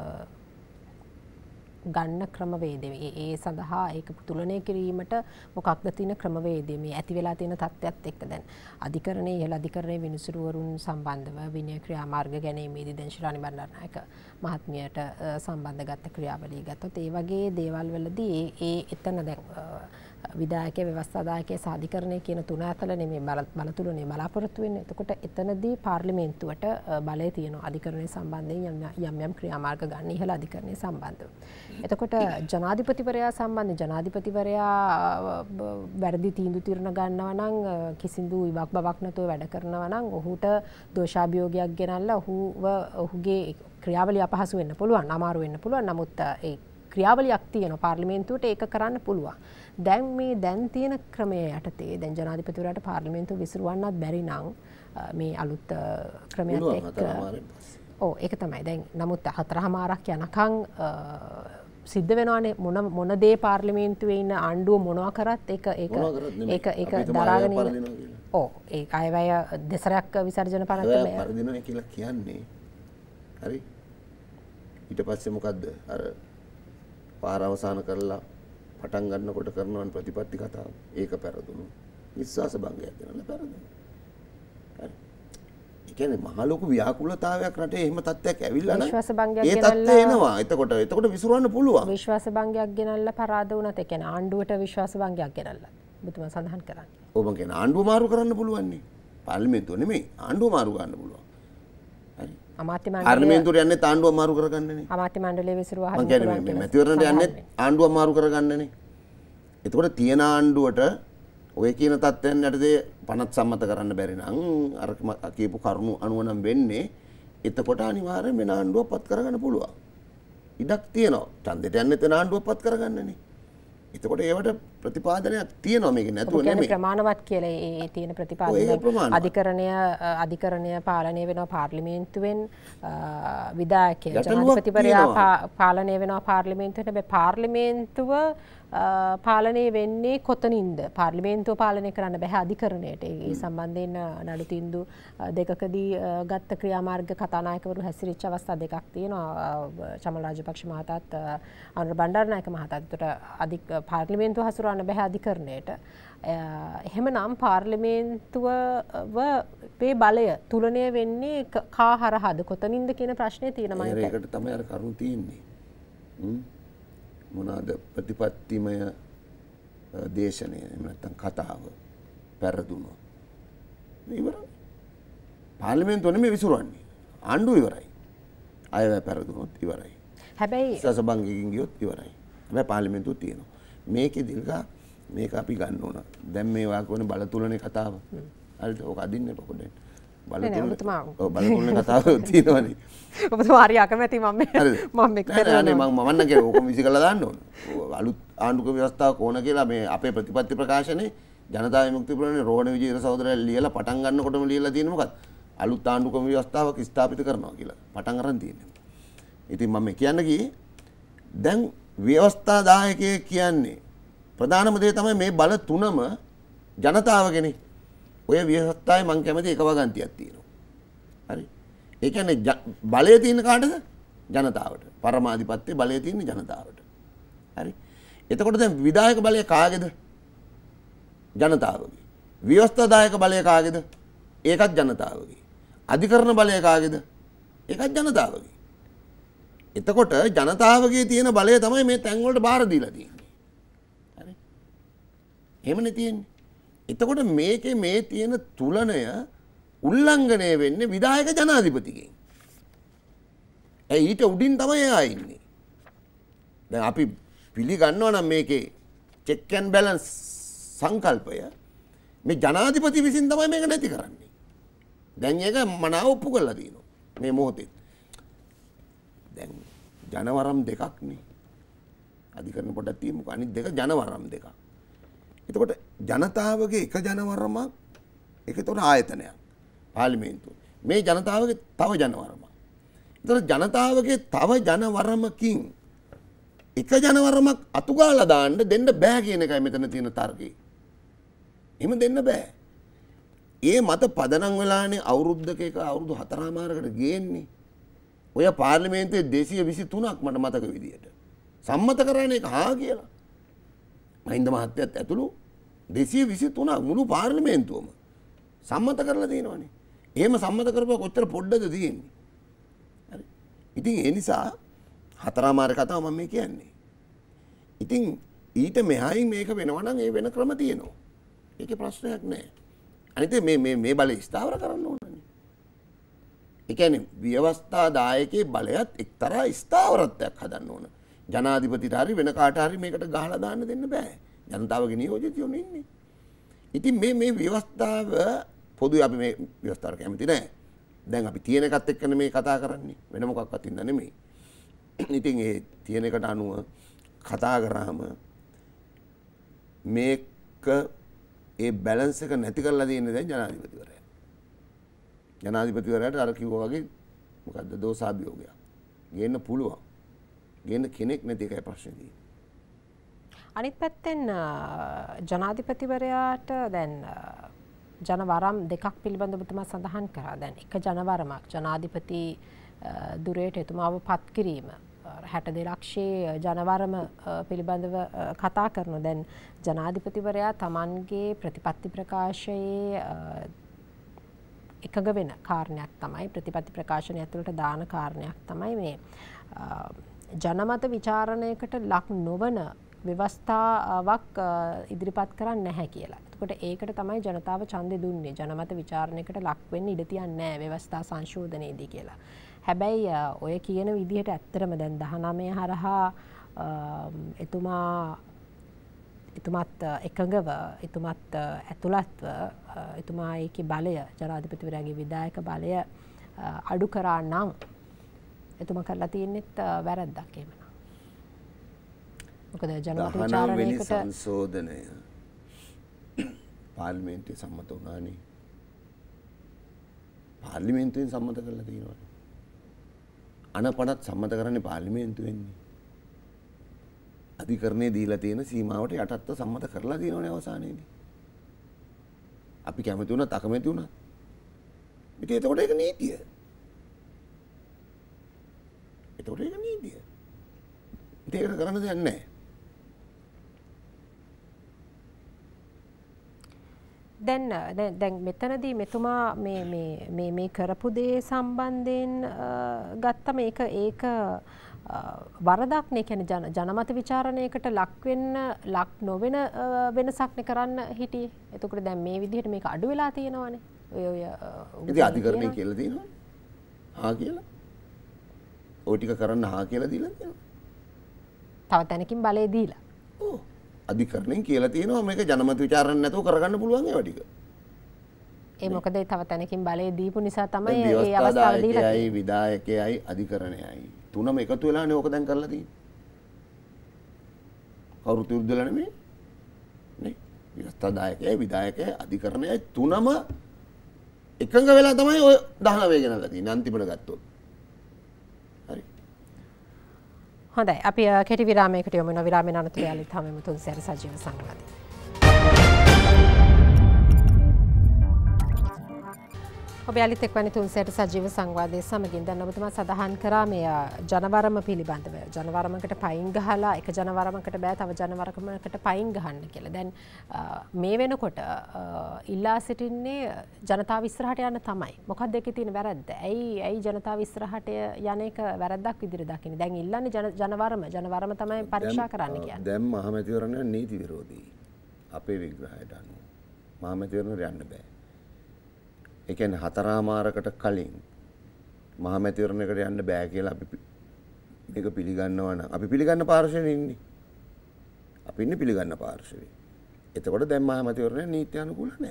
ගන්න ක්‍රමවේදය ඒ සඳහා ඒක තුලනය කිරීමට මොකක්ද තියෙන ක්‍රමවේදය මේ ඇති වෙලා තියෙන තත්ත්වයක් එක්ක දැන් අධිකරණයේ ඉහළ අධිකරණයේ විනිසුරුවරුන් සම්බන්ධව විනය ක්‍රියාමාර්ග ගැනීමේදී දැන් ශිරාණි බණ්ඩාරනායක මහත්මියට සම්බන්ධ ගත්ත ක්‍රියාවලිය ගත්තොත් ඒ වගේ දේවල් වලදී ඒ එතන දැන් විධායකයේ ව්‍යවස්ථාදායකයේ සාධිකරණය කියන තුන අතර නෙමෙයි බලතුලනේ බලාපොරොත්තු වෙන්නේ. එතකොට එතනදී පාර්ලිමේන්තුවට බලය තියෙනවා අධිකරණය සම්බන්ධයෙන් යම් ක්‍රියාමාර්ග ගන්න ඉහළ අධිකරණය සම්බන්ධව. එතකොට ජනාධිපතිවරයා සම්බන්ධ ජනාධිපතිවරයා වැරදි තීන්දුව తీරන ගන්නවා නම් කිසිදු ඉවක් බවක් නැතුව වැඩ කරනවා නම් ඔහුට දෝෂාභියෝගයක් ගෙනල්ලා ඔහුගේ ක්‍රියාවලිය අපහසු වෙන්න පුළුවන්, අමාරු වෙන්න පුළුවන්. නමුත් ඒ ක්‍රියාවලියක් තියෙනවා පාර්ලිමේන්තුවට ඒක කරන්න පුළුවන්. දැන් මේ දැන් තියෙන ක්‍රමය යටතේ දැන් ජනාධිපතිවරයාට පාර්ලිමේන්තුව විසිරවන්නත් බැරි නම් මේ අලුත් ක්‍රමයක් එක්ක ඔව් ඒක තමයි. දැන් නමුත් 4:00මාරක් යනකම් සිද්ධ වෙනවානේ මොන දේ පාර්ලිමේන්තුවේ ඉන්න ආණ්ඩුව මොනවා කරත් ඒක දරාගෙන ඉන්න. ඔව් ඒ අයවැය දෙසරයක් විසර්ජන පනත පරදිනවා කියලා කියන්නේ. හරි. ඊට පස්සේ මොකද්ද? අර පාර අවසන් කරලා පටන් ගන්නකොට කරනවන් ප්‍රතිපත්ති කතාව. ඒක පෙරදුණු. විශ්වාස භංගයක් දෙනවා පෙරදුණු. හරි. ඒ කියන්නේ මහ ලොකු ව්‍යාකූලතාවයක් රටේ එහෙම තත්ත්වයක් ඇවිල්ලා නම් විශ්වාස භංගයක් ඒ තත්ත්වය එනවා. එතකොට විසිරවන්න පුළුවන්. විශ්වාස භංගයක් ගෙනල්ලා පරාද වුණත් ඒ කියන්නේ ආණ්ඩුවට විශ්වාස භංගයක් ගෙනල්ලා. ඔබතුමා සඳහන් කරන්නේ. ඔබ කියන ආණ්ඩුව මාරු කරන්න පුළුවන් නේ. පාර්ලිමේන්තුව නෙමෙයි ආණ්ඩුව මාරු කරන්න පුළුවන්. හරි. අමාත්‍ය පාර්ලිමේන්තුවට යන්නේ ආණ්ඩුව මාරු කරගන්නනේ. අමාත්‍ය මණ්ඩලයේ විසිරුවා මම කියන්නේ මේ මැතිවරණයට යන්නේ ආණ්ඩුව මාරු කරගන්නනේ. එතකොට තියෙන ආණ්ඩුවට ඔය කියන තත්ත්වයන් යටතේ පනත් සම්මත කරන්න බැරි නම් අර කියපු කරුණු අනුව නම් වෙන්නේ එතකොට අනිවාර්යෙන් වෙන ආණ්ඩුවක් පත් කරගන්න පුළුවන්. ඉඩක් තියෙනවා. ඡන්දෙට යන්නේ තන ආණ්ඩුවක් පත් කරගන්නනේ. එතකොට ඒවට ප්‍රතිපාදනයක් තියෙනවා මේක නැතුව නෙමෙයි. ප්‍රමාණවත් කියලා ඒ තියෙන ප්‍රතිපාදන අධිකරණය පාලනය වෙනවා පාර්ලිමේන්තුවෙන් විධායකය ජනාධිපතිවරයා පාලනය වෙනවා පාර්ලිමේන්තුවෙන්. හැබැයි පාර්ලිමේන්තුව පාලනය වෙන්නේ කොතනින්ද? පාර්ලිමේන්තුව පාලනය කරන්න බෑ අධිකරණයට. ඒ සම්බන්ධයෙන් නඩු තීන්දුව දෙකකදී ගත්ත ක්‍රියාමාර්ග කතානායකවරු හැසිරිච්ච අවස්ථා දෙකක් තියෙනවා. චමල් රාජපක්ෂ මහතාත් අනුර බණ්ඩාරනායක මහතාත්. ඒකට පාර්ලිමේන්තුව හසුරවන්න බෑ අධිකරණයට. එහෙමනම් පාර්ලිමේන්තුවේ බලය තුලණය වෙන්නේ කා හරහාද කොතනින්ද කියන ප්‍රශ්නේ තියෙනවා. ඒකට තමයි අර කරුණ තියෙන්නේ. මොනවාද ප්‍රතිපත්තිමය දේශනය එහෙම නැත්නම් කතාව පෙරදුනොත් ඉවරයි. පාර්ලිමේන්තුව නෙමෙයි විසිරවන්නේ. ආණ්ඩුව ඉවරයි. අයවැය පෙරදුනොත් ඉවරයි. හැබැයි සසබංගකින් ගියොත් ඉවරයි. හැබැයි පාර්ලිමේන්තුව තියෙනවා. මේක අපි ගන්න ඕන. දැන් මේ වාක්‍යවල බලතුලනේ කතාව. හරිද? ඕක අදින්න පොඩ්ඩක්. බලතුලනේ කතාව තියෙනවනේ. ඔබතුමා හරි අකමැති මම මේක කරන්නේ මම මමන්න කියලා ඕකම විසි කරලා දාන්න ඕන. අලුත් ආණ්ඩුක ව්‍යවස්ථාවක් ඕන කියලා මේ අපේ ප්‍රතිපත්ති ප්‍රකාශනේ ජනතා විමුක්ති පෙරමුණේ රෝහණ විජේර සහෝදරයා ලියලා පටන් ගන්නකොටම ලියලා තියෙන මොකක්ද? අලුත් ආණ්ඩුක ව්‍යවස්ථාවක් ස්ථාපිත කරනවා කියලා පටන් අරන් තියෙනවා. ඉතින් මම කියන්න ගියේ දැන් ව්‍යවස්ථා දායකයෙක් කියන්නේ ප්‍රධානම දේ තමයි මේ බල තුනම ජනතාවගෙනේ. ඔය ව්‍යවස්ථාවේ මම කැමති එක වගන්තියක් තියෙනවා. හරි. ඒ කියන්නේ බලය තියෙන කාටද? ජනතාවට. පරමාධිපත්‍ය බලය තියෙන ජනතාවට. හරි. එතකොට දැන් විධායක බලය කාගේද? ජනතාවගේ. ව්‍යවස්ථාදායක බලය කාගේද? ඒකත් ජනතාවගේ. අධිකරණ බලය කාගේද? ඒකත් ජනතාවගේ. එතකොට ජනතාවගේ තියෙන බලය තමයි මේ තැන් වලට බාර දීලා තියෙන්නේ. හරි. එහෙමනේ තියෙන්නේ. එතකොට මේකේ මේ තියෙන තුලණය උල්ලංඝනය වෙන්නේ විධායක ජනාධිපතිගෙන්. ඊට උඩින් තමයි එයා ඉන්නේ. දැන් අපි පිළිගන්නවා නම් මේකේ චෙක් ඇන්ඩ් බැලන්ස් සංකල්පය මේ ජනාධිපති විසින් තමයි මේක නැති කරන්නේ. දැන් ඒක මනාව ඔප්පු කරලා තියෙනවා මේ මොහොතේ. දැන් ජනවරම් දෙකක් නේ. අධිකරණ පොඩක් තියමුකෝ. අනිත් දෙක ජනවරම් දෙකක්. එතකොට ජනතාවගේ එක ජනවරමක් ඒකතොර ආයතනයක්. පාර්ලිමේන්තුව. මේ ජනතාවගේ තව ජනවරමක්. එතකොට ජනතාවගේ තව ජනවරමකින් එක ජනවරමක් අතුගාලා දාන්න දෙන්න බෑ කියන එකයි මෙතන තියෙන තර්කය. එහෙම දෙන්න බෑ. ඒ මත පදනම් වෙලානේ අවුරුද්දක එක අවුරුදු 4මාරකට ගේන්නේ. ඔය පාර්ලිමේන්තුවේ 223ක් මට මතක විදියට. සම්මත කරන්නේ ඒක හා කියලා. මහින්ද මහත්තයත් ඇතුළු 223ක් මුළු පාර්ලිමේන්තුවම සම්මත කරලා තියෙනවානේ. එහෙම සම්මත කරපුවා කොච්චර පොඩ්ඩද තියෙන්නේ. හරි. ඉතින් ඒ නිසා 4මාර කතාව මම මේ කියන්නේ. ඉතින් ඊට මෙහායින් මේක වෙනවා නම් ඒ වෙන ක්‍රම තියෙනවා. ඒකේ ප්‍රශ්නයක් නැහැ. අනිත් මේ බලය ස්ථාවර කරන්න ඕනනේ. ඒ කියන්නේ ව්‍යවස්ථා දායකයේ බලයත් එක්තරා ස්ථාවරත්වයක් හදන්න ඕන. ජනාධිපතිට හරි වෙන කාට හරි මේකට ගහලා දාන්න දෙන්න බෑ. ජනතාවගේ නියෝජිතයෝ ඉන්නේ. ඉතින් මේ ව්‍යවස්ථාව පොදුයි අපි මේ ව්‍යවස්ථාවට කැමති නෑ. දැන් අපි තියෙන එකත් එක්කනේ මේ කතා කරන්නේ. වෙන මොකක්වත් ඉන්න නෙමෙයි. ඉතින් ඒ තියෙන එකට අනුව කතා කරාම මේක ඒ බැලන්ස් එක නැති කරලා තියෙන්නේ දැන් ජනාධිපතිවරයා. ජනාධිපතිවරයාට අර කිව්වා වගේ මොකද්ද දෝෂාභියෝගයක්. ගේන්න පුළුවන්. ගේන්න කෙනෙක් නැති එකයි ප්‍රශ්නේ තියෙන්නේ. අනිත් පැත්තෙන් ජනාධිපතිවරයාට දැන් ජනවරම් දෙකක් පිළිබඳව ඔබතුමා සඳහන් කරා. දැන් එක ජනවරමක් ජනාධිපති දුරයට එතුමාව පත් කිරීම 62 ලක්ෂයේ ජනවරම පිළිබඳව කතා කරනවා. දැන් ජනාධිපතිවරයා තමන්ගේ ප්‍රතිපත්ති ප්‍රකාශයේ එකඟ වෙන කාරණයක් තමයි ප්‍රතිපත්ති ප්‍රකාශනය ඇතුළට දාන කාරණයක් තමයි මේ ජනමත විචාරණයකට ලක් නොවන ව්‍යවස්ථාවක් ඉදිරිපත් කරන්නේ නැහැ කියලා. එතකොට ඒකට තමයි ජනතාව ඡන්දෙ දුන්නේ. ජනමත විචාරණයකට ලක් වෙන්න ඉඩ තියන්නේ නැහැ ව්‍යවස්ථා සංශෝධනයේදී කියලා. හැබැයි ඔය කියන විදිහට ඇත්තටම දැන් 19 හරහා එතුමත් එකඟව එතුමත් ඇතුළත්ව එතුමා ඒකේ බලය ජනාධිපතිවරයාගේ විධායක බලය අඩු කරා නම් එතුමා කරලා තියෙනෙත් වැරද්දක් එහෙමනම්. මොකද ජනමත විචාරණයකට සංශෝධනය පාර්ලිමේන්තුවේ සම්මත වුණානේ. පාර්ලිමේන්තුවෙන් සම්මත කරලා තියෙනවා. අනපනත් සම්මත කරන්නේ පාර්ලිමේන්තුවෙන්නේ. අධිකරණයේ දීලා තියෙන සීමාවට යටත්ව සම්මත කරලා තියෙනවනේ අවසානයේදී. අපි කැමති වුණත් අකමැති වුණත්. ඉතින් එතකොට ඒක නීතිය. එතකොට ඒක නීතිය. ඉතින් ඒකට කරන්න දෙයක් නැහැ. දැන් මෙතනදී මෙතුමා මේ කරපු දේ සම්බන්ධයෙන් ගත්තම ඒක වරදක් නේ. කියන්නේ ජනමත විචාරණයකට ලක් නොවන වෙනසක් නේ කරන්න හිටියේ. එතකොට දැන් මේ විදිහට මේක අඩු වෙලා තියෙනවානේ. ඔය ඉතින් අධිකරණය කියලා තියෙනවා. හා කියලා. ওই ටික කරන්න හා කියලා දීලා තියෙනවා. තව තැනකින් බලය දීලා. ඔව්. අධිකරණයෙන් කියලා තියෙනවා මේක ජනමත විචාරණ නැතුව කරගන්න පුළුවන් ඒවා ටික. ඒ මොකද තව තැනකින් බලය දීපු නිසා තමයි මේ අවස්ථාව දීලා තියෙන්නේ. විධායකයයි අධිකරණයයි තුනම එකතු වෙලානේ ඕක දැන් කරලා තියෙන්නේ. කවුරුත් විරුද්ධලා නෙමෙයි. නේ. විවස්ථාදායකයයි විධායකයයි අධිකරණයයි තුනම එකඟ වෙලා තමයි ඔය 19 ගෙනල්ලා තියෙන්නේ අන්තිමට ගත්තොත්. හරි. හොඳයි අපි කෙටි විරාමයකට යමු. විරාමයෙන් අනතුරු යාළුවෝ තමයි තුන්සැර සජීව සංවාදය. ඔබ යාළුවෝ එක්වන්නේ තුන්සැර සජීව සංවාදයේ සමගින් දැන් ඔබතුමා සඳහන් කරා මේ ජනවරම පිළිබඳව. ජනවරමකට පයින් ගහලා එක ජනවරමකට බෑ තව ජනවරමකට පයින් ගහන්න කියලා. දැන් මේ වෙනකොට ඉල්ලා සිටින්නේ ජනතාව ඉස්සරහට යන්න තමයි. මොකක්ද ඒකේ තියෙන වැරද්ද? ඇයි ජනතාව ඉස්සරහට යන එක වැරද්දක් විදිහට දකින්නේ? දැන් ඉල්ලන්නේ ජනවරම තමයි පරීක්ෂා කරන්න කියන්නේ. දැන් මහමැතිවරණය නීති විරෝධී. අපේ විග්‍රහයට අනුව මහමැතිවරණයට යන්න බෑ. ඒ කියන්නේ හතරමාරකට කලින් මහමැතිවරණයකට යන්න බෑ කියලා අපි මේක පිළිගන්නවා නම් අපි පිළිගන්න පාර්ශවයේ ඉන්නේ. අපි ඉන්නේ පිළිගන්න පාර්ශවයේ. එතකොට දැන් මහමැතිවරණය නීති අනුකූල නැහැ.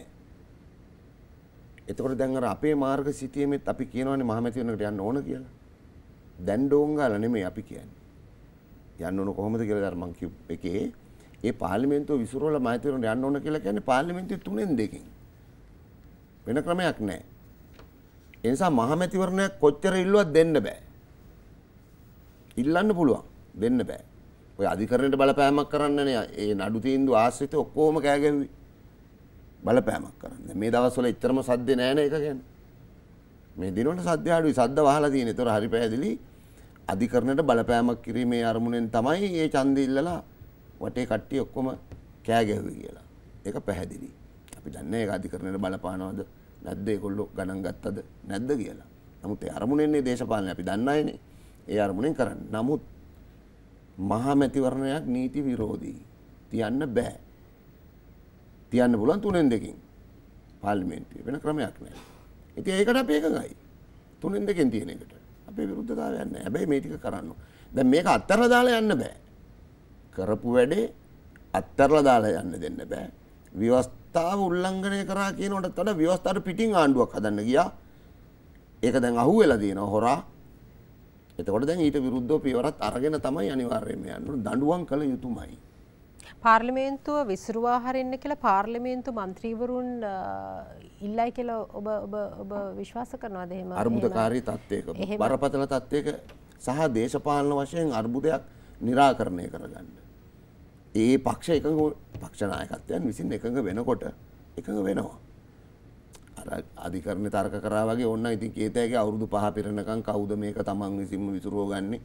එතකොට දැන් අර අපේ මාර්ග සිටියෙමෙත් අපි කියනවානේ මහමැතිවරණයකට යන්න ඕන කියලා. දැන් ඩෝංගාලා නෙමෙයි අපි කියන්නේ. යන්න ඕන කොහොමද කියලා මම කිව්ව එකේ ඒ පාර්ලිමේන්තුව විසිරවලා මහමැතිවරණයට යන්න ඕන කියලා කියන්නේ පාර්ලිමේන්තුවේ 3න් 2කින්. වෙන ක්‍රමයක් නැහැ. ඒ නිසා මහමැතිවරණයක් කොච්චර ඉල්ලුවත් දෙන්න බෑ. ඉල්ලන්න පුළුවන් දෙන්න බෑ. ඔය අධිකරණයට බලපෑමක් කරන්නනේ ඒ නඩු තීන්දුව ආශ්‍රිත ඔක්කොම කෑ ගැහුවේ. බලපෑමක් කරන්න. මේ දවස්වල එච්චරම සද්ද නෑ නේ ඒක කියන්නේ. මේ දිනවල සද්ද අඩුයි. සද්ද වහලා තියෙන. ඒතර හරි පැහැදිලි අධිකරණයට බලපෑමක් කිරීමේ අරමුණෙන් තමයි මේ ඡන්දය ඉල්ලලා වටේ කට්ටිය ඔක්කොම කෑ ගැහුවේ කියලා. ඒක පැහැදිලි. අපි දන්නේ ඒක අධිකරණයට බලපානවද නැද්ද ඒගොල්ලෝ ගණන් ගත්තද නැද්ද කියලා. නමුත් ඒ අරමුණෙන්නේ දේශපාලනය අපි දන්නයිනේ. ඒ අරමුණෙන් කරන්නේ. නමුත් මහා මැතිවරණයක් නීති විරෝධී. තියන්න බෑ. තියන්න පුළුවන් 3න් 2කින්. පාර්ලිමේන්තුවේ වෙන ක්‍රමයක් නැහැ. ඉතින් ඒකට අපි එකඟයි. 3න් 2කින් තියෙන එකට. අපේ විරුද්ධතාවයක් නැහැ. හැබැයි මේ ටික කරන්න. දැන් මේක අත්හැරලා දාලා යන්න බෑ. කරපු වැඩේ අත්හැරලා දාලා යන්න දෙන්න බෑ. ව්‍යවස්ථාව උල්ලංඝනය කරා කියනකොටත් වඩා ව්‍යවස්ථාවට පිටින් ආණ්ඩුවක් හදන්න ගියා. ඒක දැන් අහුවෙලා තියෙනවා හොරා. එතකොට දැන් ඊට විරුද්ධව පියවරක් අරගෙන තමයි අනිවාර්යයෙන්ම යන්න ඕන. දඬුවම් කළ යුතුමයි. පාර්ලිමේන්තුව විසිරුවා හරින්න කියලා පාර්ලිමේන්තු මන්ත්‍රීවරුන් ඉල්ලයි කියලා ඔබ විශ්වාස කරනවද එහෙම? අර්බුදකාරී තත්ත්වයක බරපතල තත්ත්වයක සහ දේශපාලන වශයෙන් අර්බුදයක් निराකරණය කරගන්න. ඒ පක්ෂ එකඟ පක්ෂ නායකත්වයන් විසින් එකඟ වෙනකොට එකඟ වෙනවා. අර අධිකරණ තර්ක කරා වගේ ඕන්න ඉතින් කේතයගේ අවුරුදු 5 පිරෙනකන් කවුද මේක තමන් විසින්ම විසිරුව ගන්නේ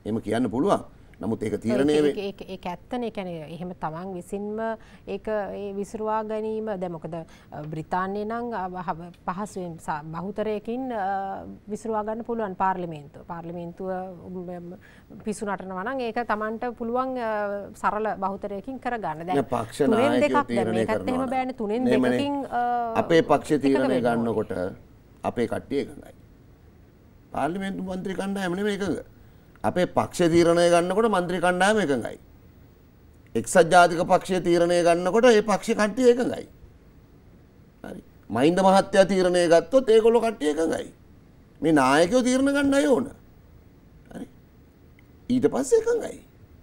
එහෙම කියන්න පුළුවන්. නමුත් ඒක තීරණය වෙන්නේ ඒක ඇත්තනේ. කියන්නේ එහෙම තමන් විසින්ම ඒක ඒ විසිරුවා ගැනීම දැන් මොකද බ්‍රිතාන්‍යයේ නම් පහසුවෙන් බහුතරයකින් විසිරුවා ගන්න පුළුවන් පාර්ලිමේන්තුව පිසු නටනවා නම් ඒක තමන්ට පුළුවන් සරල බහුතරයකින් කරගන්න. දැන් පක්ෂ නායකයෝ තීරණය කරනවා. එහෙම බෑනේ 3න් 2කින් අපේ පක්ෂ තීරණය ගන්නකොට අපේ කට්ටිය එකඟයි. පාර්ලිමේන්තු මන්ත්‍රී කණ්ඩායම නෙමෙයි එකඟ. අපේ පක්ෂ තීරණය ගන්නකොට මන්ත්‍රී කණ්ඩායම එකඟයි. එක්සත් ජාතික පක්ෂය තීරණය ගන්නකොට ඒ පක්ෂ කට්ටිය එකඟයි. හරි. මහින්ද මහත්තයා තීරණය ගත්තොත් ඒගොල්ලෝ කට්ටිය එකඟයි. මේ නායකයෝ තීරණ ගන්න අය ඕන. හරි. ඊට පස්සේ එකඟයි.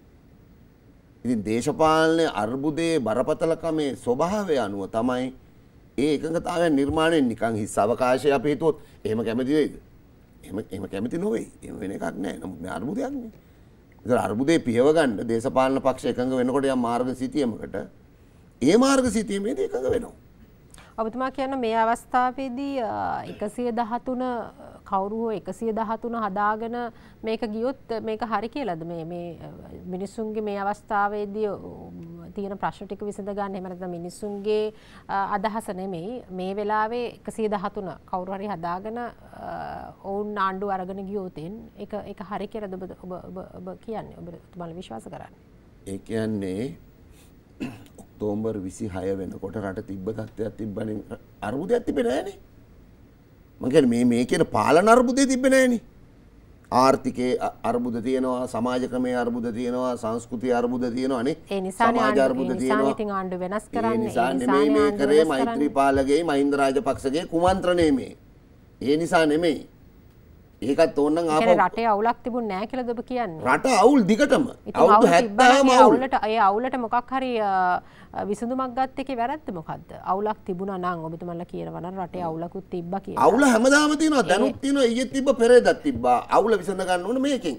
ඉතින් දේශපාලන අර්බුදයේ බරපතලකමේ ස්වභාවය අනුව තමයි ඒ එකඟතාවය නිර්මාණය නිකන් හිස් අවකාශය අපි හිතුවොත් එහෙම කැමති වෙයිද? එහෙම කැමති නොවේ. එහෙම වෙන එකක් නෑ. නමුත් මේ අර්බුදයක් නේ. ඒතර අර්බුදේ පියව ගන්න දේශපාලන පක්ෂ එකඟ වෙනකොට යම් මාර්ග සිතියමකට ඒ මාර්ග සිතියමේදී එකඟ වෙනවා. ඔබතුමා කියන මේ අවස්ථාවේදී 113 කවුරු හෝ 113 හදාගෙන මේක ගියොත් මේක හරි කියලාද මේ මිනිස්සුන්ගේ මේ අවස්ථාවේදී තියෙන ප්‍රශ්න ටික විසඳ ගන්න එහෙම නැත්නම් මිනිස්සුන්ගේ අදහස නෙමෙයි මේ වෙලාවේ 113 කවුරු හරි හදාගෙන ඔවුන් ආණ්ඩුව අරගෙන ගියොත් ඒක හරි කියලාද ඔබ කියන්නේ ඔබතුමාලා විශ්වාස කරන්නේ? ඒ කියන්නේ ඔක්තෝබර් 26 වෙනකොට රට තිබ්බ තත්ත්වයක් තිබ්බනේ අර්බුදයක් තිබෙන්නේ නැහනේ. මම කියන්නේ මේ කියන පාලන අර්බුදේ තිබෙන්නේ නැහනේ. ආර්ථිකයේ අර්බුද තියෙනවා, සමාජ ක්‍රමයේ අර්බුද තියෙනවා, සංස්කෘතිය අර්බුද තියෙනවා නේ. ඒ නිසානේ ආණ්ඩු වෙනස් කරන්නේ. ඒ නිසා නෙමෙයි මේ කරේ මෛත්‍රීපාලගේ මහින්ද රාජපක්ෂගේ කුමන්ත්‍රණය මේ. ඒ නිසා නෙමෙයි. ඒකත් ඕනනම් ආපහු රටේ අවුලක් තිබුණ නැහැ කියලාද ඔබ කියන්නේ? රට අවුල් දිගටම අවුරුදු 70ම අවුල්. ඒ අවුලට මොකක් හරි විසඳුමක් ගත්ත එකේ වැරද්ද මොකද්ද? අවුලක් තිබුණා නම් ඔබතුමන්ලා කියනවා නම් රටේ අවුලකුත් තිබ්බා කියලා. අවුල හැමදාම තියෙනවා. දැනුත් තියෙනවා, ඊයේත් තිබ්බා, පෙරේදත් තිබ්බා. අවුල විසඳ ගන්න ඕනේ මේකෙන්.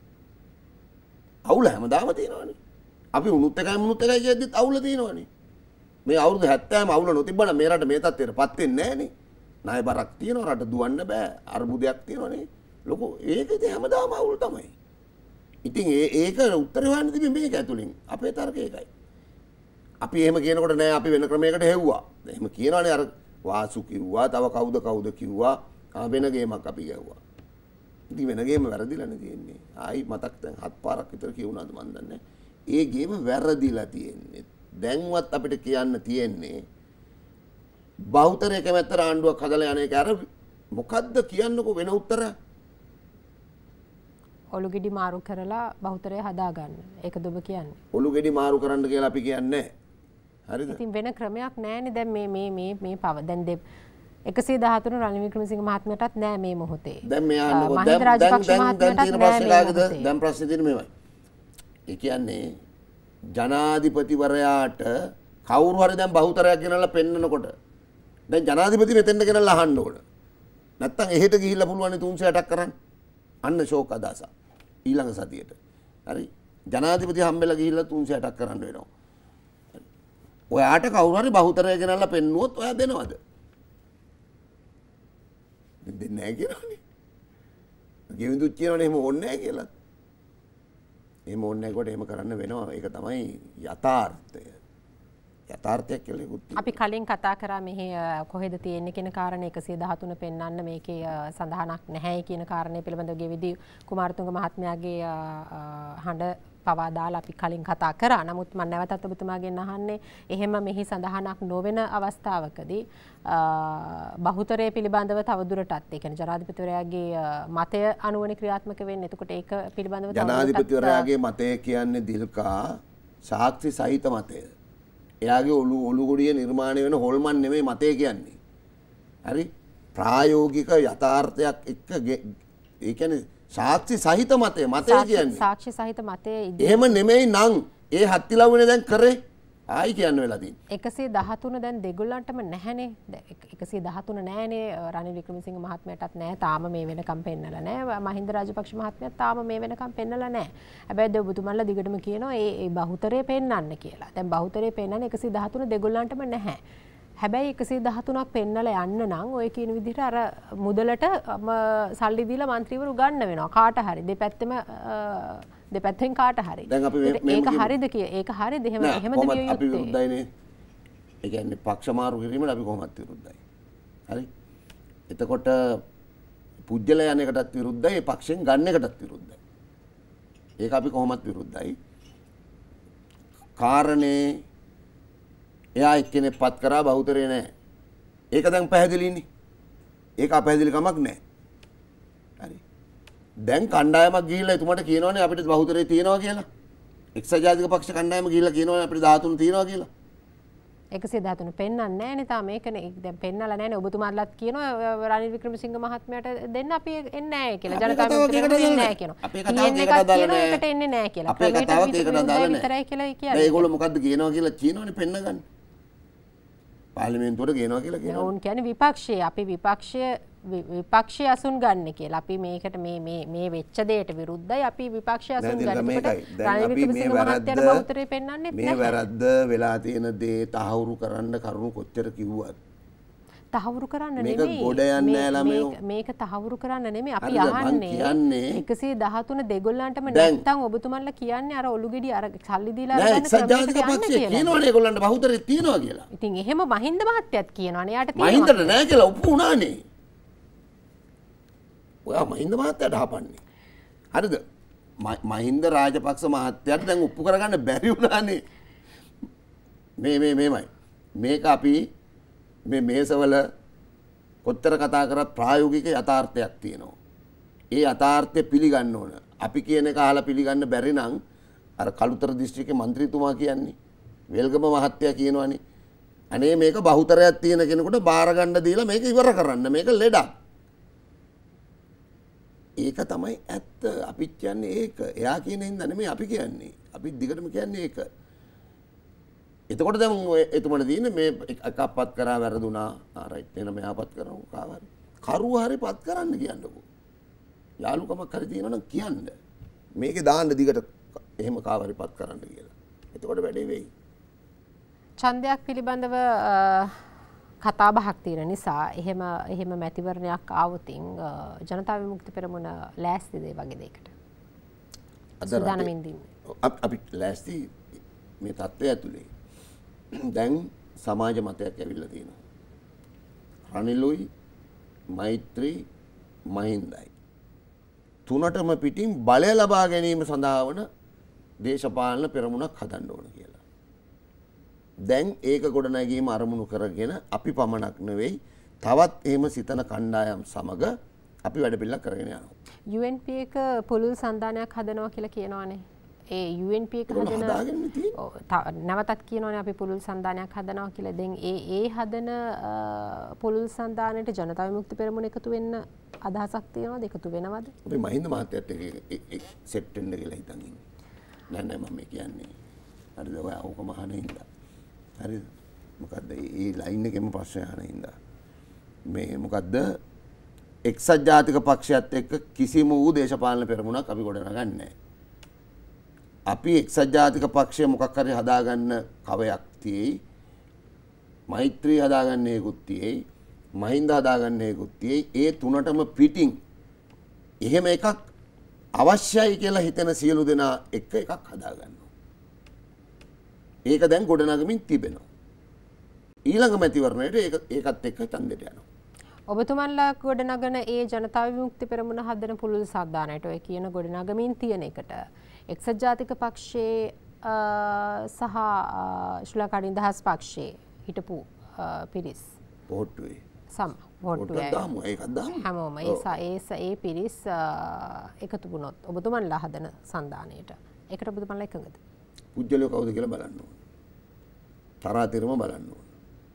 අවුල හැමදාම තියෙනවානේ. අපි උණුත් එකයි කියද්දිත් අවුල තියෙනවානේ. මේ අවුරුදු 70ම අවුල නොතිබ්බනම් මේ රට මේ තත්ත්වයටපත් වෙන්නේ නැහනේ. ණය බරක් තියෙනවා, රට දුවන්න බෑ, අර්බුදයක් තියෙනවානේ. ලොකු ඒක ඉතින් හැමදාම අවුල් තමයි. ඉතින් ඒක උත්තර හොයන්න තිබෙන්නේ මේක ඇතුලින්. අපේ තර්කය ඒකයි. අපි එහෙම කියනකොට නෑ අපි වෙන ක්‍රමයකට හෙව්වා. එහෙම කියනවානේ අර වාසු කිව්වා, තව කවුද කිව්වා. වෙන ගේමක් අපි ගැව්වා. ඉතින් වෙන ගේම වැරදිලානේ තියෙන්නේ. ආයි මතක් දැන් 7 පාරක් විතර කියුණාද මන් දන්නේ. ඒ ගේම වැරදිලා තියෙන්නේ. දැන්වත් අපිට කියන්න තියෙන්නේ බහුතරය කැමැත්තට ආණ්ඩුවක් හදලා යන එක අර මොකද්ද කියන්නකෝ වෙන උත්තරයක්? ඔලුගෙඩි මාරු කරලා බහුතරය හදාගන්න. ඒකද ඔබ කියන්නේ? ඔලුගෙඩි මාරු කරන්න කියලා අපි කියන්නේ. හරිද? ඉතින් වෙන ක්‍රමයක් නැහැනේ දැන් මේ පව දැන් 113 රනිල් වික්‍රමසිංහ මහත්මයාටත් නෑ මේ මොහොතේ. දැන් මෙයා මහින්ද රාජපක්ෂ මහත්මයාටත් නෑ. දැන් ප්‍රශ්නේ තියෙන්නේ මේවයි. ඒ කියන්නේ ජනාධිපතිවරයාට කවුරු හරි දැන් බහුතරයක් ගෙනල්ලා පෙන්නනකොට දැන් ජනාධිපති මෙතෙන්ට ගෙනල්ලා අහන්න ඕන. නැත්තම් එහෙට ගිහිල්ලා පුළුවන් 360ක් කරන්න. අන්න ෂෝක් අදහස. ඊළඟ සතියේට. හරි. ජනාධිපති හම්බෙලා ගිහිල්ලා 360ක් කරන්න වෙනවා. ඔයාට කවුරු හරි බහුතරය ගෙනල්ලා පෙන්නුවොත් ඔයා දෙනවද? දෙන්නේ නැහැ කියනවනේ. ගෙවිඳුත් කියනවනේ එහෙම ඕනේ නැහැ කියලා. එහෙම ඕනේ නැහැ කොට එහෙම කරන්න වෙනවා. ඒක තමයි යථාර්ථය. යථාර්ථයක් කියලා ඒකුත් අපි කලින් කතා කරා මෙහි කොහෙද තියෙන්නේ කියන කාරණේ 113 පෙන්වන්න මේකේ සඳහනක් නැහැ කියන කාරණේ පිළිබඳව ගෙවිදි කුමාරතුංග මහත්මයාගේ හඬ පවා දාලා අපි කලින් කතා කරා. නමුත් මම නැවතත් ඔබතුමාගෙන් අහන්නේ එහෙම මෙහි සඳහනක් නොවන අවස්ථාවකදී බහුතරය පිළිබඳව තවදුරටත් ඒ කියන්නේ ජනාධිපතිවරයාගේ මතය අනුවනේ ක්‍රියාත්මක වෙන්නේ. එතකොට ඒක පිළිබඳව ජනාධිපතිවරයාගේ මතය කියන්නේ දිල්කා සාක්ෂි සහිත මතය. එයාගේ ඔලුගොඩිය නිර්මාණය වෙන හොල්මන් නෙමෙයි මතය කියන්නේ. හරි? ප්‍රායෝගික යථාර්ථයක් එක්ක ඒ කියන්නේ සාක්ෂි සහිත මතය කියන්නේ. සාක්ෂි සහිත මතය එහෙම නෙමෙයි නං. ඒ හත්තිලව්වනේ දැන් කරේ. ආයි කියන්න වෙලා තියෙන්නේ. 113 දැන් දෙගොල්ලන්ටම නැහැනේ. 113 නැහැනේ. රනිල් වික්‍රමසිංහ මහත්මයාටත් නැහැ. තාම මේ වෙනකම් පෙන්නලා නැහැ. මහින්ද රාජපක්ෂ මහත්මයාත් තාම මේ වෙනකම් පෙන්නලා නැහැ. හැබැයි ඔබතුමන්ලා දිගටම කියනවා ඒ බහුතරය පෙන්නන්න කියලා. දැන් බහුතරය පෙන්නන්න 113 දෙගොල්ලන්ටම නැහැ. හැබැයි 113ක් පෙන්නලා යන්න නම් ඔය කියන විදිහට අර මුදලට සල්ලි දීලා മന്ത്രിවරු ගන්න වෙනවා. කාට හරි දෙපැත්තෙන් කාට හරි. ඒක හරිද ඒක හරිද? එහෙමද විය යුත්තේ? අපි විරුද්ධයිනේ. ඒ කියන්නේ පක්ෂ මාරු කිරීමට අපි කොහොමත් විරුද්ධයි. හරි. එතකොට පුජ්‍යල යන එකටත් විරුද්ධයි, පක්ෂෙන් ගන්න එකටත් විරුද්ධයි. ඒක අපි කොහොමත් විරුද්ධයි. කාරණේ එයා එක්කෙනෙක් පත් කරා බහුතරේ නැහැ. ඒක දැන් පැහැදිලිනේ. ඒක අපැහැදිලි කමක් නැහැ. හරි. දැන් කණ්ඩායමක් ගිහිල්ලා එතුමාට කියනවනේ අපිට බහුතරේ තියෙනවා කියලා. එක්සත් ජාතික පක්ෂ කණ්ඩායම ගිහිල්ලා කියනවනේ අපිට 13 තියෙනවා කියලා. 113 පෙන්නන්නේ නැහැ නේ තාම මේකනේ දැන් පෙන්නලා නැහැ නේ ඔබතුමාලාත් කියනවා රනිල් වික්‍රමසිංහ මහත්මයාට දෙන්න අපි එන්නේ නැහැ කියලා ජනතා විමුක්තියට එන්නේ නැහැ කියනවා. අපේ කතාවක් ඒකට අදාළ නැහැ. ඒකට එන්නේ නැහැ කියලා. අපේ කතාවක් ඒකට අදාළ නැහැ. විතරයි කියලා කියන්නේ. ඒගොල්ලෝ මොකද්ද කියනවා කියලා කියනවනේ පෙන්නගන්න. පාර්ලිමේන්තුවට කියනවා කියලා කියනවා. ඕන් කියන්නේ විපක්ෂයේ අපි විපක්ෂය අසුන් ගන්න කියලා. අපි මේකට මේ වෙච්ච දෙයට විරුද්ධයි. අපි විපක්ෂය අසුන් ගන්න. මේ වැරද්ද වෙලා තියෙන දේ තහවුරු කරන්න කරුණු කොච්චර කිව්වත් තහවුරු කරන්න මේක ගොඩ යන්නේ නැහැ ළමයෝ. මේක තහවුරු කරන්න නෙමෙයි අපි අහන්නේ 113 දෙගොල්ලන්ටම නැත්තම් ඔබතුමන්ලා කියන්නේ අර ඔලු ගෙඩි අර සල්ලි දීලා ගන්න ක්‍රමයකට යන්න කියලා. කියනවනේ ඒගොල්ලන්ට බහුතරේ තියනවා කියලා. ඉතින් එහෙම මහින්ද මහත්තයත් කියනවනේ යාට තියෙනවා. මහින්දට නැහැ කියලා ඔප්පු වුණානේ. ඔයා මහින්ද මහත්තයාට හපන්නේ. හරිද? මහින්ද රාජපක්ෂ මහත්තයාට දැන් ඔප්පු කරගන්න බැරි වුණානේ. මේමයි. මේක අපි මේ මේසවල කොච්චර කතා කරත් ප්‍රායෝගික යථාර්ථයක් තියෙනවා. ඒ යථාර්ථය පිළිගන්න ඕන. අපි කියන එක අහලා පිළිගන්න බැරි නම් අර කළුතර දිස්ත්‍රික්කේ മന്ത്രിතුමා කියන්නේ වෙල්ගම මහත්තයා කියනවනේ. අනේ මේක බහුතරයක් තියෙන කෙනෙකුට බාර ගන්න දීලා මේක ඉවර කරන්න. මේක ලෙඩක්. ඒක තමයි ඇත්ත. අපි කියන්නේ ඒක. එයා කියන හින්දා නෙමෙයි අපි කියන්නේ. අපි දිගටම කියන්නේ ඒක. එතකොට දැන් එතුමට තියෙන්නේ මේ එකක්පත් කරා වැරදුනා. රයිට් එන මෙයාපත් කරමු කාවරි. කරුව හරි පත් කරන්න කියන්නකෝ. යාළුකමක් හරි තියෙනවනම් කියන්න. මේකේ දාන්න දිගට එහෙම කාවරි පත් කරන්න කියලා. එතකොට වැඩේ වෙයි. ඡන්දයක් පිළිබඳව කතා බහක් තියෙන නිසා එහෙම මැතිවරණයක් ආවොතින් ජනතා විමුක්ති පෙරමුණ ලෑස්තිද ඒ වගේ දෙයකට? සූදානමින් දින්නේ. අපි ලෑස්ති මේ තත්ත්වය ඇතුලේ. දැන් සමාජ මතයක් ඇවිල්ලා තියෙනවා. රනිලුයි මෛත්‍රී මහින්දයි තුනටම පිටින් බලය ලබා ගැනීම සඳහා වන දේශපාලන පෙරමුණක් හදන්න ඕන කියලා. දැන් ඒක ගොඩනැගීම අරමුණු කරගෙන අපි පමණක් නෙවෙයි තවත් එහෙම සිතන කණ්ඩායම් සමග අපි වැඩ පිළිවෙලක් කරගෙන යනවා. UNP එක පුළුල් සන්දානයක් හදනවා කියලා කියනවානේ. ඒ UNP එක නැවතත් කියනවානේ අපි පුළුල් සන්දානයක් හදනවා කියලා. දැන් ඒ හදන පුළුල් සන්දානයට ජනතා විමුක්ති පෙරමුණ එකතු වෙන්න අදහසක් තියෙනවද? එකතු වෙනවද? අපි මහින්ද මහත්තයත් එක්ක සෙට් වෙන්න කියලා හිතන් ඉන්නේ. නෑ මම කියන්නේ. හරිද? ඔයා ඕකම අහන හින්දා. හරිද? මොකද්ද මේ ලයින් එකේම ප්‍රශ්න අහන හින්දා. මේ මොකද්ද? එක්සත් ජාතික පක්ෂයත් එක්ක කිසිම වූ දේශපාලන පෙරමුණක් අපි ගොඩනගන්නේ නැහැ. අපි එක්සත් ජාතික පක්ෂය මොකක් හරි හදාගන්න කවයක් තියෙයි. මෛත්‍රී හදාගන්න හේකුත් තියෙයි. මහින්ද හදාගන්න හේකුත් තියෙයි. ඒ තුනටම පිටින් එහෙම එකක් අවශ්‍යයි කියලා හිතන සියලු දෙනා එක එකක් හදාගන්නවා. ඒක දැන් ගොඩනගමින් තිබෙනවා. ඊළඟ මැතිවරණයට ඒකත් එක්ක ඡන්දෙට යනවා. ඔබතුමන්ලා ගොඩනගන ඒ ජනතා විමුක්ති පෙරමුණ හදන පුළුල් සද්දානයට ඔය කියන ගොඩනගමින් තියෙන එකට එක්සත් ජාතික පක්ෂයේ සහ ශ්‍රී ලංකා නිදහස් පක්ෂයේ හිටපු පිරිස් පොට්ටුවේ හැමෝම ඒ පිරිස් එකතු වුණොත් ඔබතුමන්ලා හදන සන්දානයට ඒකට ඔබතුමන්ලා එකඟද? පුජ්‍යලෝ කවුද කියලා බලන්න ඕන. තරාතිරම බලන්න ඕන.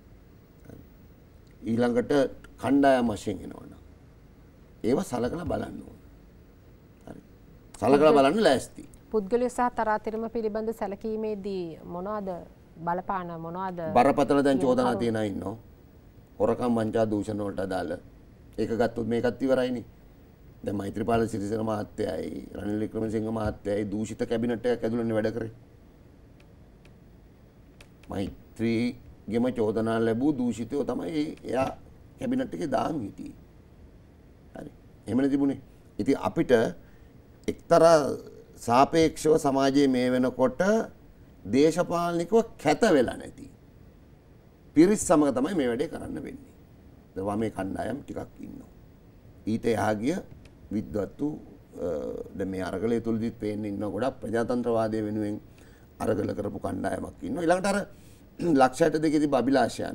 ඊළඟට කණ්ඩායම් වශයෙන් එනවනම් ඒව සලකලා බලන්න ඕන. හරි. සලකලා බලන්න ලෑස්ති. පුද්ගලය සහ තරාතිරම පිළිබඳ සැලකීමේදී මොනවද බලපාන මොනවද බරපතල දැන් චෝදනා තියන අය ඉන්නවා. හොරකම් වංචා දූෂණ වලට අදාළ. ඒක ගත්තොත් මේකත් ඉවරයිනේ. දැන් මෛත්‍රීපාල සිරිසේන මහත්තයයි රනිල් වික්‍රමසිංහ මහත්තයයි දූෂිත කැබිනට් එකක් ඇතුළේ වැඩ කරේ. මෛත්‍රී ගෙම චෝදනා ලැබූ දූෂිතයෝ තමයි එයා කැබිනට් එකේ දාන් හිටියේ. හරි. එහෙමනේ තිබුණේ. ඉතින් අපිට එක්තරා සාපේක්ෂව සමාජයේ මේ වෙනකොට දේශපාලනිකව කැත වෙලා නැති පිරිස් සමග තමයි මේ වැඩේ කරන්න වෙන්නේ. දැන් මේ කණ්ඩායම් ටිකක් ඉන්නවා. ඊට එහා ගිය විද්වත්තු දැන් මේ අරගලය තුලදීත් පේන්න ඉන්න ගොඩක් ප්‍රජාතන්ත්‍රවාදය වෙනුවෙන් අරගල කරපු කණ්ඩායමක් ඉන්නවා. ඊළඟට අර ලක්ෂ 62 තිබ්බ අභිලාෂයන්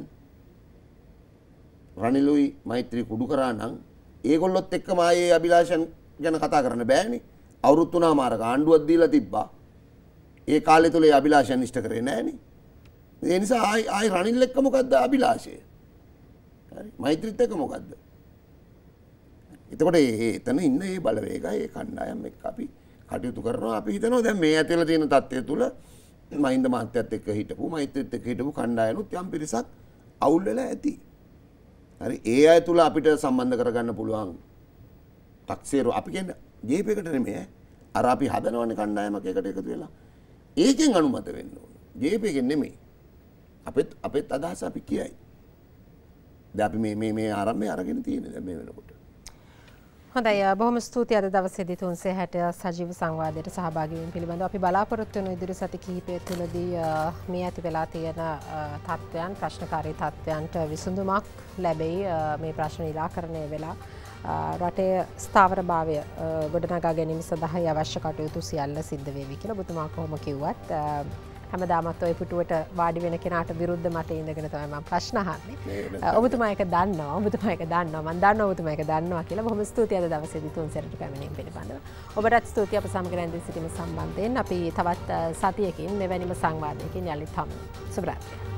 රනිලුයි මෛත්‍රී කුඩු කරා නම් ඒගොල්ලොත් එක්කම ආයේ අභිලාෂයන් ගැන කතා කරන්න බෑනේ. අවුරුදු 3මාරක ආණ්ඩුවක් දීලා තිබ්බා. ඒ කාලය තුල ඒ අභිලාෂයන් ඉෂ්ට කරේ නෑනේ. ඒ නිසා ආයි රනිල් එක්ක මොකද්ද අභිලාෂය? හරි. මෛත්‍රීත් එක්ක මොකද්ද? එතකොට එතන ඉන්න මේ බලවේගය ඒ කණ්ඩායම් එක්ක අපි කටයුතු කරනවා. අපි හිතනවා දැන් මේ ඇතුළේ තියෙන තත්ත්වය තුල මහින්ද මහත්තයත් එක්ක හිටපු මෛත්‍රීත් එක්ක හිටපු කණ්ඩායනුත් යම් පිරිසක් අවුල් වෙලා ඇති. හරි. ඒ අය තුල අපිට සම්බන්ධ කරගන්න පුළුවන් ටක්සේරු අපි කියන්නේ ජේපීකට නෙමෙයි. අර අපි හදනවනේ කණ්ඩායමක් එකට එකතු වෙලා. ඒකෙන් අනුමත වෙන්න ඕන. ජේපීගෙන් නෙමෙයි. අපෙත් අදහස අපි කියයි. දැන් අපි මේ ආරම්භය අරගෙන තියෙන්නේ දැන් මේ වෙනකොට. හොඳයි බොහොම ස්තුතියි අද දවසේදී 360 සජීව සංවාදයට සහභාගී වීම පිළිබඳව අපි බලාපොරොත්තු වෙන ඉදිරි සති කිහිපය තුළදී මේ ඇති වෙලා තියෙන තත්ත්වයන් ප්‍රශ්නකාරී තත්ත්වයන්ට විසඳුමක් ලැබෙයි මේ ප්‍රශ්න නිරාකරණය වෙලා රටේ ස්ථාවරභාවය ගොඩනගා ගැනීම සඳහා අවශ්‍ය කටයුතු සියල්ල සිද්ධ වේවි කියලා ඔබතුමා කොහොම කිව්වත් හැමදාමත් ඔය පුටුවට වාඩි වෙන කෙනාට විරුද්ධ මට ඉඳගෙන තමයි මම ප්‍රශ්න අහන්නේ. ඔබතුමා එක දන්නවා. ඔබතුමා එක දන්නවා. මම දන්නවා ඔබතුමා එක දන්නවා කියලා. බොහොම ස්තුතියි අද දවසේදී 3සරට පැමිණීම පිළිබඳව. ඔබටත් ස්තුතියි අප සමග රැඳී සිටීම සම්බන්ධයෙන්. අපි තවත් සතියකින් මෙවැනිම සංවාදයකින් යලිත් හමු. සුබ රාත්‍රියක්.